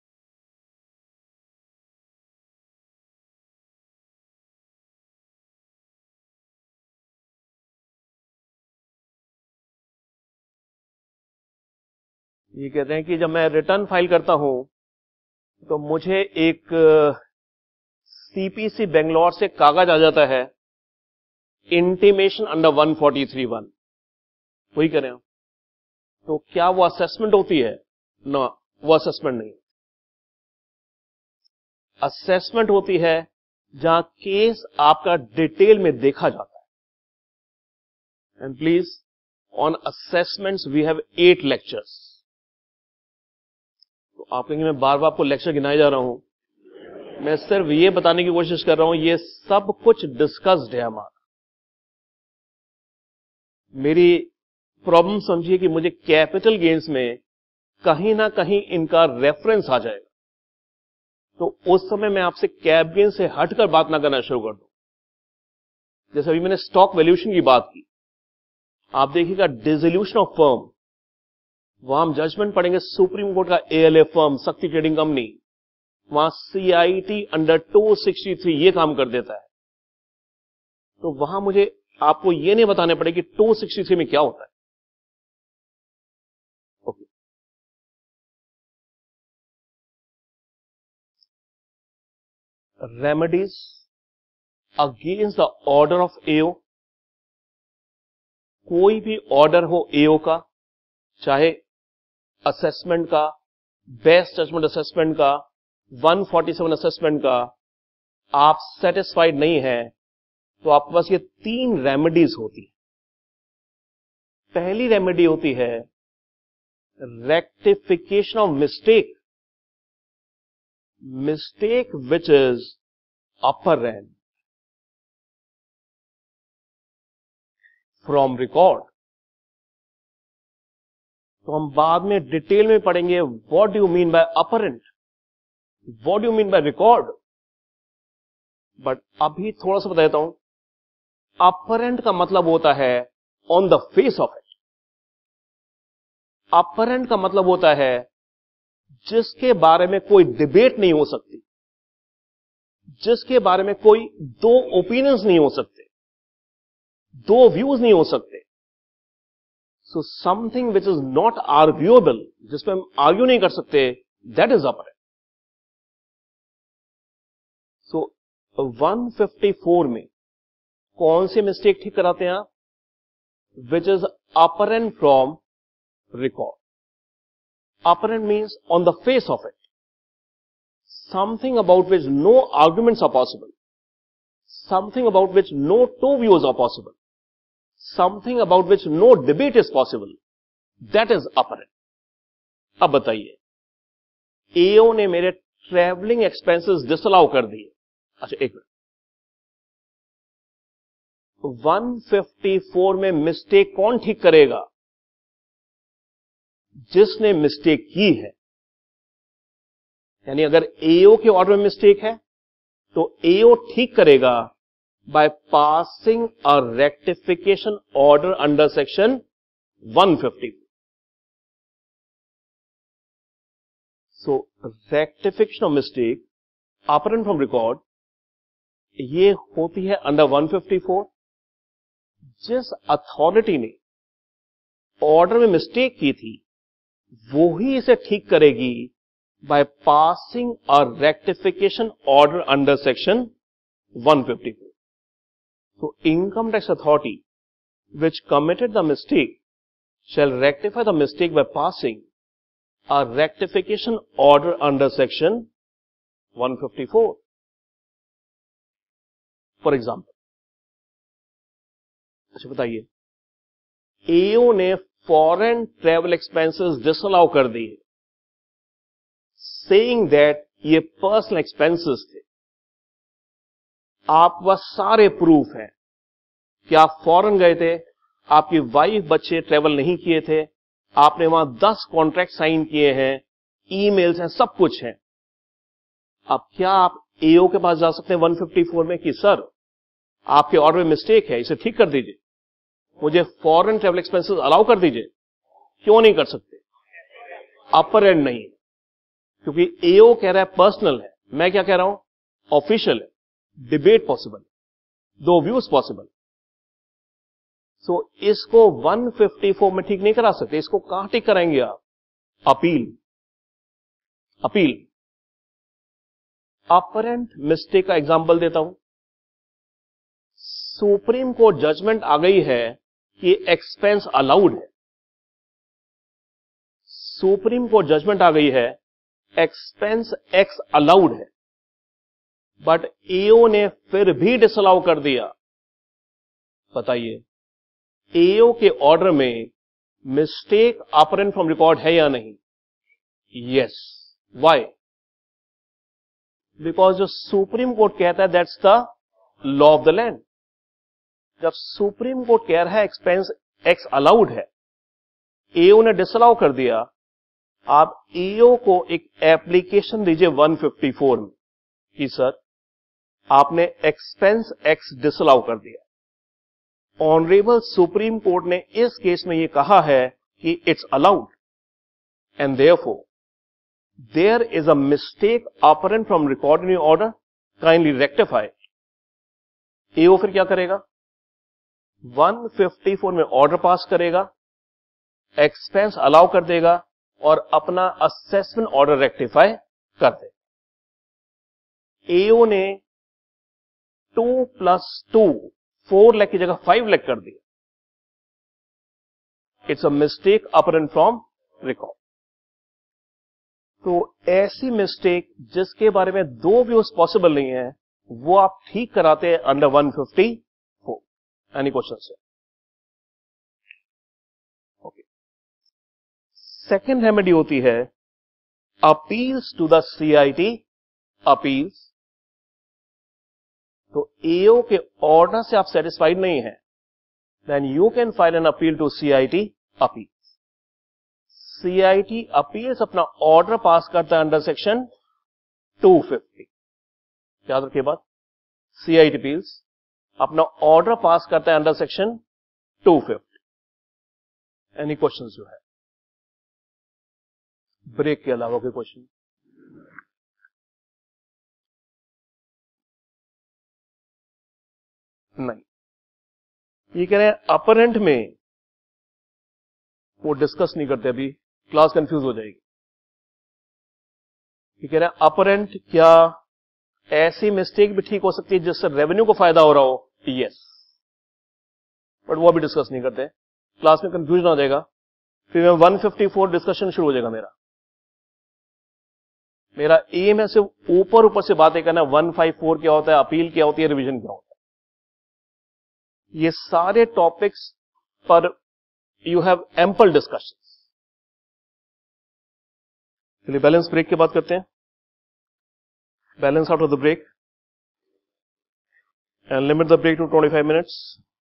ये कहते हैं कि जब मैं रिटर्न फाइल करता हूं तो मुझे एक सीपीसी बेंगलोर से कागज आ जाता है, intimation under one forty three one. वही करें हम, तो क्या वो असेसमेंट होती है? ना, वो असेसमेंट नहीं। असेसमेंट होती है जहां केस आपका डिटेल में देखा जाता है। And please, on assessments we have eight lectures. तो आप कहेंगे मैं बार बार आपको लेक्चर गिनाए जा रहा हूं। मैं सिर्फ ये बताने की कोशिश कर रहा हूं, ये सब कुछ डिस्कस्ड है हमारा। मेरी प्रॉब्लम समझिए कि मुझे कैपिटल गेन्स में कहीं ना कहीं इनका रेफरेंस आ जाएगा, तो उस समय मैं आपसे कैप गेन से हटकर बात ना करना शुरू कर दूं। जैसे अभी मैंने स्टॉक वैल्यूएशन की बात की, आप देखिएगा डिसोल्यूशन ऑफ फर्म, वहां हम जजमेंट पढ़ेंगे सुप्रीम कोर्ट का ALA firm, Shakti trading company, वहां CIT under two sixty three ये काम कर देता है। तो वहां मुझे आपको ये नहीं बताने पड़े कि टू सिक्सटी थ्री में क्या होता है। Okay, remedies against the order of AO. कोई भी ऑर्डर हो एओ का, चाहे असेसमेंट का, बेस्ट जजमेंट असेसमेंट का, वन फोर्टी सेवन असेसमेंट का, आप सेटिस्फाइड नहीं है तो आपके पास ये तीन रेमेडीज होती है। पहली रेमेडी होती है rectification of mistake, mistake which is apparent from record. तो हम बाद में डिटेल में पढ़ेंगे what do you mean by apparent, what do you mean by record. But अभी थोड़ा सा बता देता हूं। अपरेंट का मतलब होता है on the face of it. Apparent का मतलब होता है जिसके बारे में कोई डिबेट नहीं हो सकती, जिसके बारे में कोई दो ओपिनियंस नहीं हो सकते, दो व्यूज नहीं हो सकते। So something which is not arguable, जिसपे हम आर्ग्यू नहीं कर सकते, that is apparent. So one fifty four में कौन से मिस्टेक ठीक कराते हैं आप? Which is apparent from record. Apparent means on the face of it, something about which no arguments are possible, something about which no two views are possible, something about which no debate is possible, that is apparent. अब बताइए, एओ ने मेरे travelling expenses disallow कर दिए. अच्छा एक minute, one fifty four में mistake कौन ठीक करेगा? जिसने मिस्टेक की है. यानी अगर एओ के ऑर्डर में मिस्टेक है तो एओ ठीक करेगा by passing a rectification order under section one fifty. So rectification of mistake apparent from record ये होती है अंडर वन फिफ्टी फोर. जिस अथॉरिटी ने ऑर्डर में मिस्टेक की थी वो ही इसे ठीक करेगी by passing a rectification order under section one fifty four. So income tax authority which committed the mistake shall rectify the mistake by passing a rectification order under section one fifty-four. For example, अच्छा बताइए, एओ ने foreign travel expenses disallow कर दिए, saying that ये personal expenses थे. आप वह सारे प्रूफ हैं कि आप फॉरेन गए थे, आपकी वाइफ बच्चे ट्रेवल नहीं किए थे, आपने वहां दस कॉन्ट्रैक्ट साइन किए हैं, ईमेल्स हैं, सब कुछ है. अब क्या आप एओ के पास जा सकते हैं वन फिफ्टी फोर में कि सर आपके ऑर्डर में मिस्टेक है, इसे ठीक कर दीजिए, मुझे फॉरेन ट्रेवल एक्सपेंसेस अलाउ कर दीजिए? क्यों नहीं कर सकते? अपर एंड नहीं, क्योंकि एओ कह रहा है पर्सनल है, मैं क्या कह रहा हूं ऑफिशियल है. डिबेट पॉसिबल, दो व्यूज पॉसिबल. सो इसको वन फिफ्टी फोर में ठीक नहीं करा सकते. इसको कहां ठीक कराएंगे आप? अपील. अपील. अपरेंट मिस्टेक का एग्जांपल देता हूं. सुप्रीम कोर्ट जजमेंट आ गई है कि एक्सपेंस अलाउड है. सुप्रीम कोर्ट जजमेंट आ गई है एक्सपेंस एक्स अलाउड है, बट एओ ने फिर भी डिसअलाउ कर दिया. बताइए, एओ के ऑर्डर में मिस्टेक अपरेंट फ्रॉम रिकॉर्ड है या नहीं? यस. व्हाई? बिकॉज जो सुप्रीम कोर्ट कहता है that's the law of the land. जब सुप्रीम कोर्ट कह रहा है एक्सपेंस एक्स अलाउड है, एओ ने डिसअलाउ कर दिया, आप एओ को एक एप्लीकेशन दीजिए वन फिफ्टी फोर में कि सर आपने एक्सपेंस एक्स डिसअलाउ कर दिया. ऑनरेबल सुप्रीम कोर्ट ने इस केस में यह कहा है कि it's allowed and therefore there is a mistake apparent from record in your order, kindly rectify. AO फिर क्या करेगा? वन फिफ्टी फोर में ऑर्डर पास करेगा, एक्सपेंस अलाउ कर देगा और अपना असेसमेंट ऑर्डर रेक्टिफाई कर देगा. एओ ने two plus two four lakh की जगह फाइव लाख कर दिया. It's a mistake apparent from record. तो ऐसी मिस्टेक जिसके बारे में दो व्यूज पॉसिबल नहीं है, वो आप ठीक कराते हैं under one fifty four. Any question से? ओके. सेकेंड रेमेडी होती है appeals to the CIT. Appeals. तो एओ के ऑर्डर से आप सेटिस्फाइड नहीं है, then you can file an appeal to CIT appeals. CIT appeals अपना ऑर्डर पास करता है अंडर सेक्शन टू फिफ्टी. याद रखिए बात, सीआईटी अपील्स अपना ऑर्डर पास करता है under section two fifty. Any questions जो है ब्रेक के अलावा कोई क्वेश्चन? नहीं. ये कह रहे हैं अपरेंट में वो डिस्कस नहीं करते, अभी क्लास कंफ्यूज हो जाएगी. ये कह रहे हैं अपरेंट क्या ऐसी मिस्टेक भी ठीक हो सकती है जिससे रेवेन्यू को फायदा हो रहा हो? यस. बट वो अभी डिस्कस नहीं करते, क्लास में कंफ्यूजन हो जाएगा, फिर मैं वन फिफ्टी फोर डिस्कशन शुरू हो जाएगा. मेरा मेरा एम है सिर्फ ऊपर ऊपर से बातें करना, वन फिफ्टी फोर क्या होता है, अपील क्या होती है, रिवीजन क्या होता है. ये सारे टॉपिक्स पर यू हैव एम्पल डिस्कशंस। चलिए बैलेंस ब्रेक की बात करते हैं। Balance out of the break and limit the break to twenty-five minutes.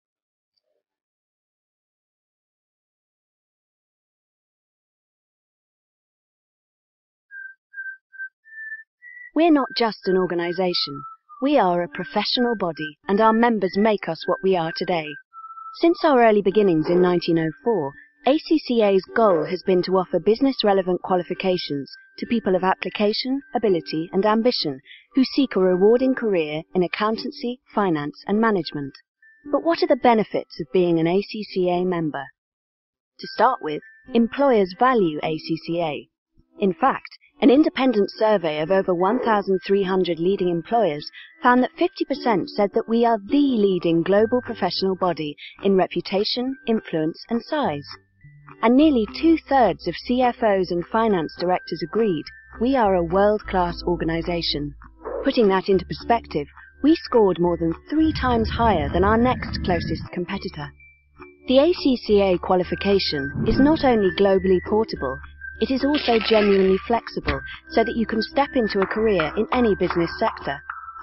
We're not just an organisation. We are a professional body, and our members make us what we are today. Since our early beginnings in nineteen oh four, A C C A's goal has been to offer business-relevant qualifications to people of application, ability and ambition who seek a rewarding career in accountancy, finance and management. But what are the benefits of being an A C C A member? To start with, employers value A C C A. In fact, an independent survey of over one thousand three hundred leading employers found that fifty percent said that we are the leading global professional body in reputation, influence and size. And nearly two-thirds of C F Os and finance directors agreed we are a world-class organisation. Putting that into perspective, we scored more than three times higher than our next closest competitor. The A C C A qualification is not only globally portable, it is also genuinely flexible so that you can step into a career in any business sector.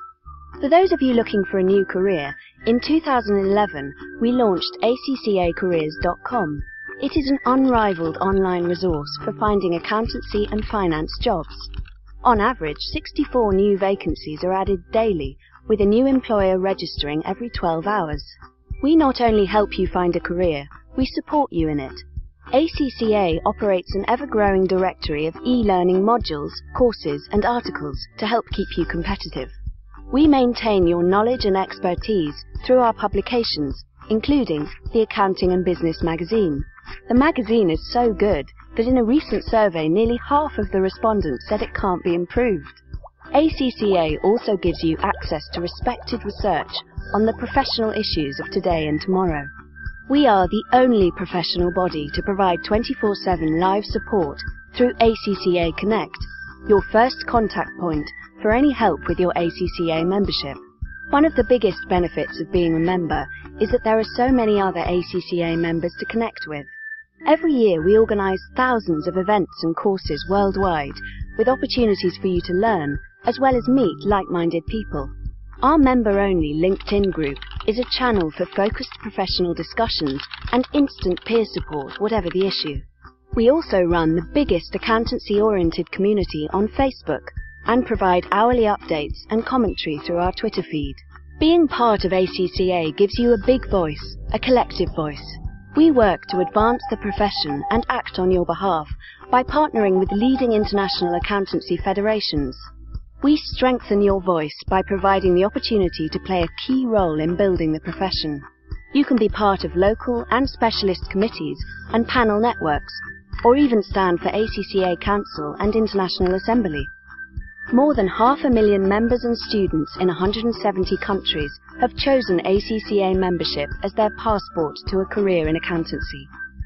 For those of you looking for a new career, in two thousand eleven we launched A C C A careers dot com. It is an unrivaled online resource for finding accountancy and finance jobs. On average, sixty-four new vacancies are added daily, with a new employer registering every twelve hours. We not only help you find a career, we support you in it. A C C A operates an ever-growing directory of e-learning modules, courses and articles to help keep you competitive. We maintain your knowledge and expertise through our publications, including the Accounting and Business magazine. The magazine is so good that in a recent survey nearly half of the respondents said it can't be improved. A C C A also gives you access to respected research on the professional issues of today and tomorrow. We are the only professional body to provide twenty-four seven live support through A C C A Connect, your first contact point for any help with your A C C A membership. One of the biggest benefits of being a member is that there are so many other A C C A members to connect with. Every year we organise thousands of events and courses worldwide with opportunities for you to learn as well as meet like-minded people. Our member-only LinkedIn group is a channel for focused professional discussions and instant peer support, whatever the issue. We also run the biggest accountancy-oriented community on Facebook and provide hourly updates and commentary through our Twitter feed. Being part of A C C A gives you a big voice, a collective voice. We work to advance the profession and act on your behalf by partnering with leading international accountancy federations. We strengthen your voice by providing the opportunity to play a key role in building the profession. You can be part of local and specialist committees and panel networks, or even stand for A C C A Council and International Assembly. More than half a million members and students in one hundred seventy countries have chosen A C C A membership as their passport to a career in accountancy.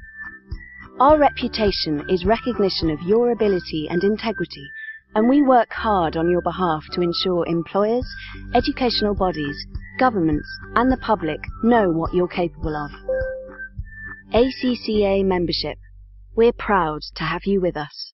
Our reputation is recognition of your ability and integrity, and we work hard on your behalf to ensure employers, educational bodies, governments and the public know what you're capable of. A C C A membership. We're proud to have you with us.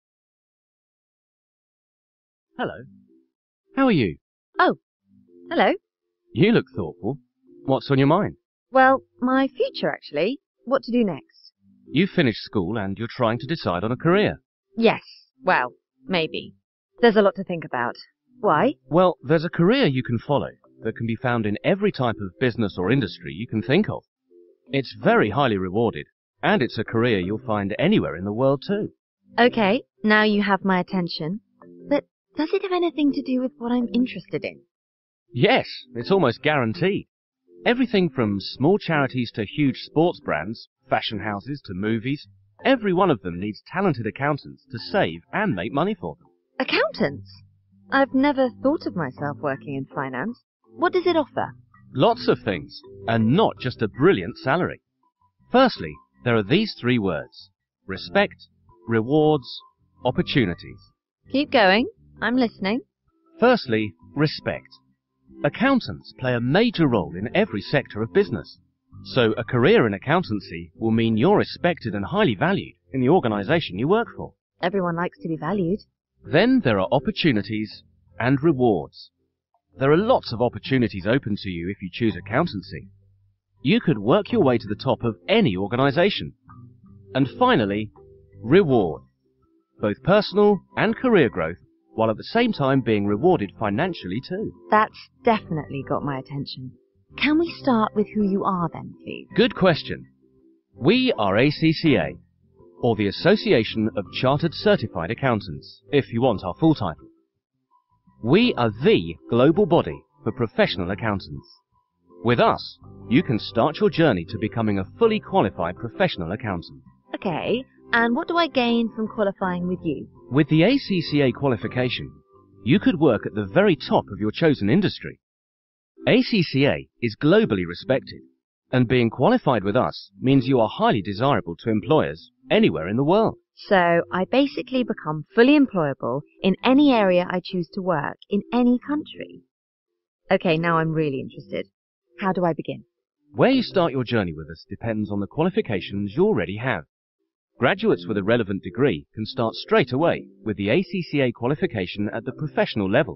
Hello. How are you? Oh, hello. You look thoughtful. What's on your mind? Well, my future actually. What to do next? You've finished school and you're trying to decide on a career. Yes, well, maybe. There's a lot to think about. Why? Well, there's a career you can follow that can be found in every type of business or industry you can think of. It's very highly rewarded, and it's a career you'll find anywhere in the world too. Okay, now you have my attention. But does it have anything to do with what I'm interested in? Yes, it's almost guaranteed. Everything from small charities to huge sports brands, fashion houses to movies, every one of them needs talented accountants to save and make money for them. Accountants? I've never thought of myself working in finance. What does it offer? Lots of things, and not just a brilliant salary. Firstly, there are these three words: respect, rewards, opportunities. Keep going. I'm listening. Firstly, respect. Accountants play a major role in every sector of business. So a career in accountancy will mean you're respected and highly valued in the organisation you work for. Everyone likes to be valued. Then there are opportunities and rewards. There are lots of opportunities open to you if you choose accountancy. You could work your way to the top of any organisation. And finally, reward. Both personal and career growth, while at the same time being rewarded financially too. That's definitely got my attention. Can we start with who you are then, please? Good question. We are A C C A, or the Association of Chartered Certified Accountants, if you want our full title. We are the global body for professional accountants. With us, you can start your journey to becoming a fully qualified professional accountant. Okay, and what do I gain from qualifying with you? With the A C C A qualification, you could work at the very top of your chosen industry. A C C A is globally respected, and being qualified with us means you are highly desirable to employers anywhere in the world. So I basically become fully employable in any area I choose to work in any country. Okay, now I'm really interested. How do I begin? Where you start your journey with us depends on the qualifications you already have. Graduates with a relevant degree can start straight away with the A C C A qualification at the professional level.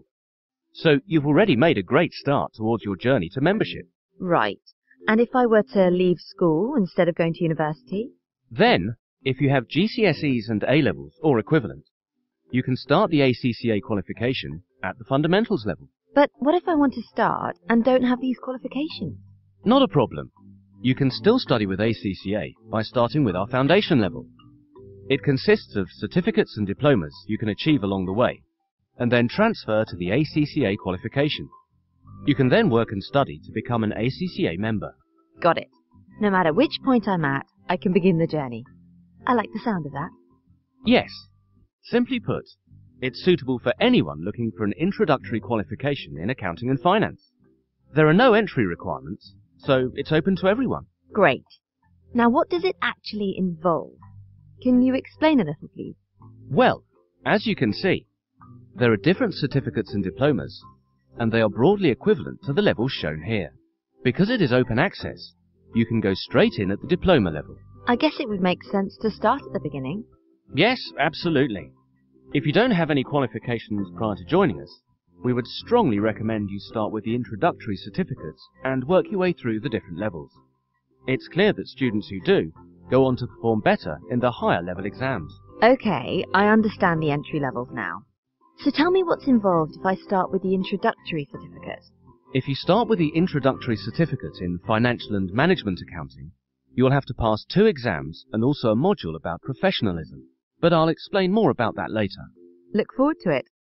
So you've already made a great start towards your journey to membership. Right. And if I were to leave school instead of going to university? Then, if you have G C S Es and A-levels or equivalent, you can start the A C C A qualification at the fundamentals level. But what if I want to start and don't have these qualifications? Not a problem. You can still study with A C C A by starting with our foundation level. It consists of certificates and diplomas you can achieve along the way, and then transfer to the A C C A qualification. You can then work and study to become an A C C A member. Got it. No matter which point I'm at, I can begin the journey. I like the sound of that. Yes. Simply put, it's suitable for anyone looking for an introductory qualification in accounting and finance. There are no entry requirements, so it's open to everyone. Great. Now what does it actually involve? Can you explain a little, please? Well, as you can see, there are different certificates and diplomas, and they are broadly equivalent to the levels shown here. Because it is open access, you can go straight in at the diploma level. I guess it would make sense to start at the beginning. Yes, absolutely. If you don't have any qualifications prior to joining us, we would strongly recommend you start with the introductory certificates and work your way through the different levels. It's clear that students who do go on to perform better in the higher level exams. Okay, I understand the entry levels now. So tell me what's involved if I start with the introductory certificate. If you start with the introductory certificate in financial and management accounting, you will have to pass two exams and also a module about professionalism. But I'll explain more about that later. Look forward to it.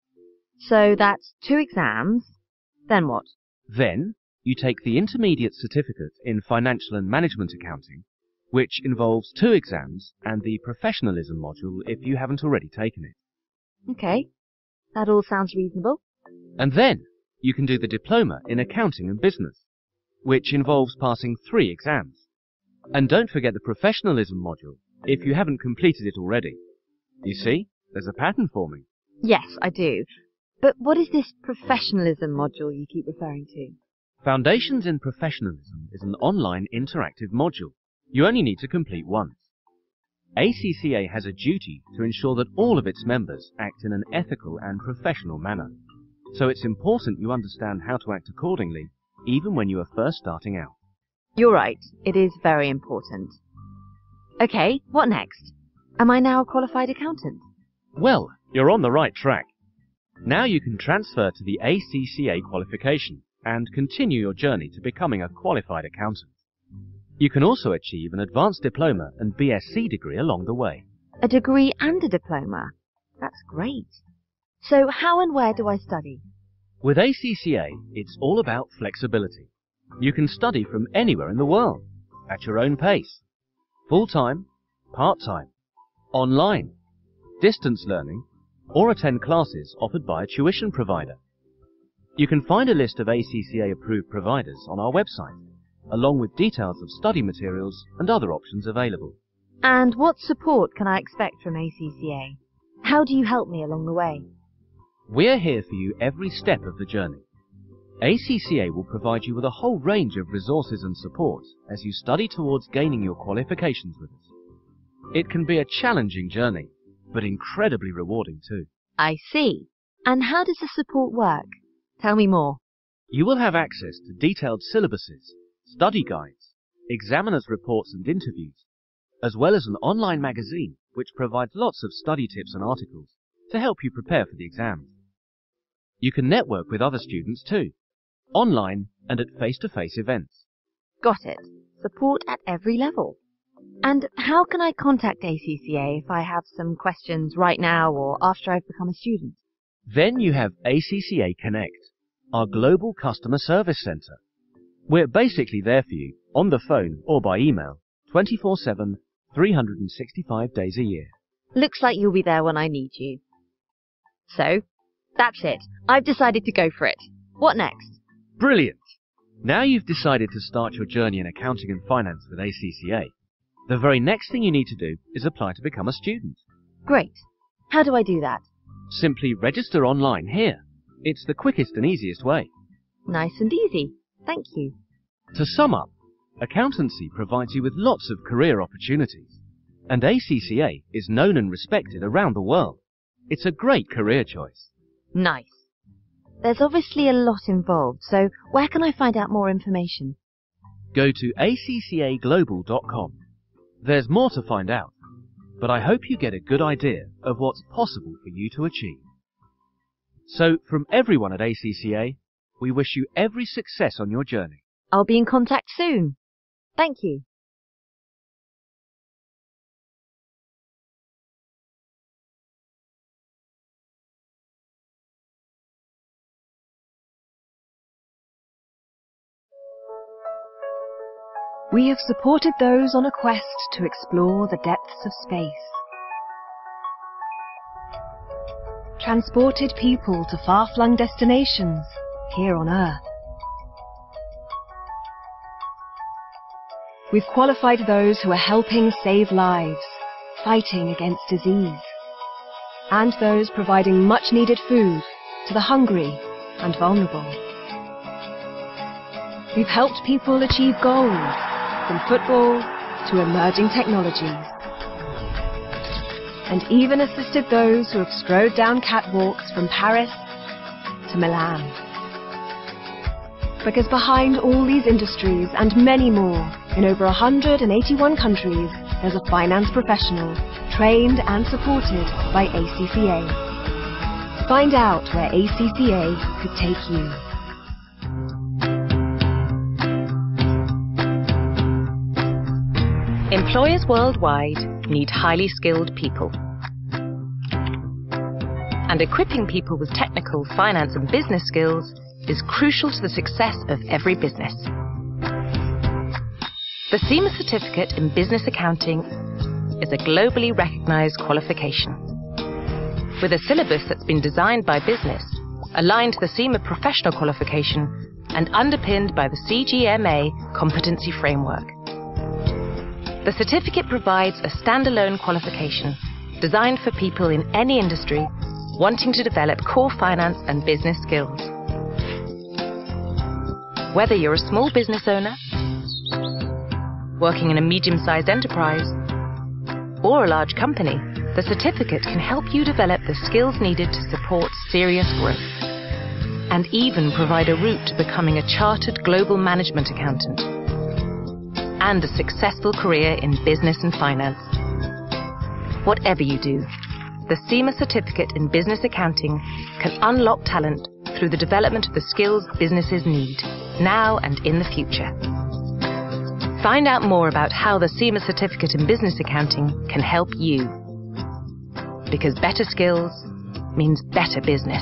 So that's two exams. Then what? Then you take the intermediate certificate in financial and management accounting, which involves two exams and the professionalism module if you haven't already taken it. Okay, that all sounds reasonable. And then you can do the diploma in accounting and business, which involves passing three exams. And don't forget the professionalism module if you haven't completed it already. You see, there's a pattern forming. Yes, I do. But what is this professionalism module you keep referring to? Foundations in Professionalism is an online interactive module. You only need to complete once. A C C A has a duty to ensure that all of its members act in an ethical and professional manner. So it's important you understand how to act accordingly, even when you are first starting out. You're right, it is very important. Okay, what next? Am I now a qualified accountant? Well, you're on the right track. Now you can transfer to the A C C A qualification and continue your journey to becoming a qualified accountant. You can also achieve an advanced diploma and B S c degree along the way. A degree and a diploma? That's great. So how and where do I study? With A C C A, it's all about flexibility. You can study from anywhere in the world, at your own pace. Full-time, part-time, online, distance learning, or attend classes offered by a tuition provider. You can find a list of A C C A approved providers on our website, along with details of study materials and other options available. And what support can I expect from A C C A? How do you help me along the way? We're here for you every step of the journey. A C C A will provide you with a whole range of resources and support as you study towards gaining your qualifications with us. It can be a challenging journey, but incredibly rewarding too. I see. And how does the support work? Tell me more. You will have access to detailed syllabuses, study guides, examiners' reports and interviews, as well as an online magazine which provides lots of study tips and articles to help you prepare for the exams. You can network with other students too, online and at face-to-face events. Got it. Support at every level. And how can I contact A C C A if I have some questions right now or after I've become a student? Then you have A C C A Connect, our global customer service centre. We're basically there for you, on the phone or by email, twenty-four seven, three hundred sixty-five days a year. Looks like you'll be there when I need you. So, that's it. I've decided to go for it. What next? Brilliant! Now you've decided to start your journey in accounting and finance with A C C A. The very next thing you need to do is apply to become a student. Great. How do I do that? Simply register online here. It's the quickest and easiest way. Nice and easy. Thank you. To sum up, accountancy provides you with lots of career opportunities, and A C C A is known and respected around the world. It's a great career choice. Nice. There's obviously a lot involved, so where can I find out more information? Go to A C C A global dot com. There's more to find out, but I hope you get a good idea of what's possible for you to achieve. So, from everyone at A C C A, we wish you every success on your journey. I'll be in contact soon. Thank you. We have supported those on a quest to explore the depths of space. Transported people to far-flung destinations here on Earth. We've qualified those who are helping save lives, fighting against disease, and those providing much-needed food to the hungry and vulnerable. We've helped people achieve goals, from football to emerging technologies, and even assisted those who have strode down catwalks from Paris to Milan. Because behind all these industries and many more, in over one hundred eighty-one countries, there's a finance professional, trained and supported by A C C A. Find out where A C C A could take you. Employers worldwide need highly skilled people. And equipping people with technical, finance and business skills is crucial to the success of every business. The SEMA Certificate in Business Accounting is a globally recognized qualification. With a syllabus that's been designed by business, aligned to the SEMA professional qualification, and underpinned by the C G M A competency framework. The certificate provides a standalone qualification designed for people in any industry wanting to develop core finance and business skills. Whether you're a small business owner, working in a medium-sized enterprise, or a large company, the certificate can help you develop the skills needed to support serious growth, and even provide a route to becoming a chartered global management accountant, and a successful career in business and finance. Whatever you do, the SEMA Certificate in Business Accounting can unlock talent through the development of the skills businesses need, now and in the future. Find out more about how the SEMA Certificate in Business Accounting can help you. Because better skills means better business.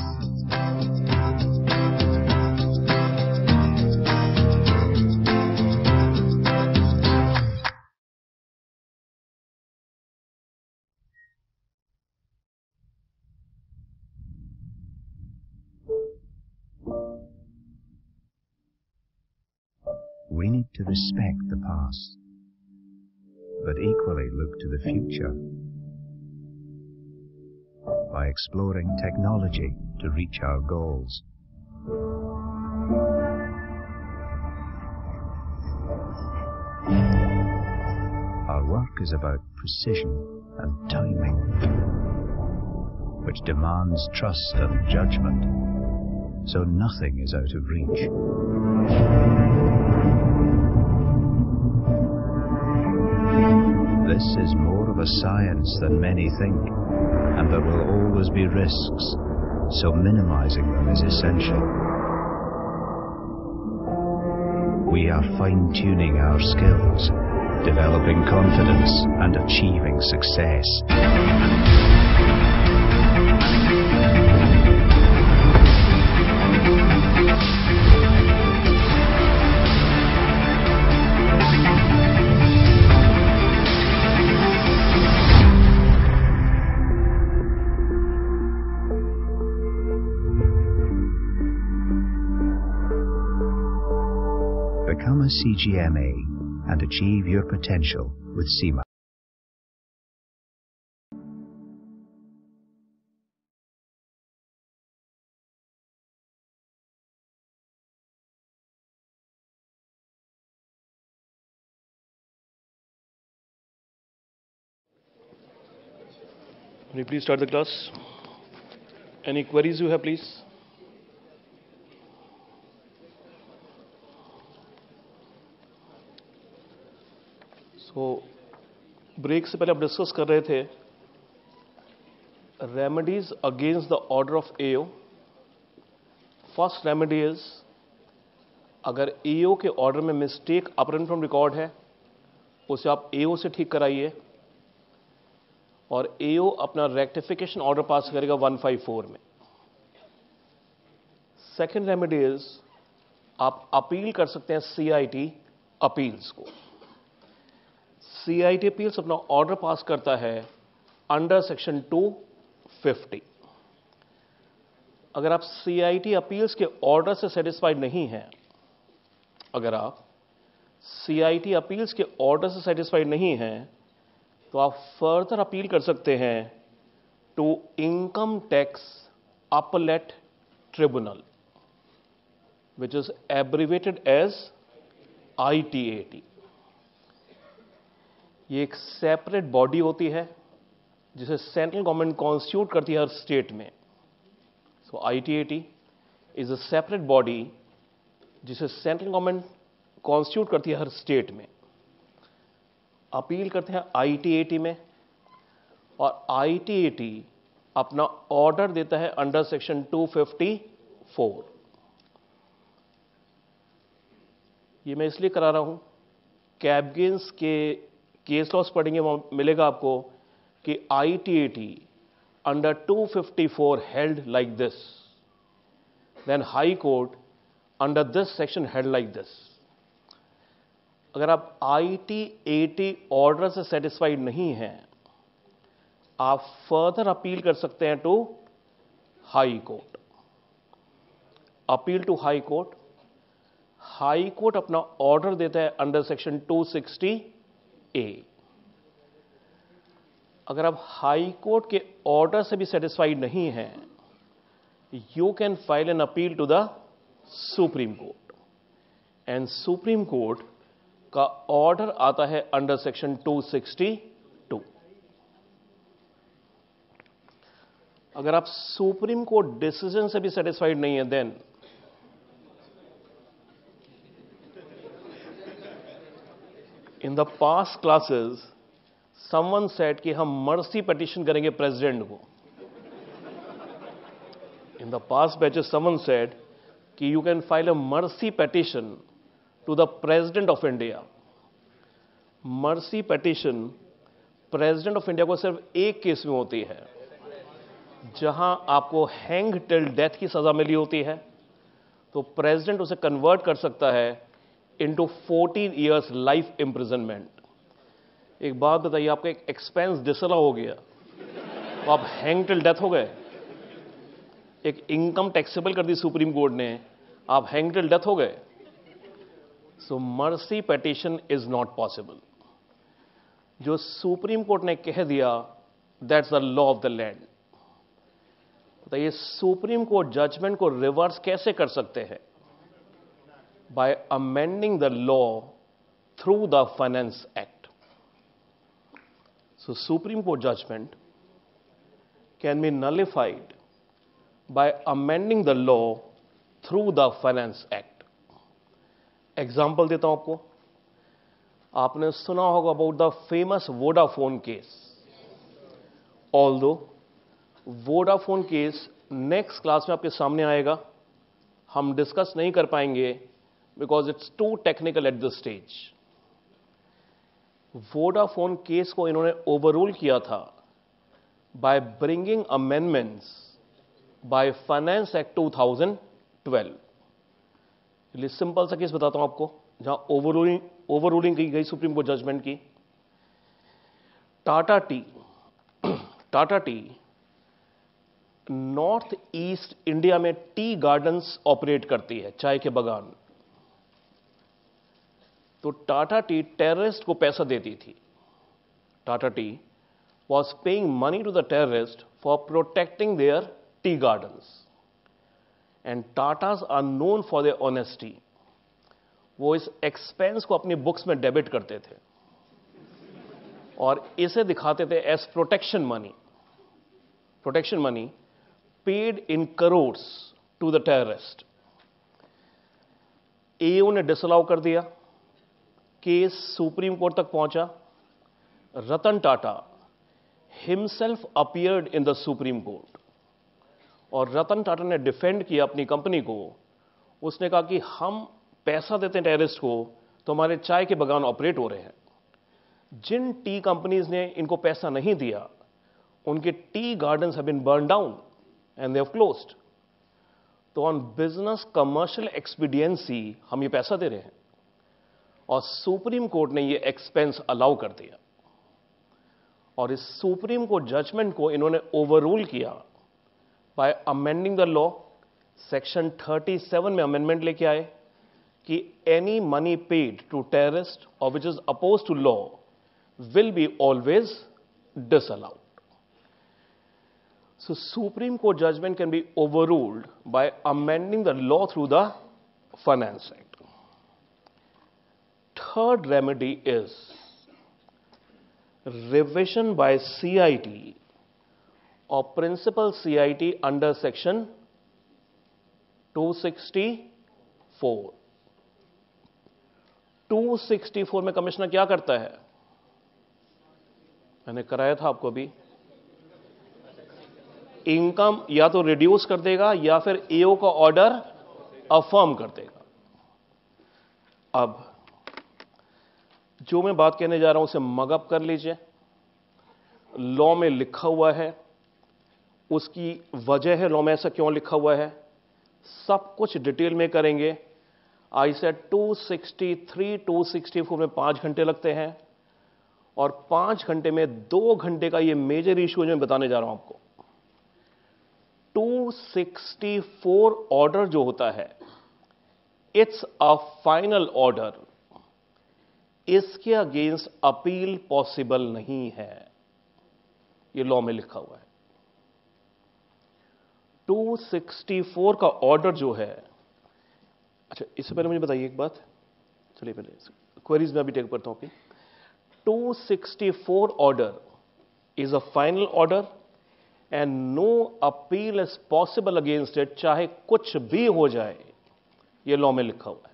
We need to respect the past, but equally look to the future by exploring technology to reach our goals. is about precision and timing, which demands trust and judgment, so nothing is out of reach. This is more of a science than many think, and there will always be risks, so minimizing them is essential. We are fine-tuning our skills, developing confidence and achieving success. Become a C G M A and achieve your potential with C M A. Can you please start the class? Any queries you have, please? So, break से पहले आप discuss कर रहे थे remedies against the order of AO. First remedy is, अगर AO के order में mistake apparent from record है उसे आप एओ से ठीक कराइए और एओ अपना रेक्टिफिकेशन ऑर्डर पास करेगा वन फाइव फोर में. सेकेंड रेमेडी इज, आप अपील कर सकते हैं सीआईटी अपील्स को. सीआईटी अपील्स अपना ऑर्डर पास करता है अंडर सेक्शन टू फिफ्टी. अगर आप सीआईटी अपील्स के ऑर्डर से सेटिस्फाइड नहीं हैं, अगर आप सीआईटी अपील्स के ऑर्डर से सेटिस्फाइड नहीं हैं, तो आप फर्दर अपील कर सकते हैं to income tax appellate tribunal, which is abbreviated as ITAT. ये एक सेपरेट बॉडी होती है जिसे सेंट्रल गवर्नमेंट कॉन्स्टिट्यूट करती है हर स्टेट में. So ITAT is a separate body जिसे सेंट्रल गवर्नमेंट कॉन्स्टिट्यूट करती है हर स्टेट में. अपील करते हैं आईटीएटी में और आईटीएटी अपना ऑर्डर देता है under section two fifty four. ये मैं इसलिए करा रहा हूं, कैबगेन्स के केस लॉस पढ़ेंगे वहां मिलेगा आपको कि ITAT under two fifty four held like this, then high court under this section held like this. अगर आप आईटीएटी ऑर्डर से सेटिस्फाइड नहीं हैं, आप फर्दर अपील कर सकते हैं to high court. Appeal to high court. High court अपना ऑर्डर देता है under section two sixty A. अगर आप हाई कोर्ट के ऑर्डर से भी सेटिस्फाइड नहीं हैं, you can file an appeal to the supreme court, and supreme court का ऑर्डर आता है under section two sixty two. अगर आप सुप्रीम कोर्ट डिसीजन से भी सेटिस्फाइड नहीं है, then in the past classes someone said कि हम मर्सी पिटीशन करेंगे प्रेसिडेंट को. In the past batches someone said कि you can file a mercy petition to the president of India. Mercy petition president of India को सिर्फ एक case में होती है, जहां आपको हैंग टिल डेथ की सजा मिली होती है, तो प्रेसिडेंट उसे कन्वर्ट कर सकता है into fourteen years life imprisonment. एक बात बताइए, आपका एक एक्सपेंस डिसला हो गया तो आप हैंग टिल डेथ हो गए. एक इनकम टैक्सेबल कर दी सुप्रीम कोर्ट ने, आप हैंग टिल डेथ हो गए. So mercy petition is not possible. जो सुप्रीम कोर्ट ने कह दिया, that's the law of the land. बताइए, सुप्रीम कोर्ट जजमेंट को रिवर्स कैसे कर सकते हैं? By amending the law through the finance act. So Supreme Court judgment can be nullified by amending the law through the Finance Act. Example देता हूं आपको. आपने सुना होगा about the famous Vodafone case. Although Vodafone case next class में आपके सामने आएगा, हम डिस्कस नहीं कर पाएंगे because it's too technical at this stage. Vodafone case को इन्होंने ओवररूल किया था by bringing amendments by finance act two thousand twelve. इसलिए सिंपल सा केस बताता हूं आपको जहां ओवररूलिंग ओवररूलिंग की गई सुप्रीम कोर्ट जजमेंट की. Tata tea Tata tea north east India में टी गार्डन्स ऑपरेट करती है, चाय के बागान. तो टाटा टी टेररिस्ट को पैसा देती थी. Tata tea was paying money to the terrorist for protecting their tea gardens. And Tatas are known for their honesty. वो इस एक्सपेंस को अपनी बुक्स में डेबिट करते थे और इसे दिखाते थे as protection money. Protection money paid in crores to the terrorist. AO ने डिसअलाउ कर दिया. केस सुप्रीम कोर्ट तक पहुंचा. Ratan Tata himself appeared in the supreme court और रतन टाटा ने डिफेंड किया अपनी कंपनी को. उसने कहा कि हम पैसा देते हैं टेररिस्ट को तो हमारे चाय के बागान ऑपरेट हो रहे हैं. जिन टी कंपनीज ने इनको पैसा नहीं दिया उनके tea gardens have been burn down and they have closed. तो ऑन बिजनेस कमर्शियल एक्सपीडियंसी हम ये पैसा दे रहे हैं और सुप्रीम कोर्ट ने ये एक्सपेंस अलाउ कर दिया. और इस सुप्रीम कोर्ट जजमेंट को इन्होंने ओवररूल किया by amending the law. Section thirty seven में अमेंडमेंट लेके आए कि any money paid to terrorist or which is oppose to law will be always disallowed. So Supreme Court judgment can be overruled by amending the law through the Finance Act. Third remedy is revision by C I T or principal C I T under section two sixty-four. two sixty-four में commissioner क्या करता है? मैंने कराया था आपको भी. Income या तो रिड्यूस कर देगा या फिर एओ का ऑर्डर अफर्म कर देगा. अब जो मैं बात कहने जा रहा हूं उसे मगअप कर लीजिए. लॉ में लिखा हुआ है, उसकी वजह है लॉ में ऐसा क्यों लिखा हुआ है, सब कुछ डिटेल में करेंगे. I said two sixty three two sixty four में पांच घंटे लगते हैं और पांच घंटे में दो घंटे का ये मेजर इश्यू जो मैं बताने जा रहा हूं आपको. टू सिक्सटी फोर ऑर्डर जो होता है इट्स अ फाइनल ऑर्डर. इसके अगेंस्ट अपील पॉसिबल नहीं है, ये लॉ में लिखा हुआ है. टू सिक्सटी फोर का ऑर्डर जो है, अच्छा इससे पहले मुझे बताइए एक बात, चलिए पहले क्वेरीज में अभी टेक करता हूं. Two sixty four order is a final order and no appeal is possible against it, चाहे कुछ भी हो जाए. ये लॉ में लिखा हुआ है.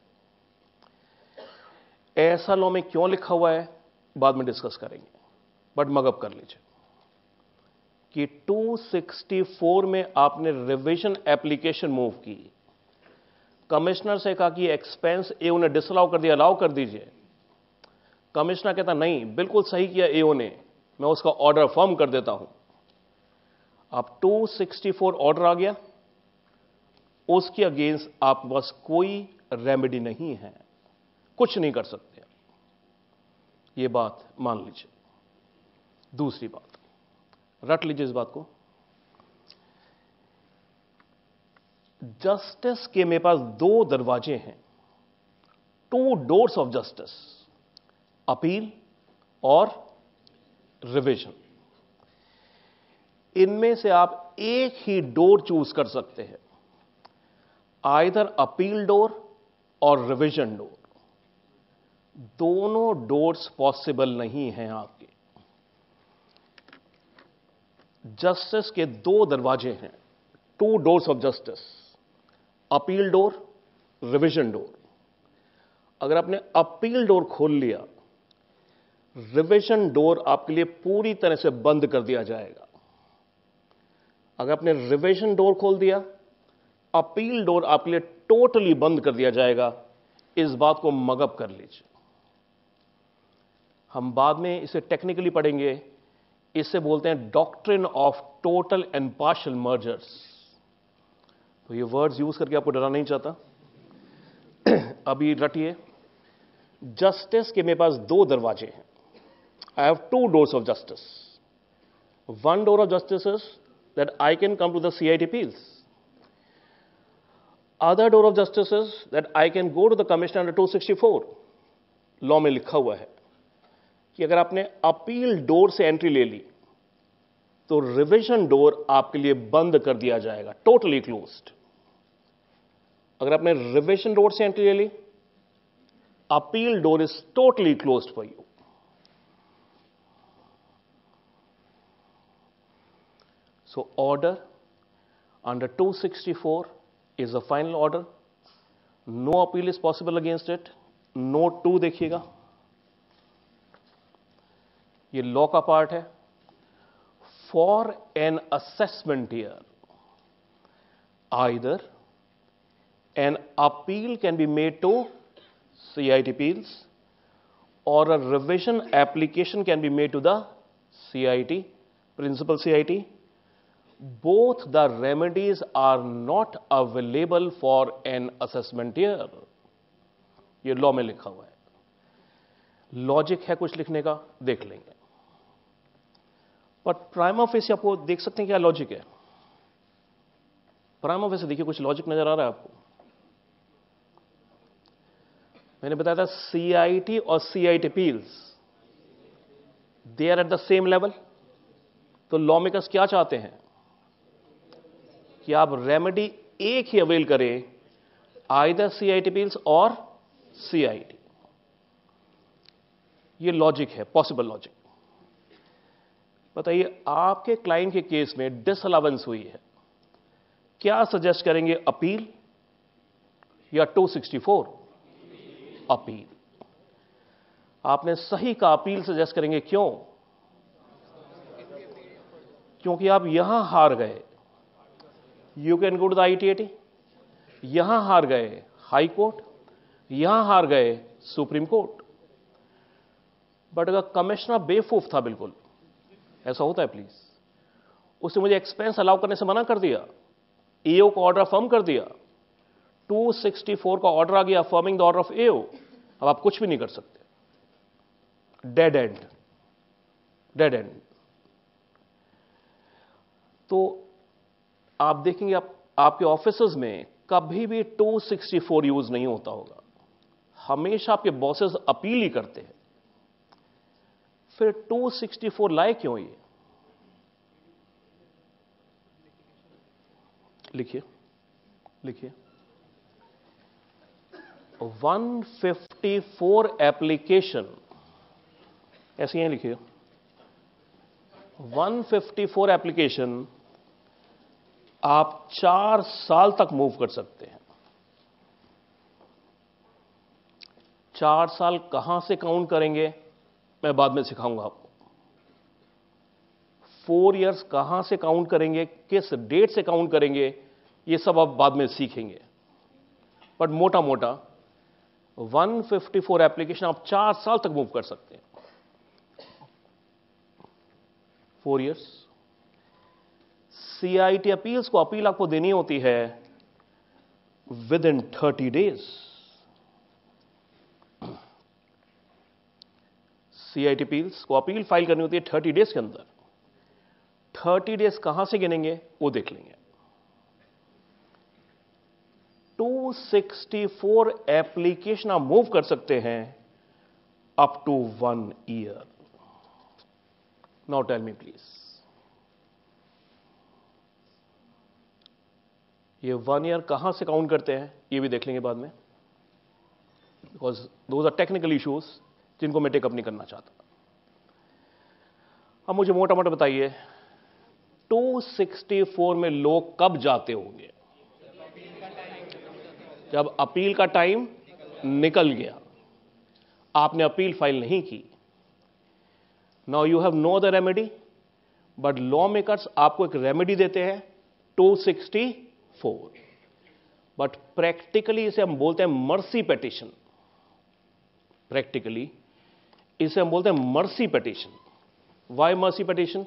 ऐसा लॉ में क्यों लिखा हुआ है बाद में डिस्कस करेंगे, बट मगअप कर लीजिए कि टू सिक्सटी फोर में आपने रिवीजन एप्लीकेशन मूव की. कमिश्नर से कहा कि एक्सपेंस एओ ने डिसअलाउ कर दिया, अलाउ कर दीजिए. कमिश्नर कहता नहीं, बिल्कुल सही किया एओ ने, मैं उसका ऑर्डर फर्म कर देता हूं. अब टू सिक्सटी फोर ऑर्डर आ गया, उसके अगेंस्ट आप बस कोई रेमेडी नहीं है, कुछ नहीं कर सकते. यह बात मान लीजिए. दूसरी बात रट लीजिए इस बात को. जस्टिस के मेरे पास दो दरवाजे हैं, two doors of justice, appeal और रिविजन. इनमें से आप एक ही डोर चूज कर सकते हैं, either appeal door or revision door. दोनों डोर्स पॉसिबल नहीं हैं आपके. जस्टिस के दो दरवाजे हैं, two doors of justice, appeal door, revision door. अगर आपने अपील डोर खोल लिया, रिविजन डोर आपके लिए पूरी तरह से बंद कर दिया जाएगा। अगर आपने रिविजन डोर खोल दिया, अपील डोर आपके लिए टोटली बंद कर दिया जाएगा। इस बात को मगअप कर लीजिए। हम बाद में इसे टेक्निकली पढ़ेंगे। इसे बोलते हैं doctrine of total and partial mergers. तो ये वर्ड्स यूज करके आपको डराना नहीं चाहता। अभी रटिए, जस्टिस के मेरे पास दो दरवाजे हैं। I have two doors of justice. One door of justice is that I can come to the C I T appeals. Other door of justice is that I can go to the commissioner under two sixty four. Law में लिखा हुआ है कि अगर आपने appeal door से entry ले ली तो रिविजन डोर आपके लिए बंद कर दिया जाएगा, टोटली क्लोज्ड। अगर आपने रिविजन डोर से एंट्री ले ली, appeal door is totally closed for you. So order under two sixty four is a final order. No appeal is possible against it. Note two देखिएगा, ये लॉ का part है। For an assessment year, either an appeal can be made to C I T appeals और a revision application can be made to the C I T, principal C I T. Both the remedies are not available for an assessment year. ये law में लिखा हुआ है। Logic है कुछ लिखने का, देख लेंगे। पर प्राइमा फेसी आपको देख सकते हैं क्या लॉजिक है? प्राइमा फेसी देखिए, कुछ लॉजिक नजर आ रहा है आपको? मैंने बताया था सीआईटी और CIT appeals they are at the same level. तो लॉ मेकर्स क्या चाहते हैं कि आप रेमेडी एक ही अवेल करें, आइदर सीआईटी अपील्स और सीआईटी। ये लॉजिक है, पॉसिबल लॉजिक। बताइए, आपके क्लाइंट के केस में डिसअलावेंस हुई है, क्या सजेस्ट करेंगे, अपील या टू सिक्सटी फोर? अपील। आपने सही का अपील सजेस्ट करेंगे। क्यों? क्योंकि आप यहां हार गए, you can go to the I T A T. यहां हार गए हाई कोर्ट, यहां हार गए सुप्रीम कोर्ट। बट अगर कमिश्नर बेवकूफ था, बिल्कुल ऐसा होता है प्लीज, उसने मुझे एक्सपेंस अलाउ करने से मना कर दिया, एओ को ऑर्डर अफर्म कर दिया, टू सिक्सटी फोर का ऑर्डर आ गया affirming the order of AO. अब आप कुछ भी नहीं कर सकते। Dead end, dead end. तो आप देखेंगे, आप आपके ऑफिसेज में कभी भी टू सिक्सटी फोर यूज नहीं होता होगा। हमेशा आपके बॉसेस अपील ही करते हैं। फिर टू सिक्सटी फोर लाए क्यों? ये लिखिए, लिखिए। वन फिफ्टी फोर एप्लीकेशन, ऐसे ही लिखिए। वन फिफ्टी फोर एप्लीकेशन आप चार साल तक मूव कर सकते हैं। चार साल कहां से काउंट करेंगे मैं बाद में सिखाऊंगा आपको। फोर इयर्स कहां से काउंट करेंगे, किस डेट से काउंट करेंगे, ये सब आप बाद में सीखेंगे। बट मोटा मोटा वन फिफ्टी फोर एप्लीकेशन आप चार साल तक मूव कर सकते हैं। Four years. सीआईटी अपील्स को अपील आपको देनी होती है within thirty days. CIT appeals को अपील फाइल करनी होती है थर्टी डेज के अंदर। थर्टी डेज कहां से गिनेंगे वो देख लेंगे। टू सिक्सटी फोर एप्लीकेशन आप मूव कर सकते हैं up to one year. Now tell me please, ये वन ईयर कहां से काउंट करते हैं ये भी देख लेंगे बाद में, because those are technical issues जिनको मैं टेकअप नहीं करना चाहता। अब मुझे मोटा मोटा बताइए, टू सिक्सटी फोर में लोग कब जाते होंगे? जब अपील का टाइम निकल गया, आपने अपील फाइल नहीं की। Now you have no the remedy, but law makers आपको एक रेमेडी देते हैं two sixty four, but practically इसे हम बोलते हैं मर्सी पिटीशन। प्रैक्टिकली इसे हम बोलते हैं mercy petition. Why mercy petition?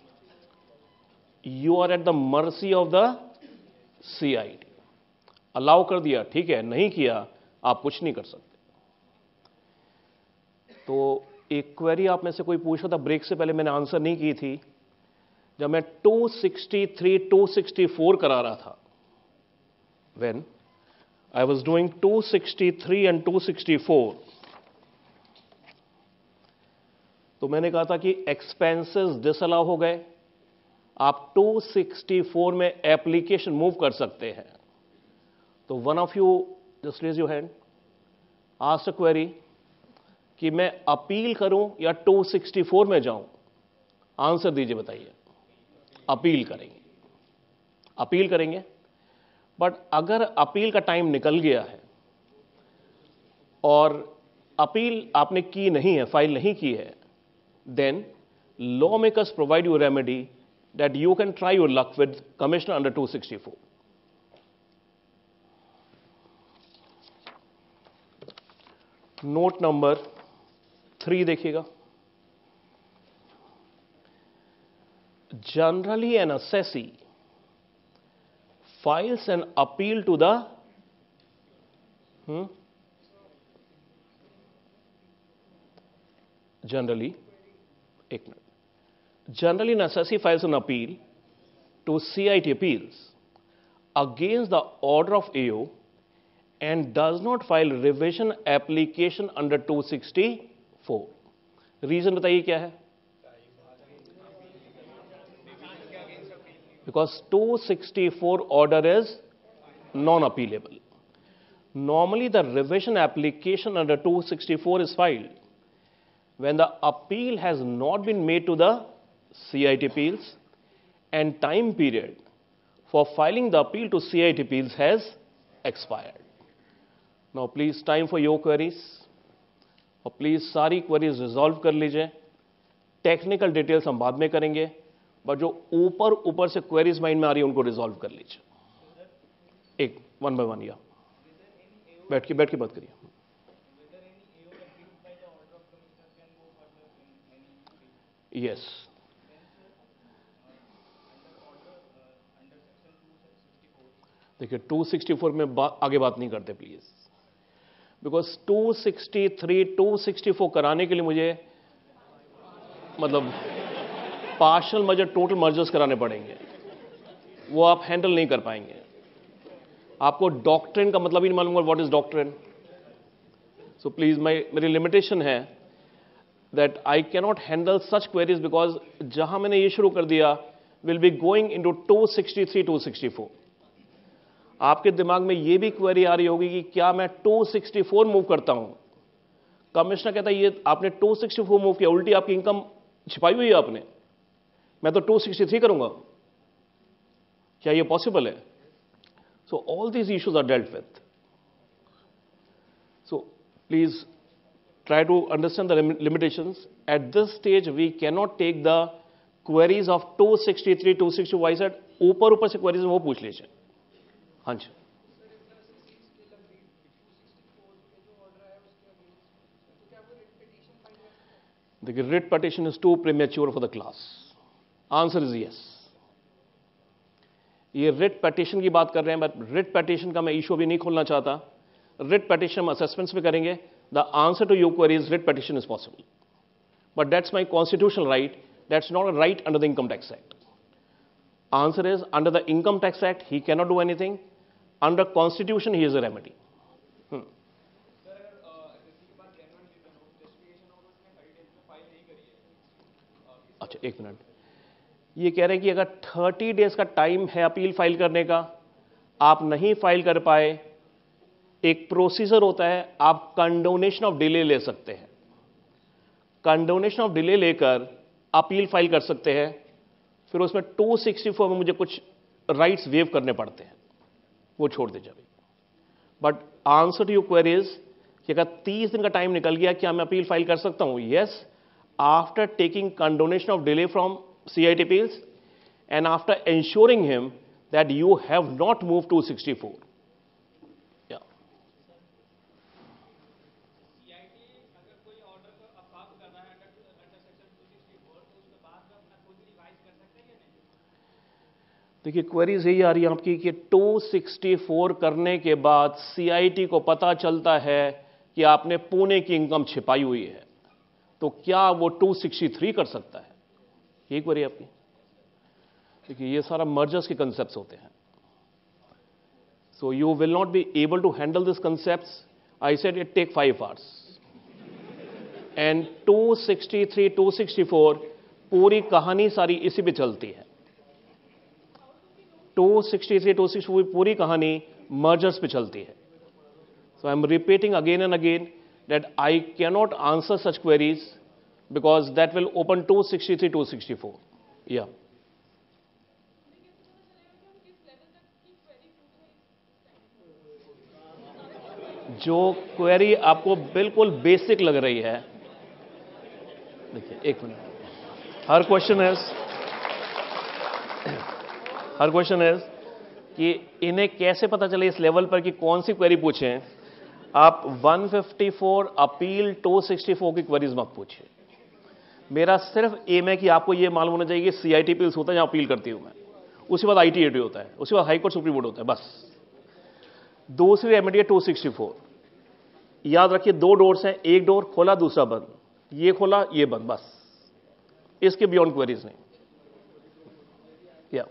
You are at the mercy of the CID. Allow कर दिया, ठीक है, नहीं किया, आप कुछ नहीं कर सकते। तो एक क्वेरी आप में से कोई पूछा था, ब्रेक से पहले मैंने आंसर नहीं की थी। जब मैं two sixty three, two sixty four करा रहा था, when I was doing two sixty three and two sixty four, तो मैंने कहा था कि एक्सपेंसेस डिसअलाउ हो गए, आप टू सिक्सटी फोर में एप्लीकेशन मूव कर सकते हैं। तो one of you just raise your hand, asked a query कि मैं अपील करूं या टू सिक्सटी फोर में जाऊं। आंसर दीजिए, बताइए। अपील करेंगे, अपील करेंगे। बट अगर अपील का टाइम निकल गया है और अपील आपने की नहीं है, फाइल नहीं की है, then law makers provide you remedy that you can try your luck with commissioner under two sixty four. Note number three देखिएगा। Generally an assessee files an appeal to the hmm, generally एक minute generally an assessee files an appeal to C I T appeals against the order of A O and does not file revision application under two sixty four. Reason बताइए क्या है? Because two sixty four order is non-appealable. Normally, the revision application under two sixty four is filed when the appeal has not been made to the C I T appeals and time period for filing the appeal to C I T appeals has expired. Now, please, time for your queries. और please सारी queries resolve कर लीजिए। Technical details हम बाद में करेंगे, but जो ऊपर ऊपर से क्वेरीज माइंड में आ रही है उनको रिजॉल्व कर लीजिए। एक वन बाय वन, या बैठ के बैठ के बात करिए। यस, देखिए टू सिक्सटी फोर में बा, आगे बात नहीं करते please, because two sixty three, two sixty four कराने के लिए मुझे मतलब पार्शल मर्जर, टोटल मर्जर्स कराने पड़ेंगे, वो आप हैंडल नहीं कर पाएंगे। आपको डॉक्ट्रिन का मतलब ही नहीं मालूम, what is doctrine. So please, my मेरी लिमिटेशन है that I cannot handle such queries, because जहां मैंने ये शुरू कर दिया will be going into two sixty three, two sixty four. आपके दिमाग में ये भी क्वेरी आ रही होगी कि क्या मैं टू सिक्सटी फोर मूव करता हूं, कमिश्नर कहता है ये आपने टू सिक्सटी फोर मूव किया, उल्टी आपकी इनकम छिपाई हुई है आपने, मैं तो टू सिक्सटी थ्री करूंगा, क्या ये पॉसिबल है? So all these issues are dealt with. So please try to understand the lim- limitations. At this stage, we cannot take the queries of two sixty three, two sixty four. I said, ऊपर ऊपर से queries वो पूछ लीजिए। हाँ जी, देखिए writ petition is too premature for the class. Answer is yes. ये writ petition की बात कर रहे हैं, बट writ petition का मैं इशू भी नहीं खोलना चाहता। writ petition हम assessments में करेंगे। The answer to your query is writ petition is possible, but that's my constitutional right. That's not a right under the Income Tax Act. Answer is, under the Income Tax Act he cannot do anything. Under Constitution he is a remedy. hmm. अच्छा एक minute, ये कह रहे हैं कि अगर thirty days का time है अपील फाइल करने का, आप नहीं फाइल कर पाए, एक प्रोसीजर होता है, आप कंडोनेशन ऑफ डिले ले सकते हैं। कंडोनेशन ऑफ डिले लेकर अपील फाइल कर सकते हैं फिर उसमें टू सिक्सटी फोर में मुझे कुछ राइट्स वेव करने पड़ते हैं, वो छोड़ दीजिए अभी। But answer to your query is कि अगर तीस दिन का टाइम निकल गया, क्या मैं अपील फाइल कर सकता हूं? Yes, after taking condonation of delay from C I T appeals and after ensuring him that you have not moved to sixty four. Yeah. देखिए क्वेरीज यही आ रही है आपकी कि टू सिक्सटी फोर करने के बाद C I T को पता चलता है कि आपने पुणे की इनकम छिपाई हुई है, तो क्या वो टू सिक्सटी थ्री कर सकता है? यही क्वेरी आपकी। देखिए ये सारा मर्जर्स के कंसेप्ट्स होते हैं, so you will not be able to handle this concepts. I said it take five hours and two sixty three two sixty four पूरी कहानी सारी इसी पे चलती है। Two sixty three two sixty four पूरी कहानी मर्जर्स पे चलती है। So I am repeating again and again that I cannot answer such queries because that will open two sixty three two sixty four. या जो क्वेरी आपको बिल्कुल basic लग रही है, देखिए एक मिनट, हर क्वेश्चन इज हर क्वेश्चन इज कि इन्हें कैसे पता चले इस लेवल पर कि कौन सी क्वेरी पूछें। आप one fifty four appeal two sixty four की क्वेरीज मत पूछिए। मेरा सिर्फ एम है कि आपको यह मालूम होना चाहिए कि C I T अपील्स होता है जहां अपील करती हूं मैं, उसके बाद I T A T होता है, उसके बाद हाई कोर्ट सुप्रीम कोर्ट होता है, बस। दूसरी रेमेडी है टू सिक्सटी फोर। याद रखिए दो डोर्स हैं, एक डोर खोला दूसरा बंद, ये खोला ये बंद, बस। इसके बियॉन्ड क्वेरीज नहीं। या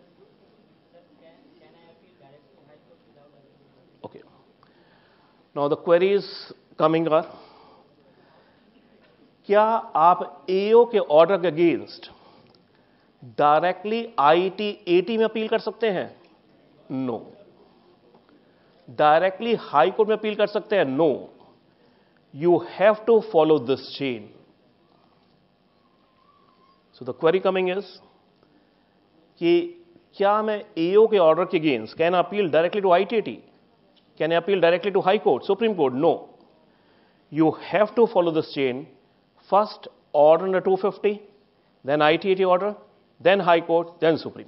okay, now the queries coming are, क्या आप A O के ऑर्डर के against directly I T A T में अपील कर सकते हैं? नो। डायरेक्टली हाई कोर्ट में अपील कर सकते हैं? No. You have to follow this chain. So the query coming is कि क्या मैं A O के ऑर्डर के against can appeal directly to I T A T? Can I appeal directly to high court, supreme court? No. You have to follow this chain. First order under two fifty, then I T A T order, then High Court, then Supreme.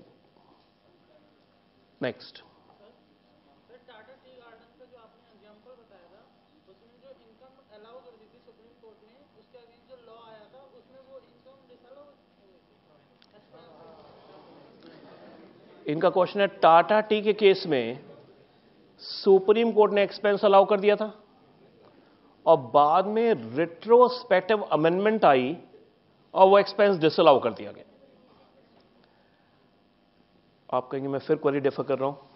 Next. इनका question है Tata tea के case में supreme court ने expense allow कर दिया था और बाद में रिट्रोस्पेक्टिव अमेंडमेंट आई और वो एक्सपेंस डिसअलाउ कर दिया गया। आप कहेंगे मैं फिर क्वेरी डिफर कर रहा हूं।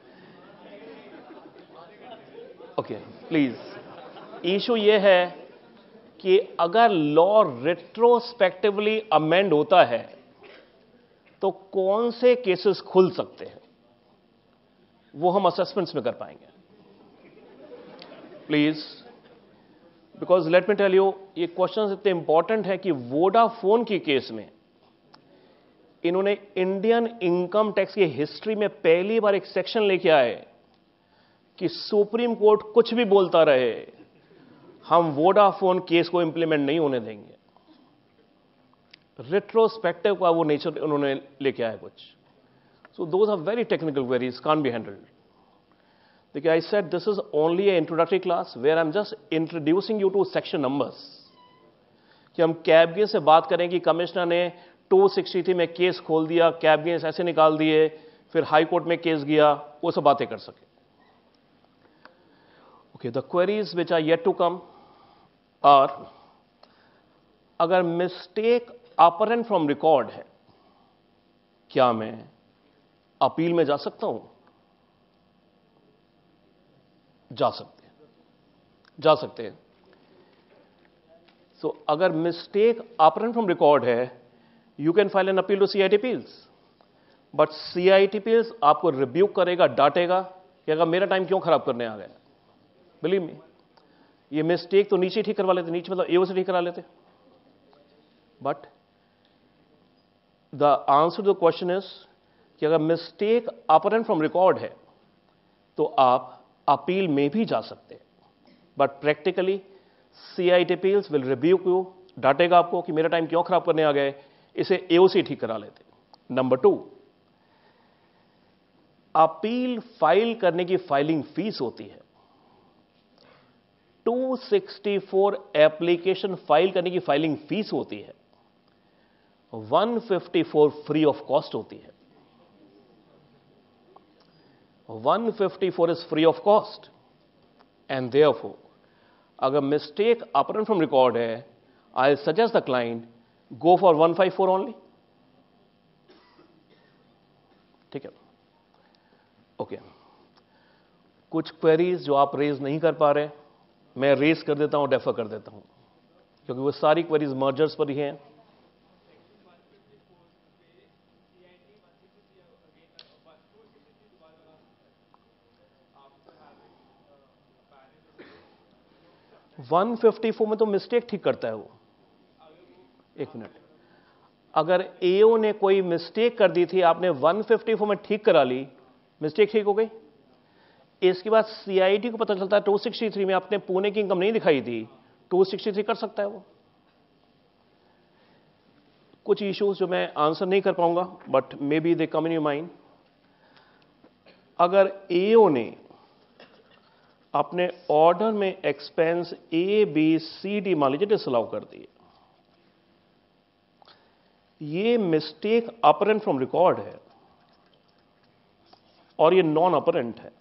ओके प्लीज, इशू ये है कि अगर लॉ रिट्रोस्पेक्टिवली अमेंड होता है तो कौन से केसेस खुल सकते हैं, वो हम असेसमेंट्स में कर पाएंगे। Please, because let me tell you, ये क्वेश्चन इतने इंपॉर्टेंट है कि वोडाफोन की केस में इन्होंने इंडियन इनकम टैक्स की हिस्ट्री में पहली बार एक सेक्शन लेके आए कि सुप्रीम कोर्ट कुछ भी बोलता रहे, हम वोडाफोन केस को इंप्लीमेंट नहीं होने देंगे। रिट्रोस्पेक्टिव का वो नेचर उन्होंने लेके आया कुछ। So those are very technical queries, can't be handled. देखिए, I said this is only a introductory class where I am just introducing you to section numbers, कि हम कैबिनेट से बात करें कि कमिश्नर ने टू सिक्सटी थ्री में case खोल दिया, कैबिनेट ऐसे निकाल दिए, फिर हाई कोर्ट में केस गया, वो सब बातें कर सके। Okay, the queries which are yet to come are, अगर मिस्टेक अपरेंट फ्रॉम रिकॉर्ड है, क्या मैं अपील में जा सकता हूं? जा सकते हैं, जा सकते हैं। सो so, अगर मिस्टेक अपरेंट फ्रॉम रिकॉर्ड है, you can file an appeal to C I T appeals, but C I T appeals आपको रिब्यूक करेगा, डांटेगा कि अगर मेरा टाइम क्यों खराब करने आ गया। बिलीव मी, ये मिस्टेक तो नीचे ठीक करवा लेते, नीचे मतलब A O से ठीक करा लेते, but the answer to the question is कि अगर मिस्टेक अपरेंट फ्रॉम रिकॉर्ड है तो आप अपील में भी जा सकते हैं, but practically CIT appeals will review you, डांटेगा आपको कि मेरा टाइम क्यों खराब करने आ गए, इसे एओसी ठीक करा लेते। नंबर टू, अपील फाइल करने की फाइलिंग फीस होती है। Two sixty four application file करने की फाइलिंग फीस होती है, one fifty four free of cost होती है। One fifty four is free of cost and therefore अगर मिस्टेक अपरेंट फ्रॉम रिकॉर्ड है, I suggest the client go for one five four only. ठीक है, okay okay. कुछ queries जो आप raise नहीं कर पा रहे, मैं रेज कर देता हूं, डेफर कर देता हूं, क्योंकि वो सारी क्वेरीज मर्जर्स पर ही हैं। वन फिफ्टी फोर में तो मिस्टेक ठीक करता है वो। एक मिनट, अगर एओ ने कोई मिस्टेक कर दी थी, आपने वन फिफ्टी फोर में ठीक करा ली, मिस्टेक ठीक हो गई। इसके बाद सीआईडी को पता चलता है टू सिक्सटी थ्री में आपने पुणे की इनकम नहीं दिखाई थी, टू सिक्सटी थ्री कर सकता है वो। कुछ इश्यूज जो मैं आंसर नहीं कर पाऊंगा, but maybe they come in your mind. अगर एओ ने अपने ऑर्डर में expense A B C D मान लीजिए डिसअलाउ कर दिए, ये मिस्टेक अपरेंट फ्रॉम रिकॉर्ड है और ये नॉन अपरेंट है,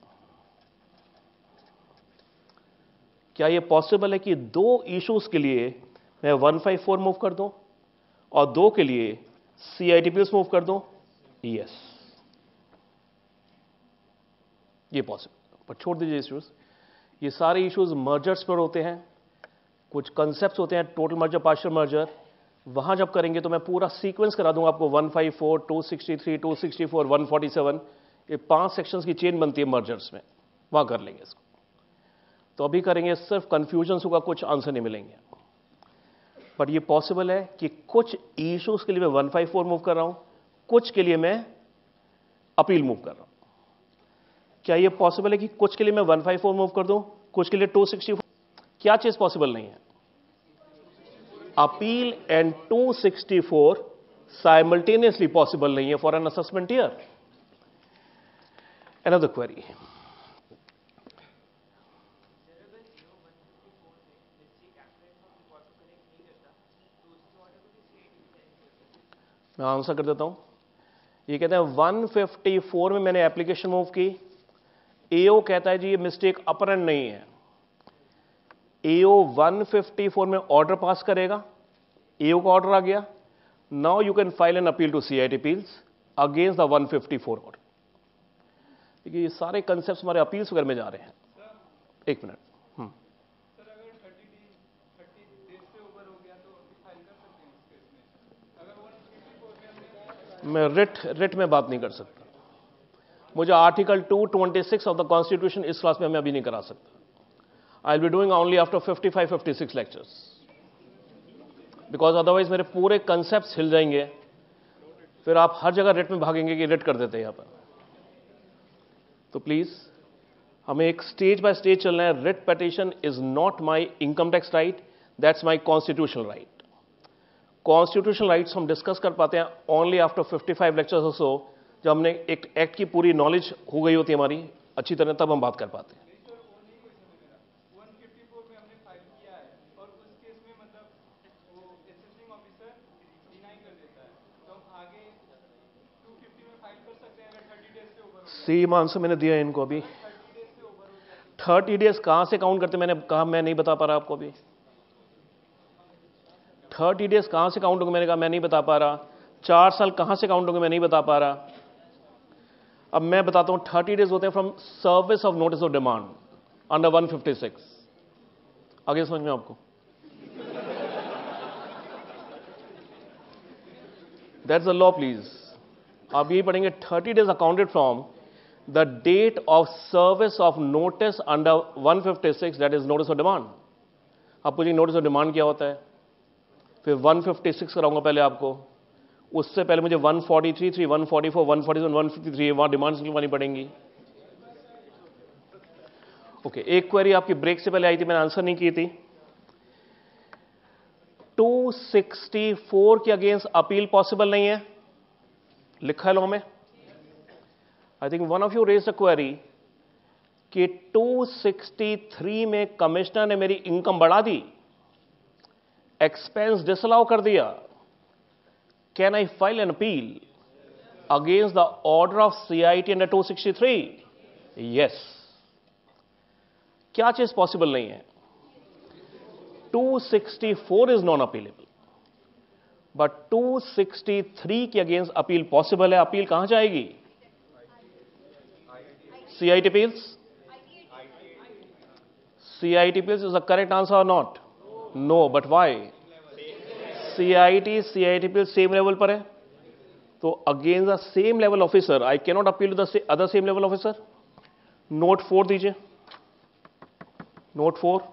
क्या ये पॉसिबल है कि दो इश्यूज के लिए मैं वन फाइव फोर मूव कर दूं और दो के लिए सीआईटी अपील्स मूव कर दूं? यस, ये पॉसिबल। पर छोड़ दीजिए इश्यूज, ये सारे इश्यूज मर्जर्स पर होते हैं। कुछ कंसेप्ट्स होते हैं, टोटल मर्जर, पार्शियल मर्जर, वहां जब करेंगे तो मैं पूरा सीक्वेंस करा दूंगा आपको। One five four, two sixty three, two sixty four, one forty seven, ये पांच सेक्शंस की चेन बनती है मर्जर्स में, वहां कर लेंगे इसको। तो अभी करेंगे, सिर्फ कंफ्यूजन होगा, कुछ आंसर नहीं मिलेंगे। बट ये पॉसिबल है कि कुछ इश्यूज के लिए मैं वन फाइव फोर मूव कर रहा हूं, कुछ के लिए मैं अपील मूव कर रहा हूं। क्या ये पॉसिबल है कि कुछ के लिए मैं वन फाइव फोर मूव कर दूं, कुछ के लिए टू सिक्सटी फोर? क्या चीज पॉसिबल नहीं है? Appeal and two sixty four simultaneously possible नहीं है for an assessment year. Another query. मैं आंसर कर देता हूं। ये कहते हैं वन फिफ्टी फोर में मैंने एप्लीकेशन मूव की, एओ कहता है जी ये मिस्टेक अपरेंट नहीं है। एओ वन फिफ्टी फोर में ऑर्डर पास करेगा, एओ का ऑर्डर आ गया, now you can file an appeal to CIT appeals against the one fifty four order. देखिए ये सारे कंसेप्ट हमारे अपील्स वगैरह में जा रहे हैं। एक मिनट, हम्म सर अगर थर्टी डेज से ऊपर हो गया तो फाइल कर सकते हैं इस केस में? अगर वन फिफ्टी फोर में मैं रिट रिट में बात नहीं कर सकता। मुझे article two twenty six of the constitution इस क्लास में मैं अभी नहीं करा सकता। I will be doing only after fifty five fifty six lectures, because otherwise मेरे पूरे कंसेप्ट हिल जाएंगे, फिर आप हर जगह रिट में भागेंगे कि रिट कर देते हैं यहां पर। तो प्लीज हमें एक स्टेज बाय स्टेज चलना है। Writ petition is not my income tax right, that's my constitutional right. Constitutional rights हम डिस्कस कर पाते हैं only after fifty five lectures और सो, जब हमने एक एक्ट की पूरी नॉलेज हो गई होती है हमारी अच्छी तरह, तब हम बात कर पाते हैं। वन फिफ्टी फोर में हमने फाइल किया है और उस केस में मतलब वो असेसिंग ऑफिसर डिनाई कर देता है, तो हम आगे टू फिफ्टी में फाइल कर सकते हैं अगर थर्टी डेज से ऊपर हो गया? सेम आंसर मैंने दिया इनको अभी। थर्टी डेज कहां से काउंट करते, मैंने कहा मैं नहीं बता पा रहा आपको अभी। थर्टी डेज कहां से काउंट होंगे, मैंने कहा मैं नहीं बता पा रहा। चार साल कहां से काउंट होंगे, मैं नहीं बता पा रहा। अब मैं बताता हूं, थर्टी डेज होते हैं from service of notice of demand under one fifty six. आगे समझ में आपको? That's the law please. आप यही पढ़ेंगे, thirty days accounted from the date of service of notice under one fifty six, that is notice of demand। आप पूछेंगे notice of demand क्या होता है, फिर वन फिफ्टी सिक्स कराऊंगा पहले आपको, उससे पहले मुझे one forty three three one forty four one forty seven one fifty three वहां डिमांड्स लिखवानी पड़ेंगी। ओके okay, एक क्वेरी आपकी ब्रेक से पहले आई थी, मैंने आंसर नहीं की थी। टू सिक्सटी फोर के अगेंस्ट अपील पॉसिबल नहीं है, लिखा है लॉ में। I think one of you raise the query कि टू सिक्सटी थ्री में कमिश्नर ने मेरी इनकम बढ़ा दी, एक्सपेंस डिसअलाउ कर दिया। Can I file an appeal against the order of CIT under two sixty three? Yes. क्या चीज पॉसिबल नहीं है? Two sixty four is non appealable, but two sixty three के अगेंस्ट अपील पॉसिबल है। Appeal कहां जाएगी? CIT appeals. CIT appeals is the correct answer और not? No, but why? CIT CIT appeal same level पर है, तो against the same level officer I can not appeal to the other same level officer. Note four दीजिए, note four.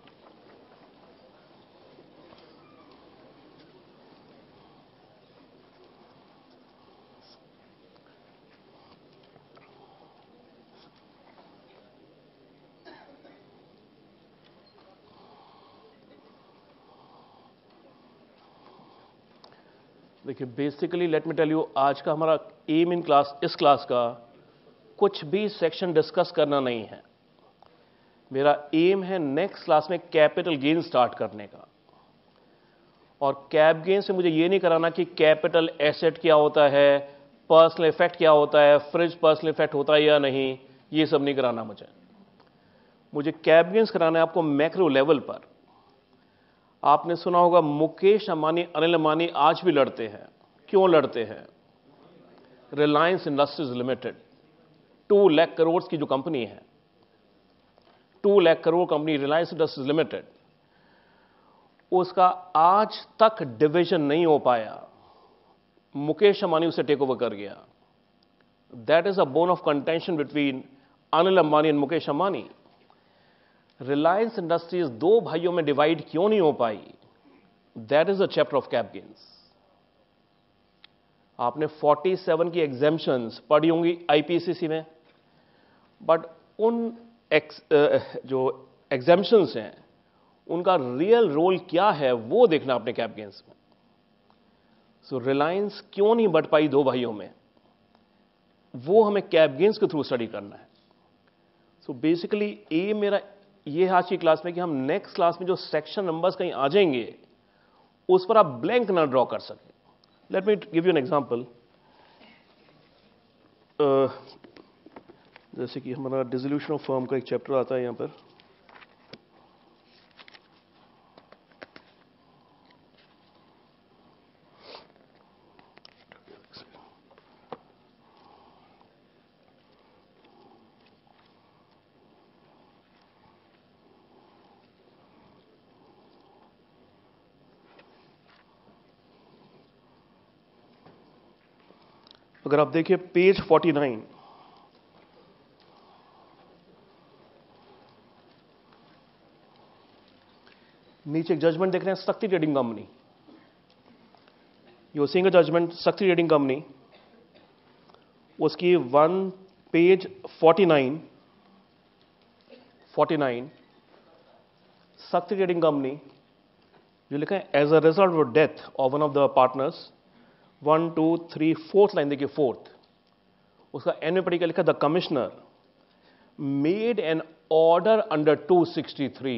देखिए, basically let me tell you, आज का हमारा aim in class, इस class का कुछ भी सेक्शन डिस्कस करना नहीं है। मेरा एम है नेक्स्ट क्लास में कैपिटल गेन स्टार्ट करने का, और कैप गेन से मुझे ये नहीं कराना कि कैपिटल एसेट क्या होता है, पर्सनल इफेक्ट क्या होता है, फ्रिज पर्सनल इफेक्ट होता है या नहीं, ये सब नहीं कराना मुझे। मुझे कैप गेन्स कराना है आपको मैक्रो लेवल पर। आपने सुना होगा मुकेश अंबानी, अनिल अंबानी आज भी लड़ते हैं। क्यों लड़ते हैं? Reliance industries limited two lakh crore की जो कंपनी है, two lakh crore company Reliance industries limited, उसका आज तक डिवीजन नहीं हो पाया। मुकेश अंबानी उसे टेक ओवर कर गया। That is a bone of contention between Anil Ambani and Mukesh Ambani. Reliance industries दो भाइयों में डिवाइड क्यों नहीं हो पाई? That is the chapter of cap gains. आपने सैंतालीस की एग्जेम्पशंस पढ़ी होंगी आईपीसीसी में, बट उन एक्स, जो एग्जेम्पशंस हैं उनका रियल रोल क्या है वो देखना अपने कैप गेन्स में। सो रिलायंस क्यों नहीं बढ़ पाई दो भाइयों में, वो हमें कैप गेन्स के थ्रू स्टडी करना है। सो बेसिकली ये मेरा ये आज की क्लास में कि हम नेक्स्ट क्लास में जो सेक्शन नंबर्स कहीं आ जाएंगे उस पर आप ब्लैंक ना ड्रॉ कर सकें। Let me give you an example. जैसे कि हमारा डिसोल्यूशन ऑफ फर्म का एक चैप्टर आता है यहां पर। अगर आप देखिए पेज उनचास, नीचे एक जजमेंट देख रहे हैं, Shakti trading company. You seeing a judgement, Shakti trading company. उसकी वन पेज उनचास, उनचास शक्ति ट्रेडिंग कंपनी जो लिखा है as a result of death of one of the partners, one two three fourth line देखिए, फोर्थ उसका एन में पढ़िएगा, लिखा the commissioner made an order under two sixty three.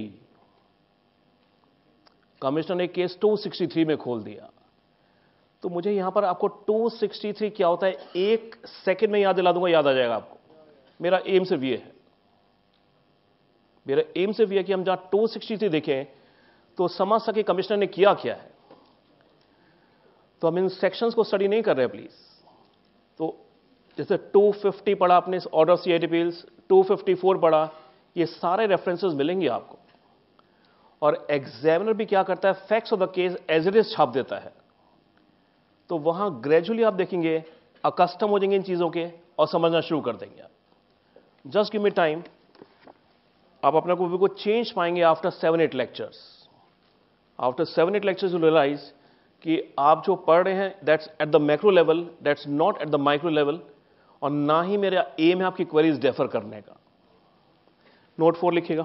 Commissioner ने केस टू सिक्सटी थ्री में खोल दिया। तो मुझे यहां पर आपको टू सिक्सटी थ्री क्या होता है एक सेकंड में याद दिला दूंगा, याद आ जाएगा आपको। मेरा एम सिर्फ ये है, मेरा एम सिर्फ ये कि हम जहां टू सिक्सटी थ्री देखें तो समझ सके कमिश्नर ने किया क्या है। तो हम इन सेक्शंस को स्टडी नहीं कर रहे प्लीज। तो जैसे टू फिफ्टी पढ़ा आपने order of CIT appeals, two fifty four पढ़ा, ये सारे रेफरेंसेस मिलेंगे आपको। और एग्जामिनर भी क्या करता है, facts of the case as it is छाप देता है। तो वहां ग्रेजुअली आप देखेंगे अकस्टम हो जाएंगे इन चीजों के और समझना शुरू कर देंगे आप। जस्ट गिव मी टाइम, आप अपने को भी को चेंज पाएंगे after seven eight lectures. After seven eight lectures you realise कि आप जो पढ़ रहे हैं that's at the macro level, that's not at the micro level, और ना ही मेरा एम है आपकी क्वेरीज डेफर करने का। नोट फोर लिखिएगा।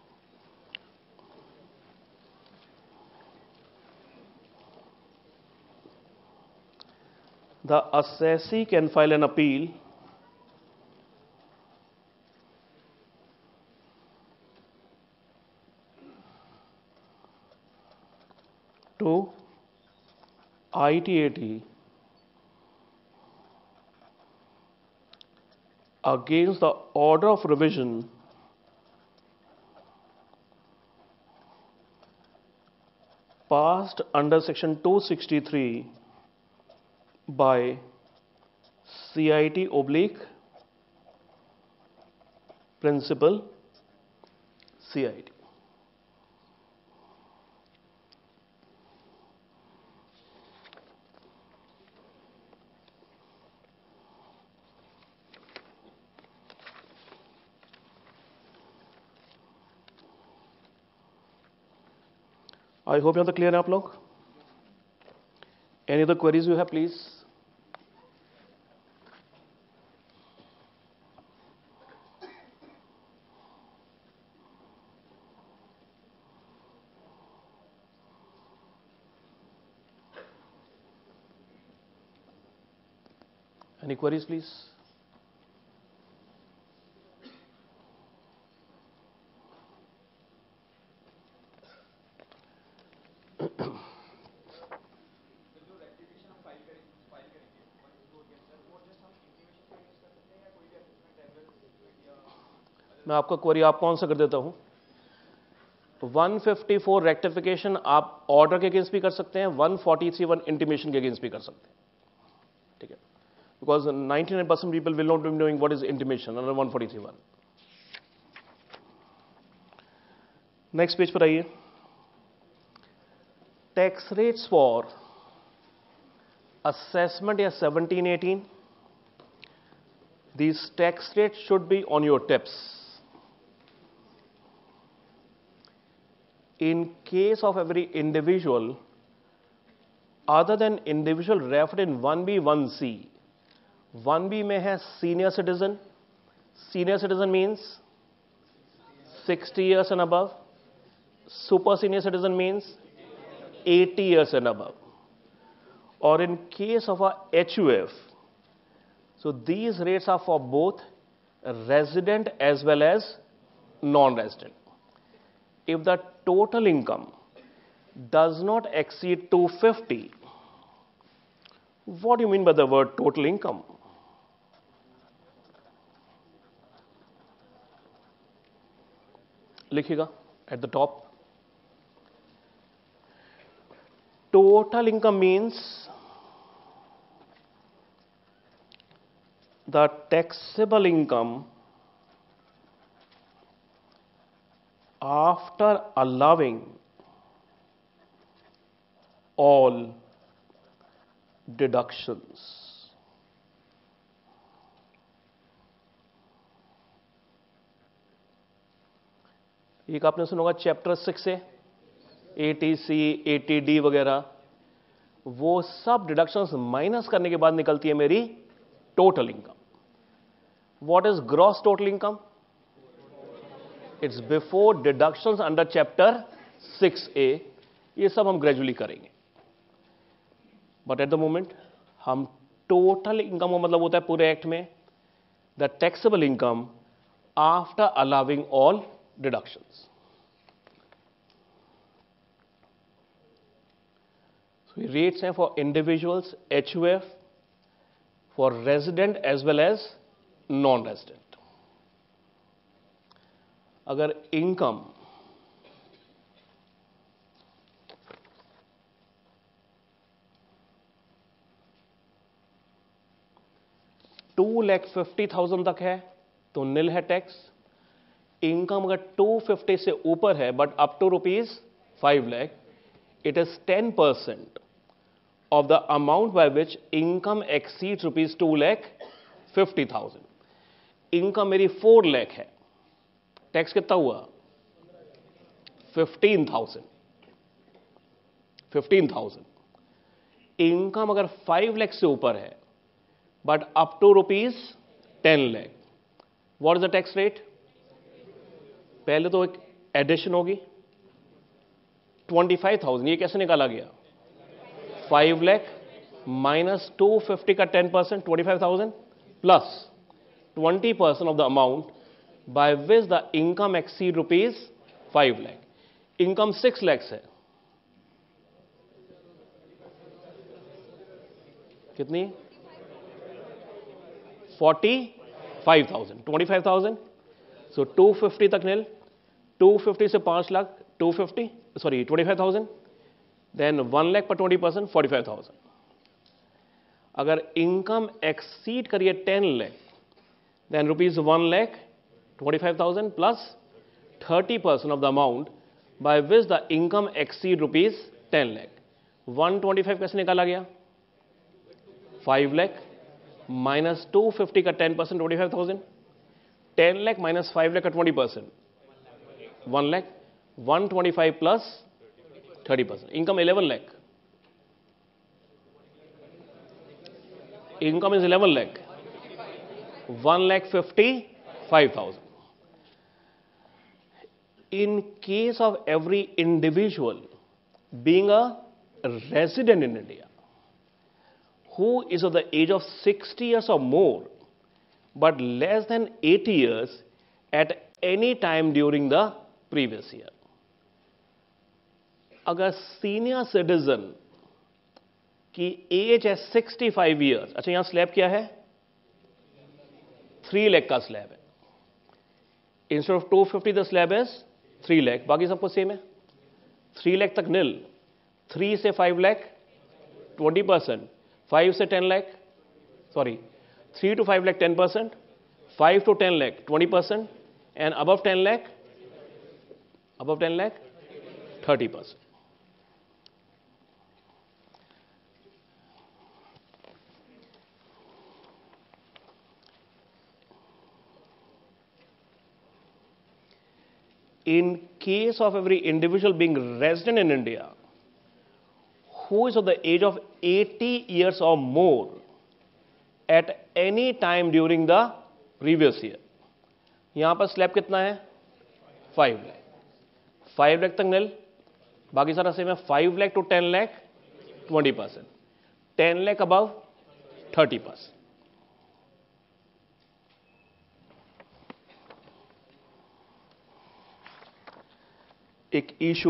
The assessee can file an appeal to I T A T against the order of revision passed under section two sixty-three by C I T oblique principal C I T. I hope you're clear आप लोग. Any other queries you have, please? Any queries, please? मैं आपका query आप कौन सा कर देता हूं. one fifty-four रेक्टिफिकेशन आप ऑर्डर के अगेंस्ट भी कर सकते हैं, one forty-three वन इंटीमेशन के अगेंस्ट भी कर सकते हैं. ठीक है, because ninety-nine percent people will not be knowing what is intimation under one forty-three one. Next page पर आइए. टैक्स रेट्स फॉर असेसमेंट या seventeen eighteen. These tax rates should be on your tips. In case of every individual, other than individual referred in one B, one C, one B में है senior citizen. Senior citizen means sixty years and above. Super senior citizen means eighty years and above. Or in case of a H U F, so these rates are for both resident as well as non-resident. If the total income does not exceed two fifty, what do you mean by the word total income? लिखिएगा at the top. Total income means the taxable income after allowing all deductions. एक आपने सुना होगा chapter six से eighty C eighty D वगैरह, वो सब deductions minus करने के बाद निकलती है मेरी total income. What is gross total income? It's before deductions under chapter six A. ये सब हम ग्रेजुअली करेंगे, बट एट द मोमेंट हम टोटल इनकम का मतलब होता है पूरे एक्ट में the taxable income after allowing all deductions. So rates हैं for individuals, H U F, for resident as well as non-resident. अगर income two lakh fifty thousand तक है तो निल है टैक्स. इनकम अगर टू फिफ्टी से ऊपर है but up to rupees five lakh, it is ten percent of the amount by which income exceeds rupees two lakh fifty thousand. Income मेरी four lakh है, टैक्स कितना हुआ? Fifteen thousand. Fifteen thousand. Income अगर five lakh से ऊपर है but up to rupees ten lakh, what is the tax rate? पहले तो एक एडिशन होगी, ट्वेंटी फाइव थाउजेंड, ये कैसे निकाला गया? Five lakh minus two fifty का ten percent, twenty five thousand plus twenty percent of the amount by which the income exceed rupees five lakh. Income six lakhs है, कितनी? Forty five thousand, twenty five thousand, so two fifty तक nil, two fifty से पांच lakh, two fifty sorry twenty five thousand, then one lakh पर twenty percent forty five thousand. अगर income exceed करिए ten lakh, then rupees one lakh twenty five thousand plus thirty percent of the amount by which the income exceed rupees ten lakh. One twenty five कैसे निकाला गया? Five lakh minus two fifty का ten percent, twenty five thousand, ten lakh minus five lakh का twenty percent, one lakh, one twenty five plus thirty percent, income eleven lakh. Income is eleven lakh, one lakh fifty five thousand. In case of every individual being a resident in India who is of the age of sixty years or more but less than eighty years at any time during the previous year. अगर senior citizen की age है sixty five years, अच्छा यहां slab क्या है? Three lakh का slab है. Instead of two fifty the slab is three lakh, बाकी सबको सेम है. थ्री लाख तक निल, थ्री से five lakh twenty percent, five से ten lakh sorry three to five lakh ten percent, five to ten lakh twenty percent, and above ten lakh above ten lakh thirty percent. In case of every individual being resident in India who is of the age of eighty years or more at any time during the previous year. यहां पर slab कितना है? Five lakh. Five lakh तक निल, बाकी सारा same है. Five lakh to ten lakh twenty percent, ten lakh above thirty percent. एक issue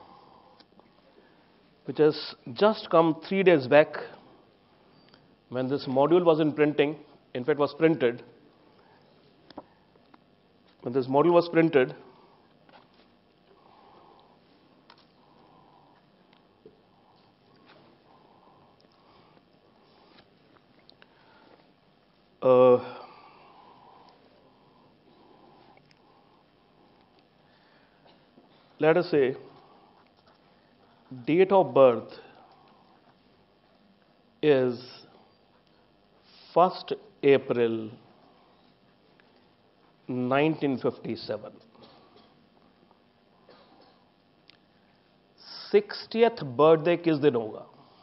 which has just come three days back when this module was in printing, in fact was printed, when this module was printed, uh, let us say date of birth is first April nineteen fifty-seven. Sixtieth birthday किस दिन होगा?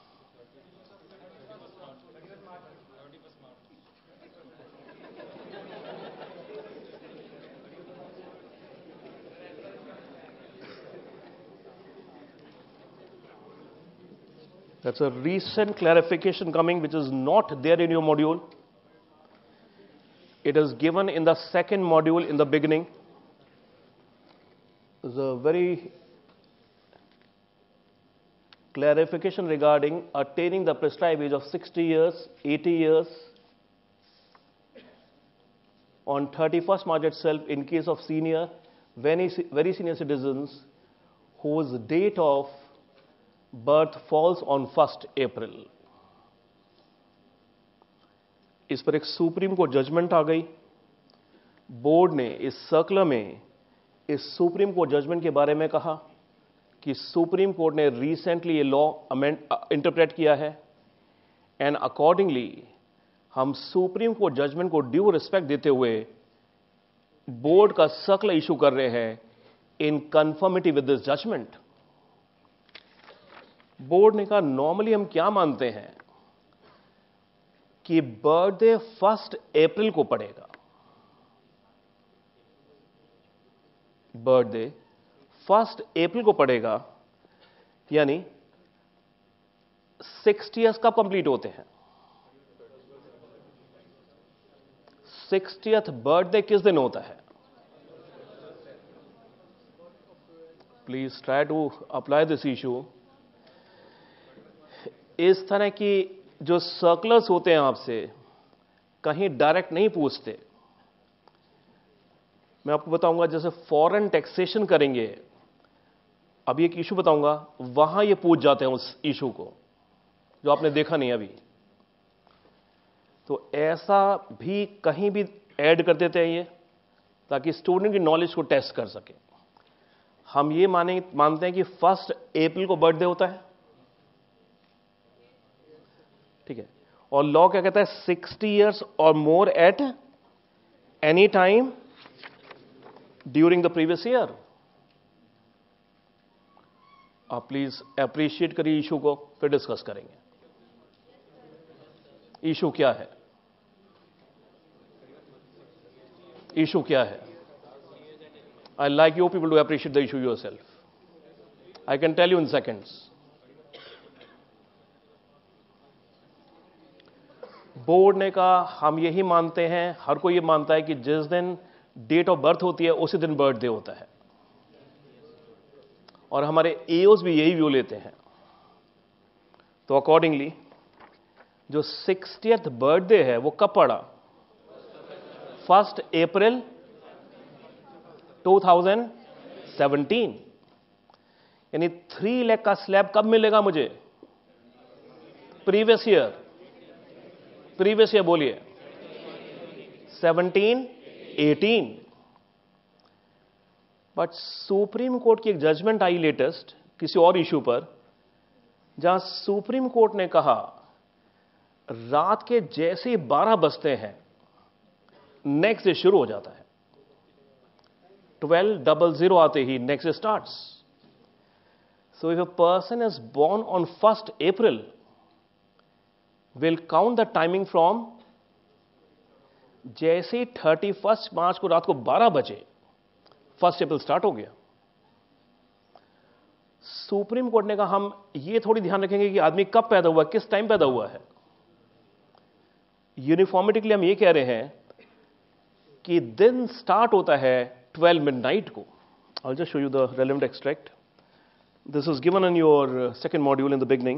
That's a recent clarification coming which is not there in your module. It is given in the second module in the beginning. There's a very clarification regarding attaining the prescribed age of sixty years, eighty years on thirty-first March itself in case of senior, very, very senior citizens whose date of birth falls on first April. इस पर एक supreme court judgment आ गई. Board ने इस circular में इस supreme court judgement के बारे में कहा कि सुप्रीम कोर्ट ने रिसेंटली ये लॉ अमेंड इंटरप्रेट किया है एंड अकॉर्डिंगली हम सुप्रीम कोर्ट जजमेंट को ड्यू रिस्पेक्ट देते हुए बोर्ड का सर्कुलर इशू कर रहे हैं in conformity with this judgement. Board ने कहा नॉर्मली हम क्या मानते हैं कि बर्थडे फर्स्ट अप्रैल को पड़ेगा, बर्थडे फर्स्ट अप्रैल को पड़ेगा, यानी सिक्सटी ईयर्स कब कंप्लीट होते हैं? सिक्सटियथ बर्थडे किस दिन होता है? Please try to apply this issue. इस तरह की जो सर्कुलर्स होते हैं आपसे कहीं डायरेक्ट नहीं पूछते। मैं आपको बताऊंगा जैसे फॉरेन टैक्सेशन करेंगे, अभी एक इशू बताऊंगा, वहां ये पूछ जाते हैं उस इशू को जो आपने देखा नहीं अभी। तो ऐसा भी कहीं भी ऐड कर देते हैं ये, ताकि स्टूडेंट की नॉलेज को टेस्ट कर सके। हम ये माने मानते हैं कि फर्स्ट अप्रैल को बर्थडे होता है, ठीक है, और लॉ क्या कहता है? सिक्सटी इयर्स और more at any time during the previous year. आप प्लीज अप्रिशिएट करिए इशू को, फिर डिस्कस करेंगे। इशू क्या है? इशू क्या है? I like you people to appreciate the issue yourself. I can tell you in seconds. Board ने कहा हम यही मानते हैं, हर कोई ये मानता है कि जिस दिन डेट ऑफ बर्थ होती है उसी दिन बर्थडे होता है, और हमारे एओज भी यही व्यू लेते हैं। तो अकॉर्डिंगली जो सिक्सटियथ बर्थडे है वो कब पड़ा? First April two thousand seventeen. यानी थ्री लाख का स्लैब कब मिलेगा मुझे? प्रीवियस ईयर, प्रीवियस ईयर बोलिए, seventeen eighteen. But supreme court की एक जजमेंट आई लेटेस्ट किसी और इशू पर, जहां सुप्रीम कोर्ट ने कहा रात के जैसे ही बारह बजते हैं नेक्स्ट डे शुरू हो जाता है, ट्वेल्व डबल जीरो आते ही next day starts. So if a person is born on first April, will count the timing from जैसे ही थर्टी फर्स्ट मार्च को रात को बारह बजे फर्स्ट अप्रैल स्टार्ट हो गया। सुप्रीम कोर्ट ने कहा हम ये थोड़ी ध्यान रखेंगे कि आदमी कब पैदा हुआ, किस टाइम पैदा हुआ है। यूनिफॉर्मिटी के लिए हम ये कह रहे हैं कि दिन स्टार्ट होता है ट्वेल्व मिडनाइट को। I'll just show you the relevant extract. This was given in your uh, second module in the beginning.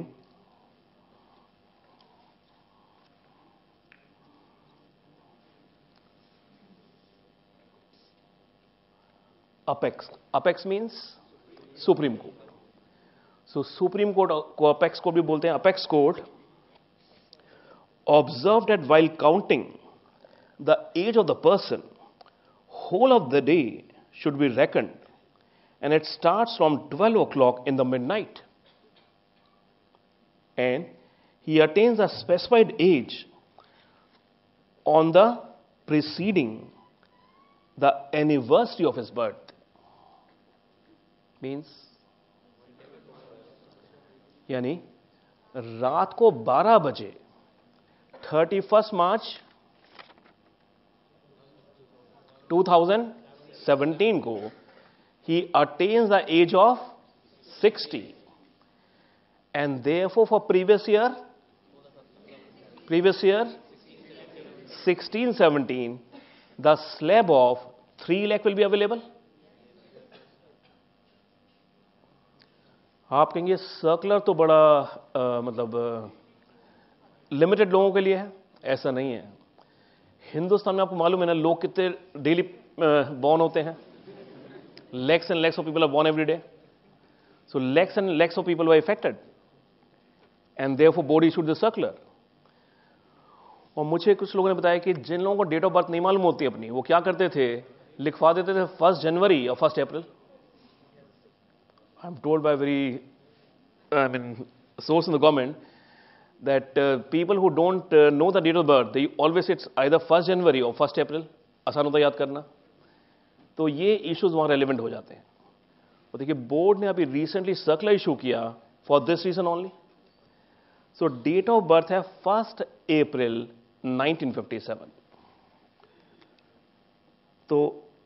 Apex. Apex means Supreme Court. So Supreme Court को Apex Court भी बोलते हैं। Apex Court observed that while counting the age of the person, whole of the day should be reckoned, and it starts from twelve o'clock in the midnight, and he attains a specified age on the preceding the anniversary of his birth. Means यानी रात को बारह बजे thirty first March two thousand seventeen को he attains the age of sixty, and therefore for previous year previous year sixteen seventeen the slab of three lakh will be available. आप कहेंगे circular तो बड़ा आ, मतलब लिमिटेड लोगों के लिए है। ऐसा नहीं है। हिंदुस्तान में आपको मालूम है ना लोग कितने डेली बॉर्न होते हैं। lakhs and lakhs of people are born every day. So lakhs and lakhs of people were affected, and therefore board issued the circular. और मुझे कुछ लोगों ने बताया कि जिन लोगों को डेट ऑफ बर्थ नहीं मालूम होती अपनी, वो क्या करते थे, लिखवा देते थे फर्स्ट जनवरी और first April. I am told by very I mean source in the government that uh, people who don't uh, know the date of birth, they always it's either first January or first April. आसान होता है याद करना। तो ये issues वहां relevant हो जाते हैं। और देखिए बोर्ड ने अभी रिसेंटली सर्कुलर इशू किया for this reason only. So date of birth है first April nineteen fifty-seven. तो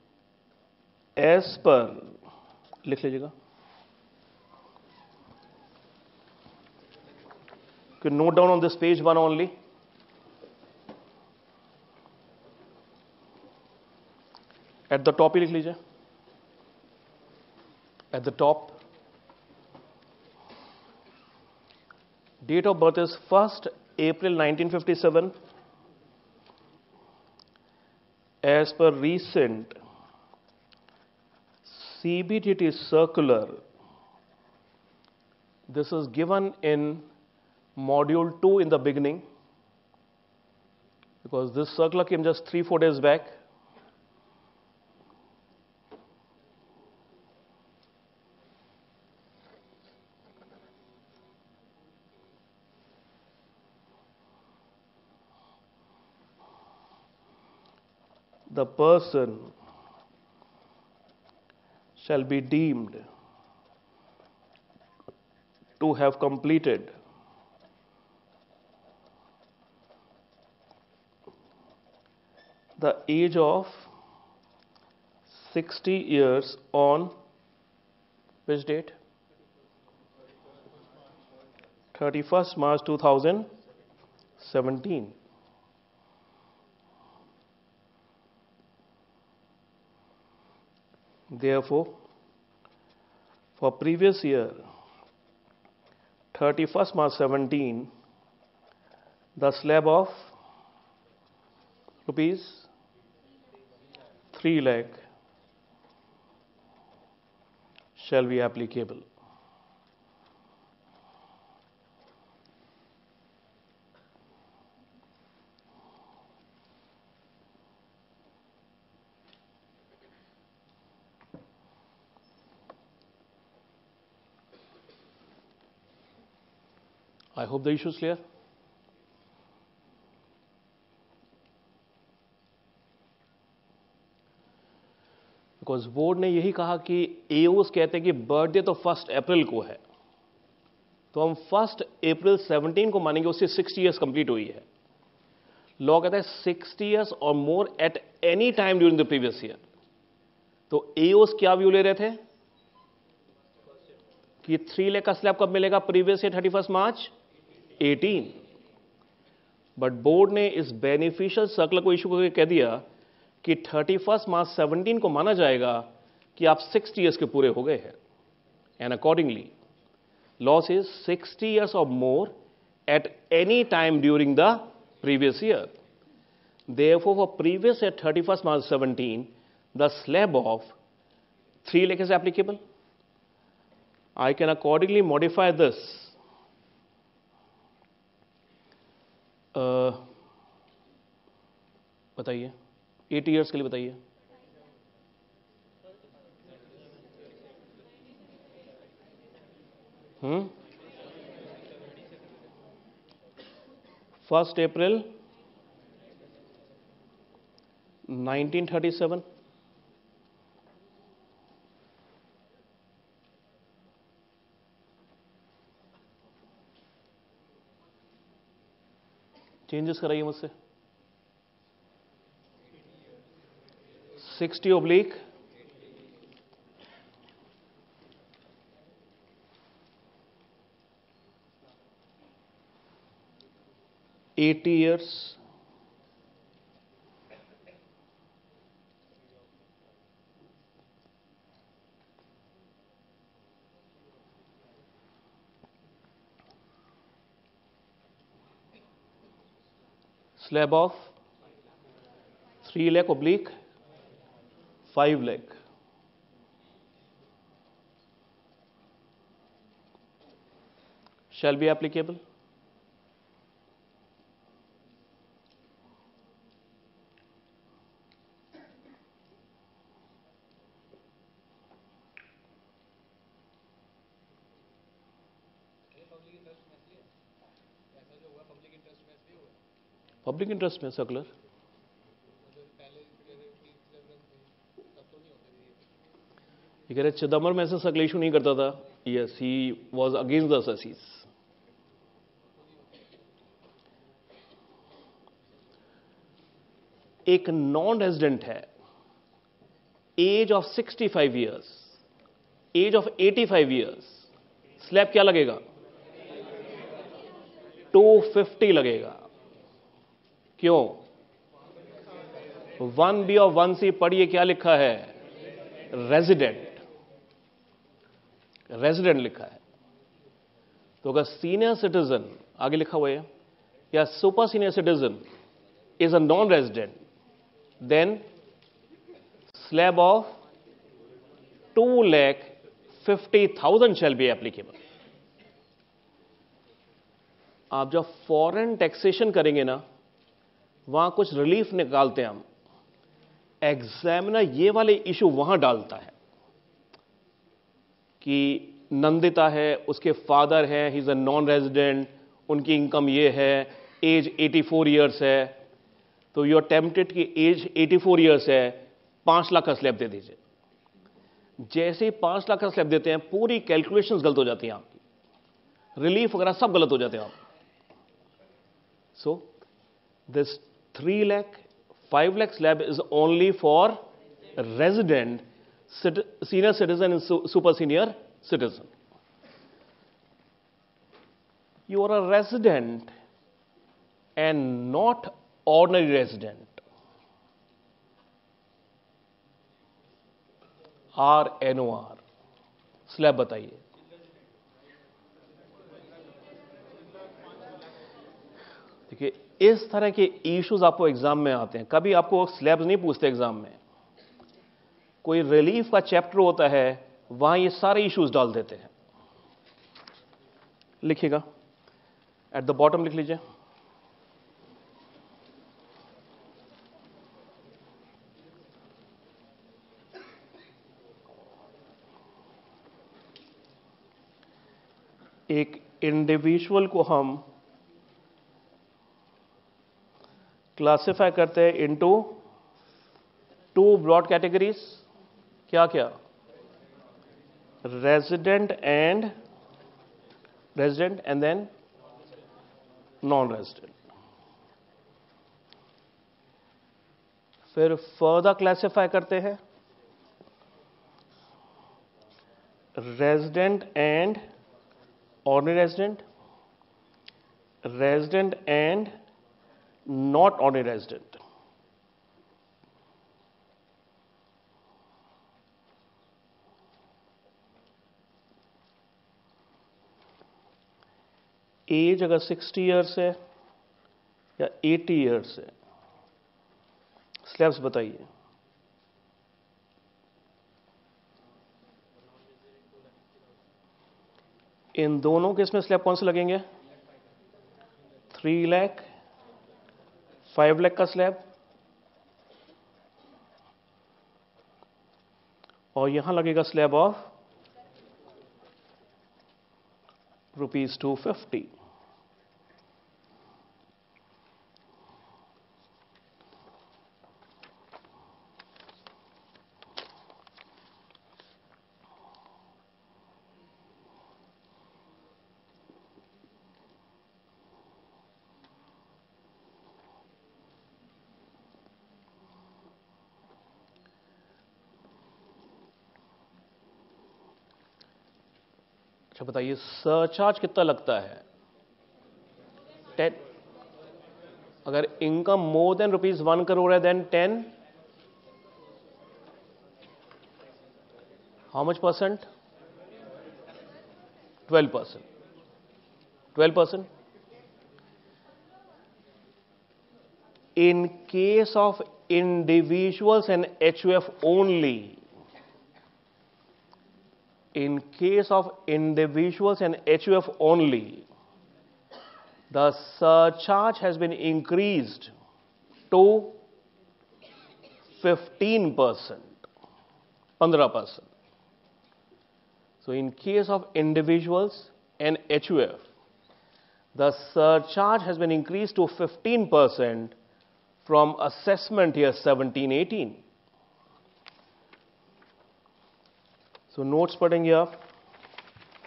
as per, लिख लीजिएगा, you can note down on this page one only. At the top ही लिख लीजिए. At the top, date of birth is first April nineteen fifty-seven. As per recent C B T T circular, this is given in module two in the beginning, because this circular came just three, four days back. The person shall be deemed to have completed the age of sixty years on which date? thirty-first March two thousand seventeen. Therefore, for previous year, thirty-first March seventeen, the slab of rupees three lakh shall be applicable. I hope the issue is clear. Because board ने यही कहा कि Eos कहते हैं कि birthday तो first April को है, तो हम फर्स्ट अप्रैल सेवनटीन को मानेंगे, उससे सिक्सटी ईयर्स कंप्लीट हुई है. लॉ कहता है सिक्सटी ईयर्स और more at any time during the previous year. तो एओस क्या व्यू ले रहे थे कि थ्री लेख का स्लैब कब मिलेगा? Previous year thirty first March eighteen. But board ने इस बेनिफिशियल सर्कल को इशू करके कह दिया कि थर्टी फर्स्ट मार्च सेवनटीन को माना जाएगा कि आप सिक्सटी ईयर्स के पूरे हो गए हैं. And accordingly law says sixty years और more at any time during the previous year. Therefore for previous year thirty first March seventeen the slab of three lakh is applicable. I can accordingly modify this. Uh, बताइए eight years के लिए बताइए. Hmm first April nineteen thirty seven. Changes कराइए मुझसे. Sixty oblique eighty years slab of three lakh oblique five lakh. Shall be applicable. Public interest में circular ये कह रहे चिदम्बरम ऐसे सर्कुलेशन नहीं करता था. Yes, he was against the assessees. एक नॉन रेजिडेंट है, age of sixty five years, age of eighty five years, slab क्या लगेगा? टू फिफ्टी लगेगा. क्यों? वन बी और वन सी पढ़िए क्या लिखा है? रेजिडेंट. रेजिडेंट लिखा है. तो अगर सीनियर सिटीजन आगे लिखा हुआ है या super senior citizen is a non resident, then slab of two lakh fifty thousand shall be applicable. आप जब फॉरेन टैक्सेशन करेंगे ना, वहां कुछ रिलीफ निकालते हैं हम. एग्जामिनर ये वाले इशू वहां डालता है कि नंदिता है, उसके फादर है, he is a non resident, उनकी इनकम ये है, एज एटी फोर ईयर्स है, तो यू आर टेम्पटेड की एज एटी फोर ईयर्स है, पांच लाख का स्लैब दे दीजिए. जैसे ही पांच लाख का स्लैब देते हैं, पूरी कैलकुलेशंस गलत हो जाती हैं आपकी, रिलीफ वगैरह सब गलत हो जाते हैं आप. So this three lakh five lakh slab is only for resident, senior citizen and super senior citizen. You are a resident and not ordinary resident. R N O R slab बताइए. देखिए, इस तरह के इश्यूज आपको एग्जाम में आते हैं. कभी आपको स्लैब्स नहीं पूछते एग्जाम में. कोई रिलीफ का चैप्टर होता है, वहां ये सारे इश्यूज डाल देते हैं. लिखिएगा, एट द बॉटम लिख लीजिए. एक इंडिविजुअल को हम क्लासिफाई करते हैं इनटू टू ब्रॉड कैटेगरीज. क्या क्या? Resident and resident and then non resident. फिर फर्दर क्लासिफाई करते हैं resident and ordinary resident, resident and not ordinary resident. Age अगर सिक्सटी ईयर्स है या एटी ईयर्स है, स्लैब्स बताइए. इन दोनों केस में स्लैब कौन से लगेंगे? थ्री लाख फाइव लाख का स्लैब, और यहां लगेगा slab of rupees two fifty. अच्छा बताइए, सरचार्ज कितना लगता है? टेन. अगर income more than rupees one crore है, then ten. How much percent? Twelve percent. Twelve percent. In case of individuals and H U F only, in case of individuals and H U F only, the surcharge has been increased to fifteen percent, fifteen percent. So in case of individuals and H U F, the surcharge has been increased to fifteen percent from assessment year seventeen eighteen. So notes पढ़ेंगे आप.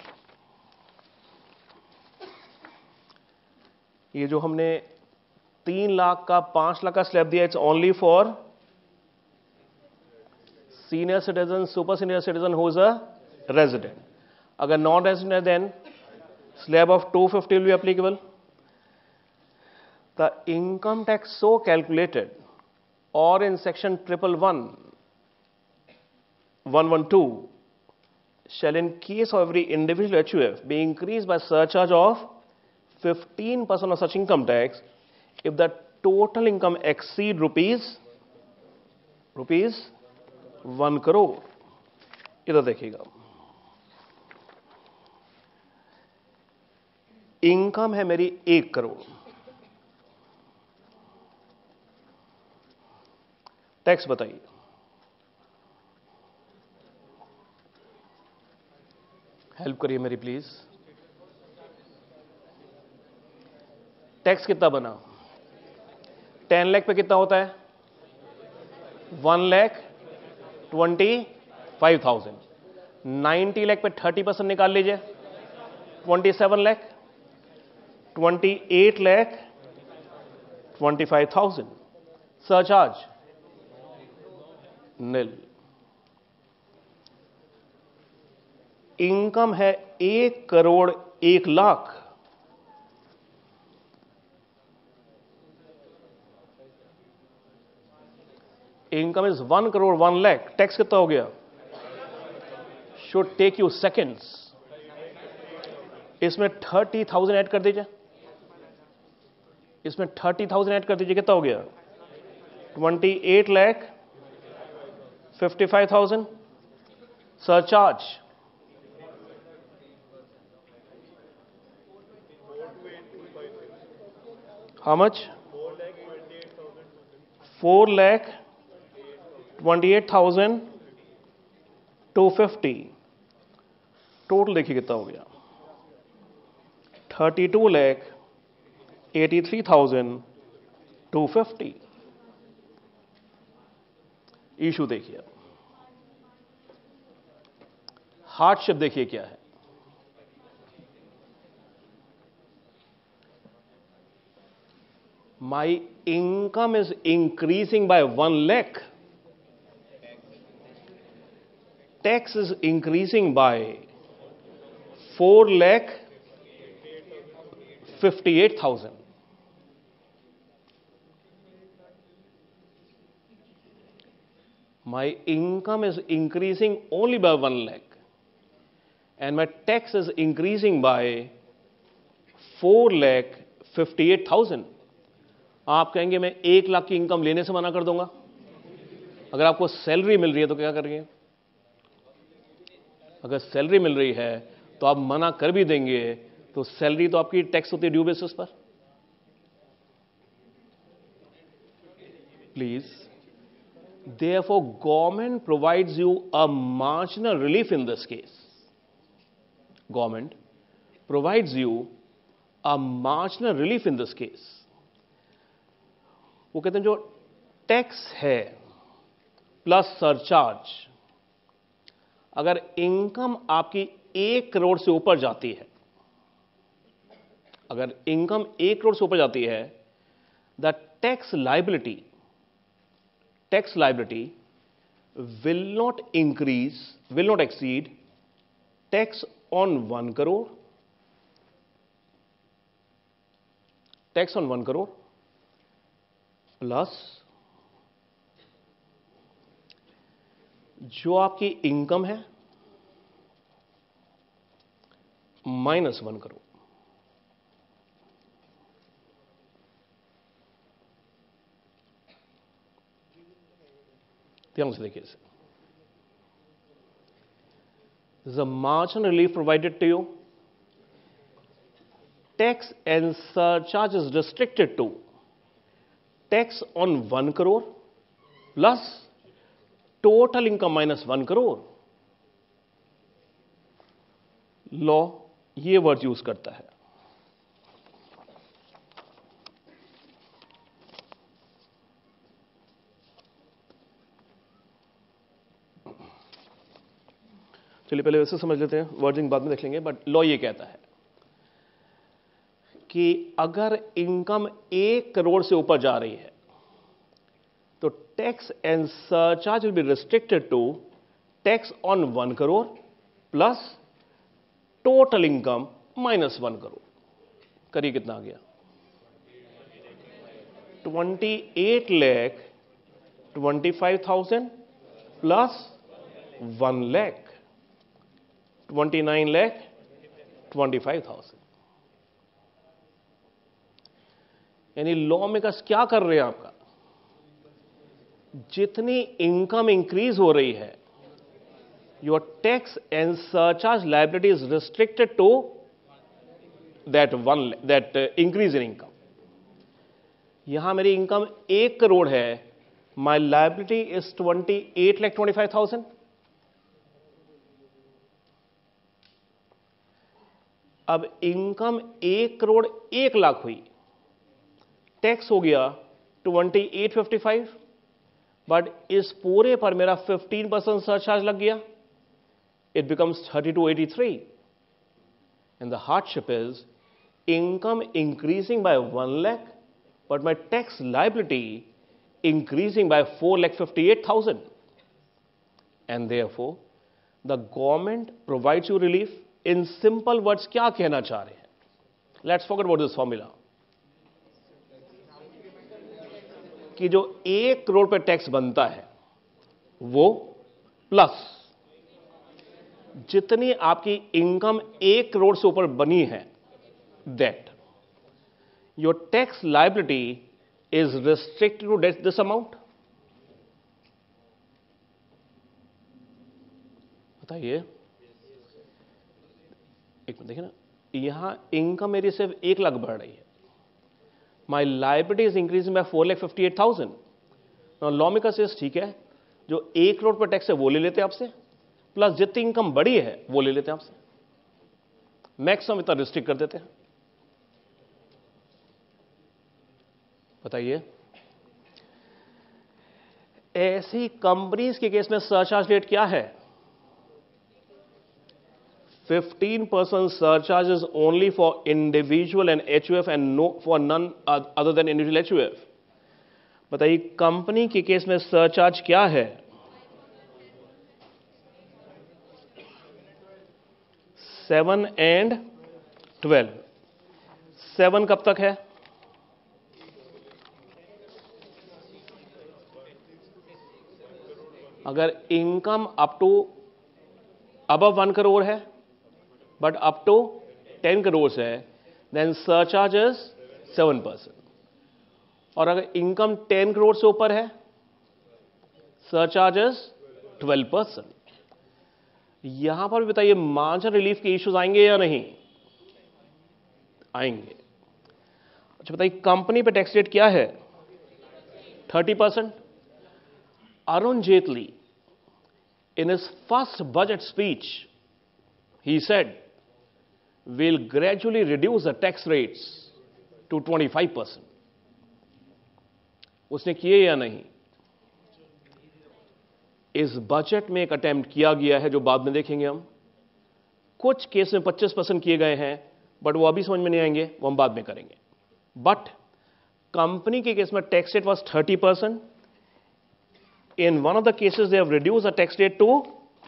ये जो हमने तीन लाख का पांच लाख का slab दिया, it's only for senior citizen, super senior citizen who is a resident. अगर नॉन रेजिडेंट है then slab of two fifty will be applicable. The income tax so calculated or in section triple one, one one two shall in case of every individual H U F be increased by surcharge of fifteen percent of such income tax if the total income exceed rupees rupees one crore. इधर देखिएगा, income है मेरी एक crore, tax बताइए. Help करिए मेरी please. Tax कितना बना? टेन लाख पे कितना होता है? One lakh twenty five thousand. Ninety lakh पे थर्टी परसेंट निकाल लीजिए, twenty seven lakh. Twenty eight lakh twenty five thousand. Surcharge nil. Income है एक करोड़ एक lakh. Income is one crore one lakh. Tax कितना हो गया? Should take you seconds. इसमें थर्टी थाउजेंड ऐड कर दीजिए, इसमें थर्टी थाउजेंड ऐड कर दीजिए, कितना हो गया? Twenty eight lakh fifty five thousand. Surcharge how much? Four lakh twenty eight thousand two fifty. Total देखिए कितना हो गया? Thirty two lakh eighty three thousand two fifty. Issue देखिए, हार्डशिप देखिए क्या है. My income is increasing by one lakh. Tax is increasing by four lakh fifty eight thousand. My income is increasing only by one lakh and my tax is increasing by four lakh fifty eight thousand. आप कहेंगे मैं एक लाख की income लेने से मना कर दूंगा. अगर आपको सैलरी मिल रही है तो क्या करेंगे? अगर सैलरी मिल रही है तो आप मना कर भी देंगे, तो सैलरी तो आपकी टैक्स होती है ड्यू बेसिस पर. Please, therefore government provides you a marginal relief in this case. Government provides you a marginal relief in this case. वो कहते हैं जो टैक्स है प्लस सरचार्ज, अगर इनकम आपकी एक करोड़ से ऊपर जाती है, अगर इनकम एक करोड़ से ऊपर जाती है, the tax liability tax liability will not increase, will not exceed tax on one crore, tax on one crore plus जो आपकी इनकम है माइनस वन करोड़. ध्यान से देखिए इसे. The marginal relief provided to you. Tax and surcharge is restricted to tax on one crore plus total income minus one crore. Law ये word use करता है. चलिए पहले वैसे समझ लेते हैं, वर्डिंग बाद में देख लेंगे. बट लॉ ये कहता है कि अगर इनकम एक करोड़ से ऊपर जा रही है तो tax and surcharge will be restricted to tax on one crore plus total income minus one crore. करिए कितना आ गया? Twenty eight lakh twenty five thousand plus one lakh twenty nine lakh twenty five thousand. यानी लॉ मेकर्स क्या कर रहे हैं? आपका जितनी इनकम इंक्रीज हो रही है, your tax and surcharge liability is restricted to that one that uh, increase in income. यहां मेरी इनकम एक करोड़ है, my liability is twenty eight lakh twenty-five thousand. अब इनकम एक करोड़ एक लाख हुई, टैक्स हो गया twenty eight fifty five, but इस पूरे पर मेरा फिफ्टीन परसेंट सरचार्ज लग गया, it becomes thirty-two eighty-three. And the hardship is income increasing by one lakh, but my tax liability increasing by four lakh fifty-eight thousand. And therefore, the government provides you relief. In simple words, क्या कहना चाह रहे हैं? Let's forget about this formula. कि जो एक करोड़ पे tax बनता है वो प्लस जितनी आपकी इनकम एक करोड़ से ऊपर बनी है, that your tax liability is restricted to this amount. बताइए, एक मिनट देखिए ना, यहां इनकम मेरी सिर्फ एक लाख बढ़ रही है, my liability is increasing by four lakh fifty eight thousand. Law maker से ठीक है, जो एक करोड़ पर टैक्स है वो ले लेते हैं आपसे, प्लस जितनी इनकम बड़ी है वो ले लेते हैं आपसे, मैक्सिमम इतना रिस्ट्रिक्ट कर देते हैं। बताइए, ऐसी कंपनीज के केस में सरचार्ज रेट क्या है? Fifteen percent surcharge is only for individual and HUF and no for none other than individual HUF. बताइए, कंपनी के केस में सरचार्ज क्या है? Seven and twelve. सेवन कब तक है? अगर income up to above one crore है but up to ten crore है, then surcharge is seven percent. और अगर इनकम टेन करोड़ से ऊपर है, सरचार्ज इज ट्वेल्व परसेंट। यहां पर भी बताइए, मार्जिन रिलीफ के इश्यूज आएंगे या नहीं आएंगे? अच्छा बताइए, कंपनी पे टैक्स रेट क्या है? Thirty percent. Arun Jaitley in his first budget speech ही said we'll gradually reduce the tax rates to twenty-five percent. उसने किए या नहीं? इस बजट में एक अटेम्प्ट किया गया है जो बाद में देखेंगे हम। कुछ केस में पच्चीस परसेंट किए गए हैं, बट वो अभी समझ में नहीं आएंगे, वो हम बाद में करेंगे। बट कंपनी के केस में tax rate was thirty percent. In one of the cases they have reduced the tax rate to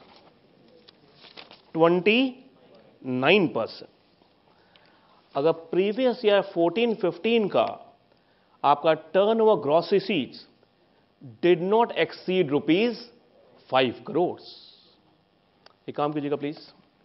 twenty nine percent. अगर प्रीवियस ईयर फोर्टीन फिफ्टीन का आपका turnover gross receipts did not exceed rupees five crore, एक काम कीजिएगा please,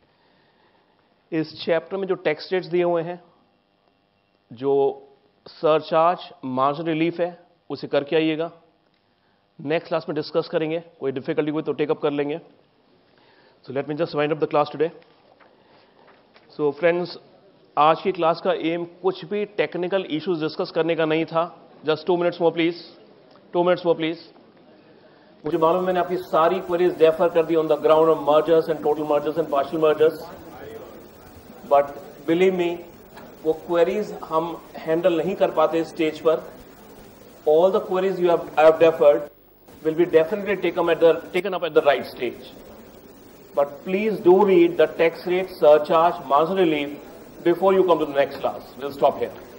इस chapter में जो tax rates दिए हुए हैं, जो सरचार्ज मार्जिन रिलीफ है, उसे करके आइएगा। नेक्स्ट क्लास में डिस्कस करेंगे, कोई डिफिकल्टी हुई तो टेकअप कर लेंगे। So let me just wind up the class today. So friends, आज की क्लास का एम कुछ भी टेक्निकल इश्यूज डिस्कस करने का नहीं था। Just two minutes more please, two minutes more please. मुझे मालूम है मैंने आपकी सारी क्वेरीज रेफर कर दी on the ground of mergers and total mergers and partial mergers, but believe me, वो क्वेरीज हम हैंडल नहीं कर पाते स्टेज पर। All the queries you have referred will be definitely taken at the taken up at the right stage. But please do read the tax rate, surcharge, margin relief before you come to the next class. We'll stop here.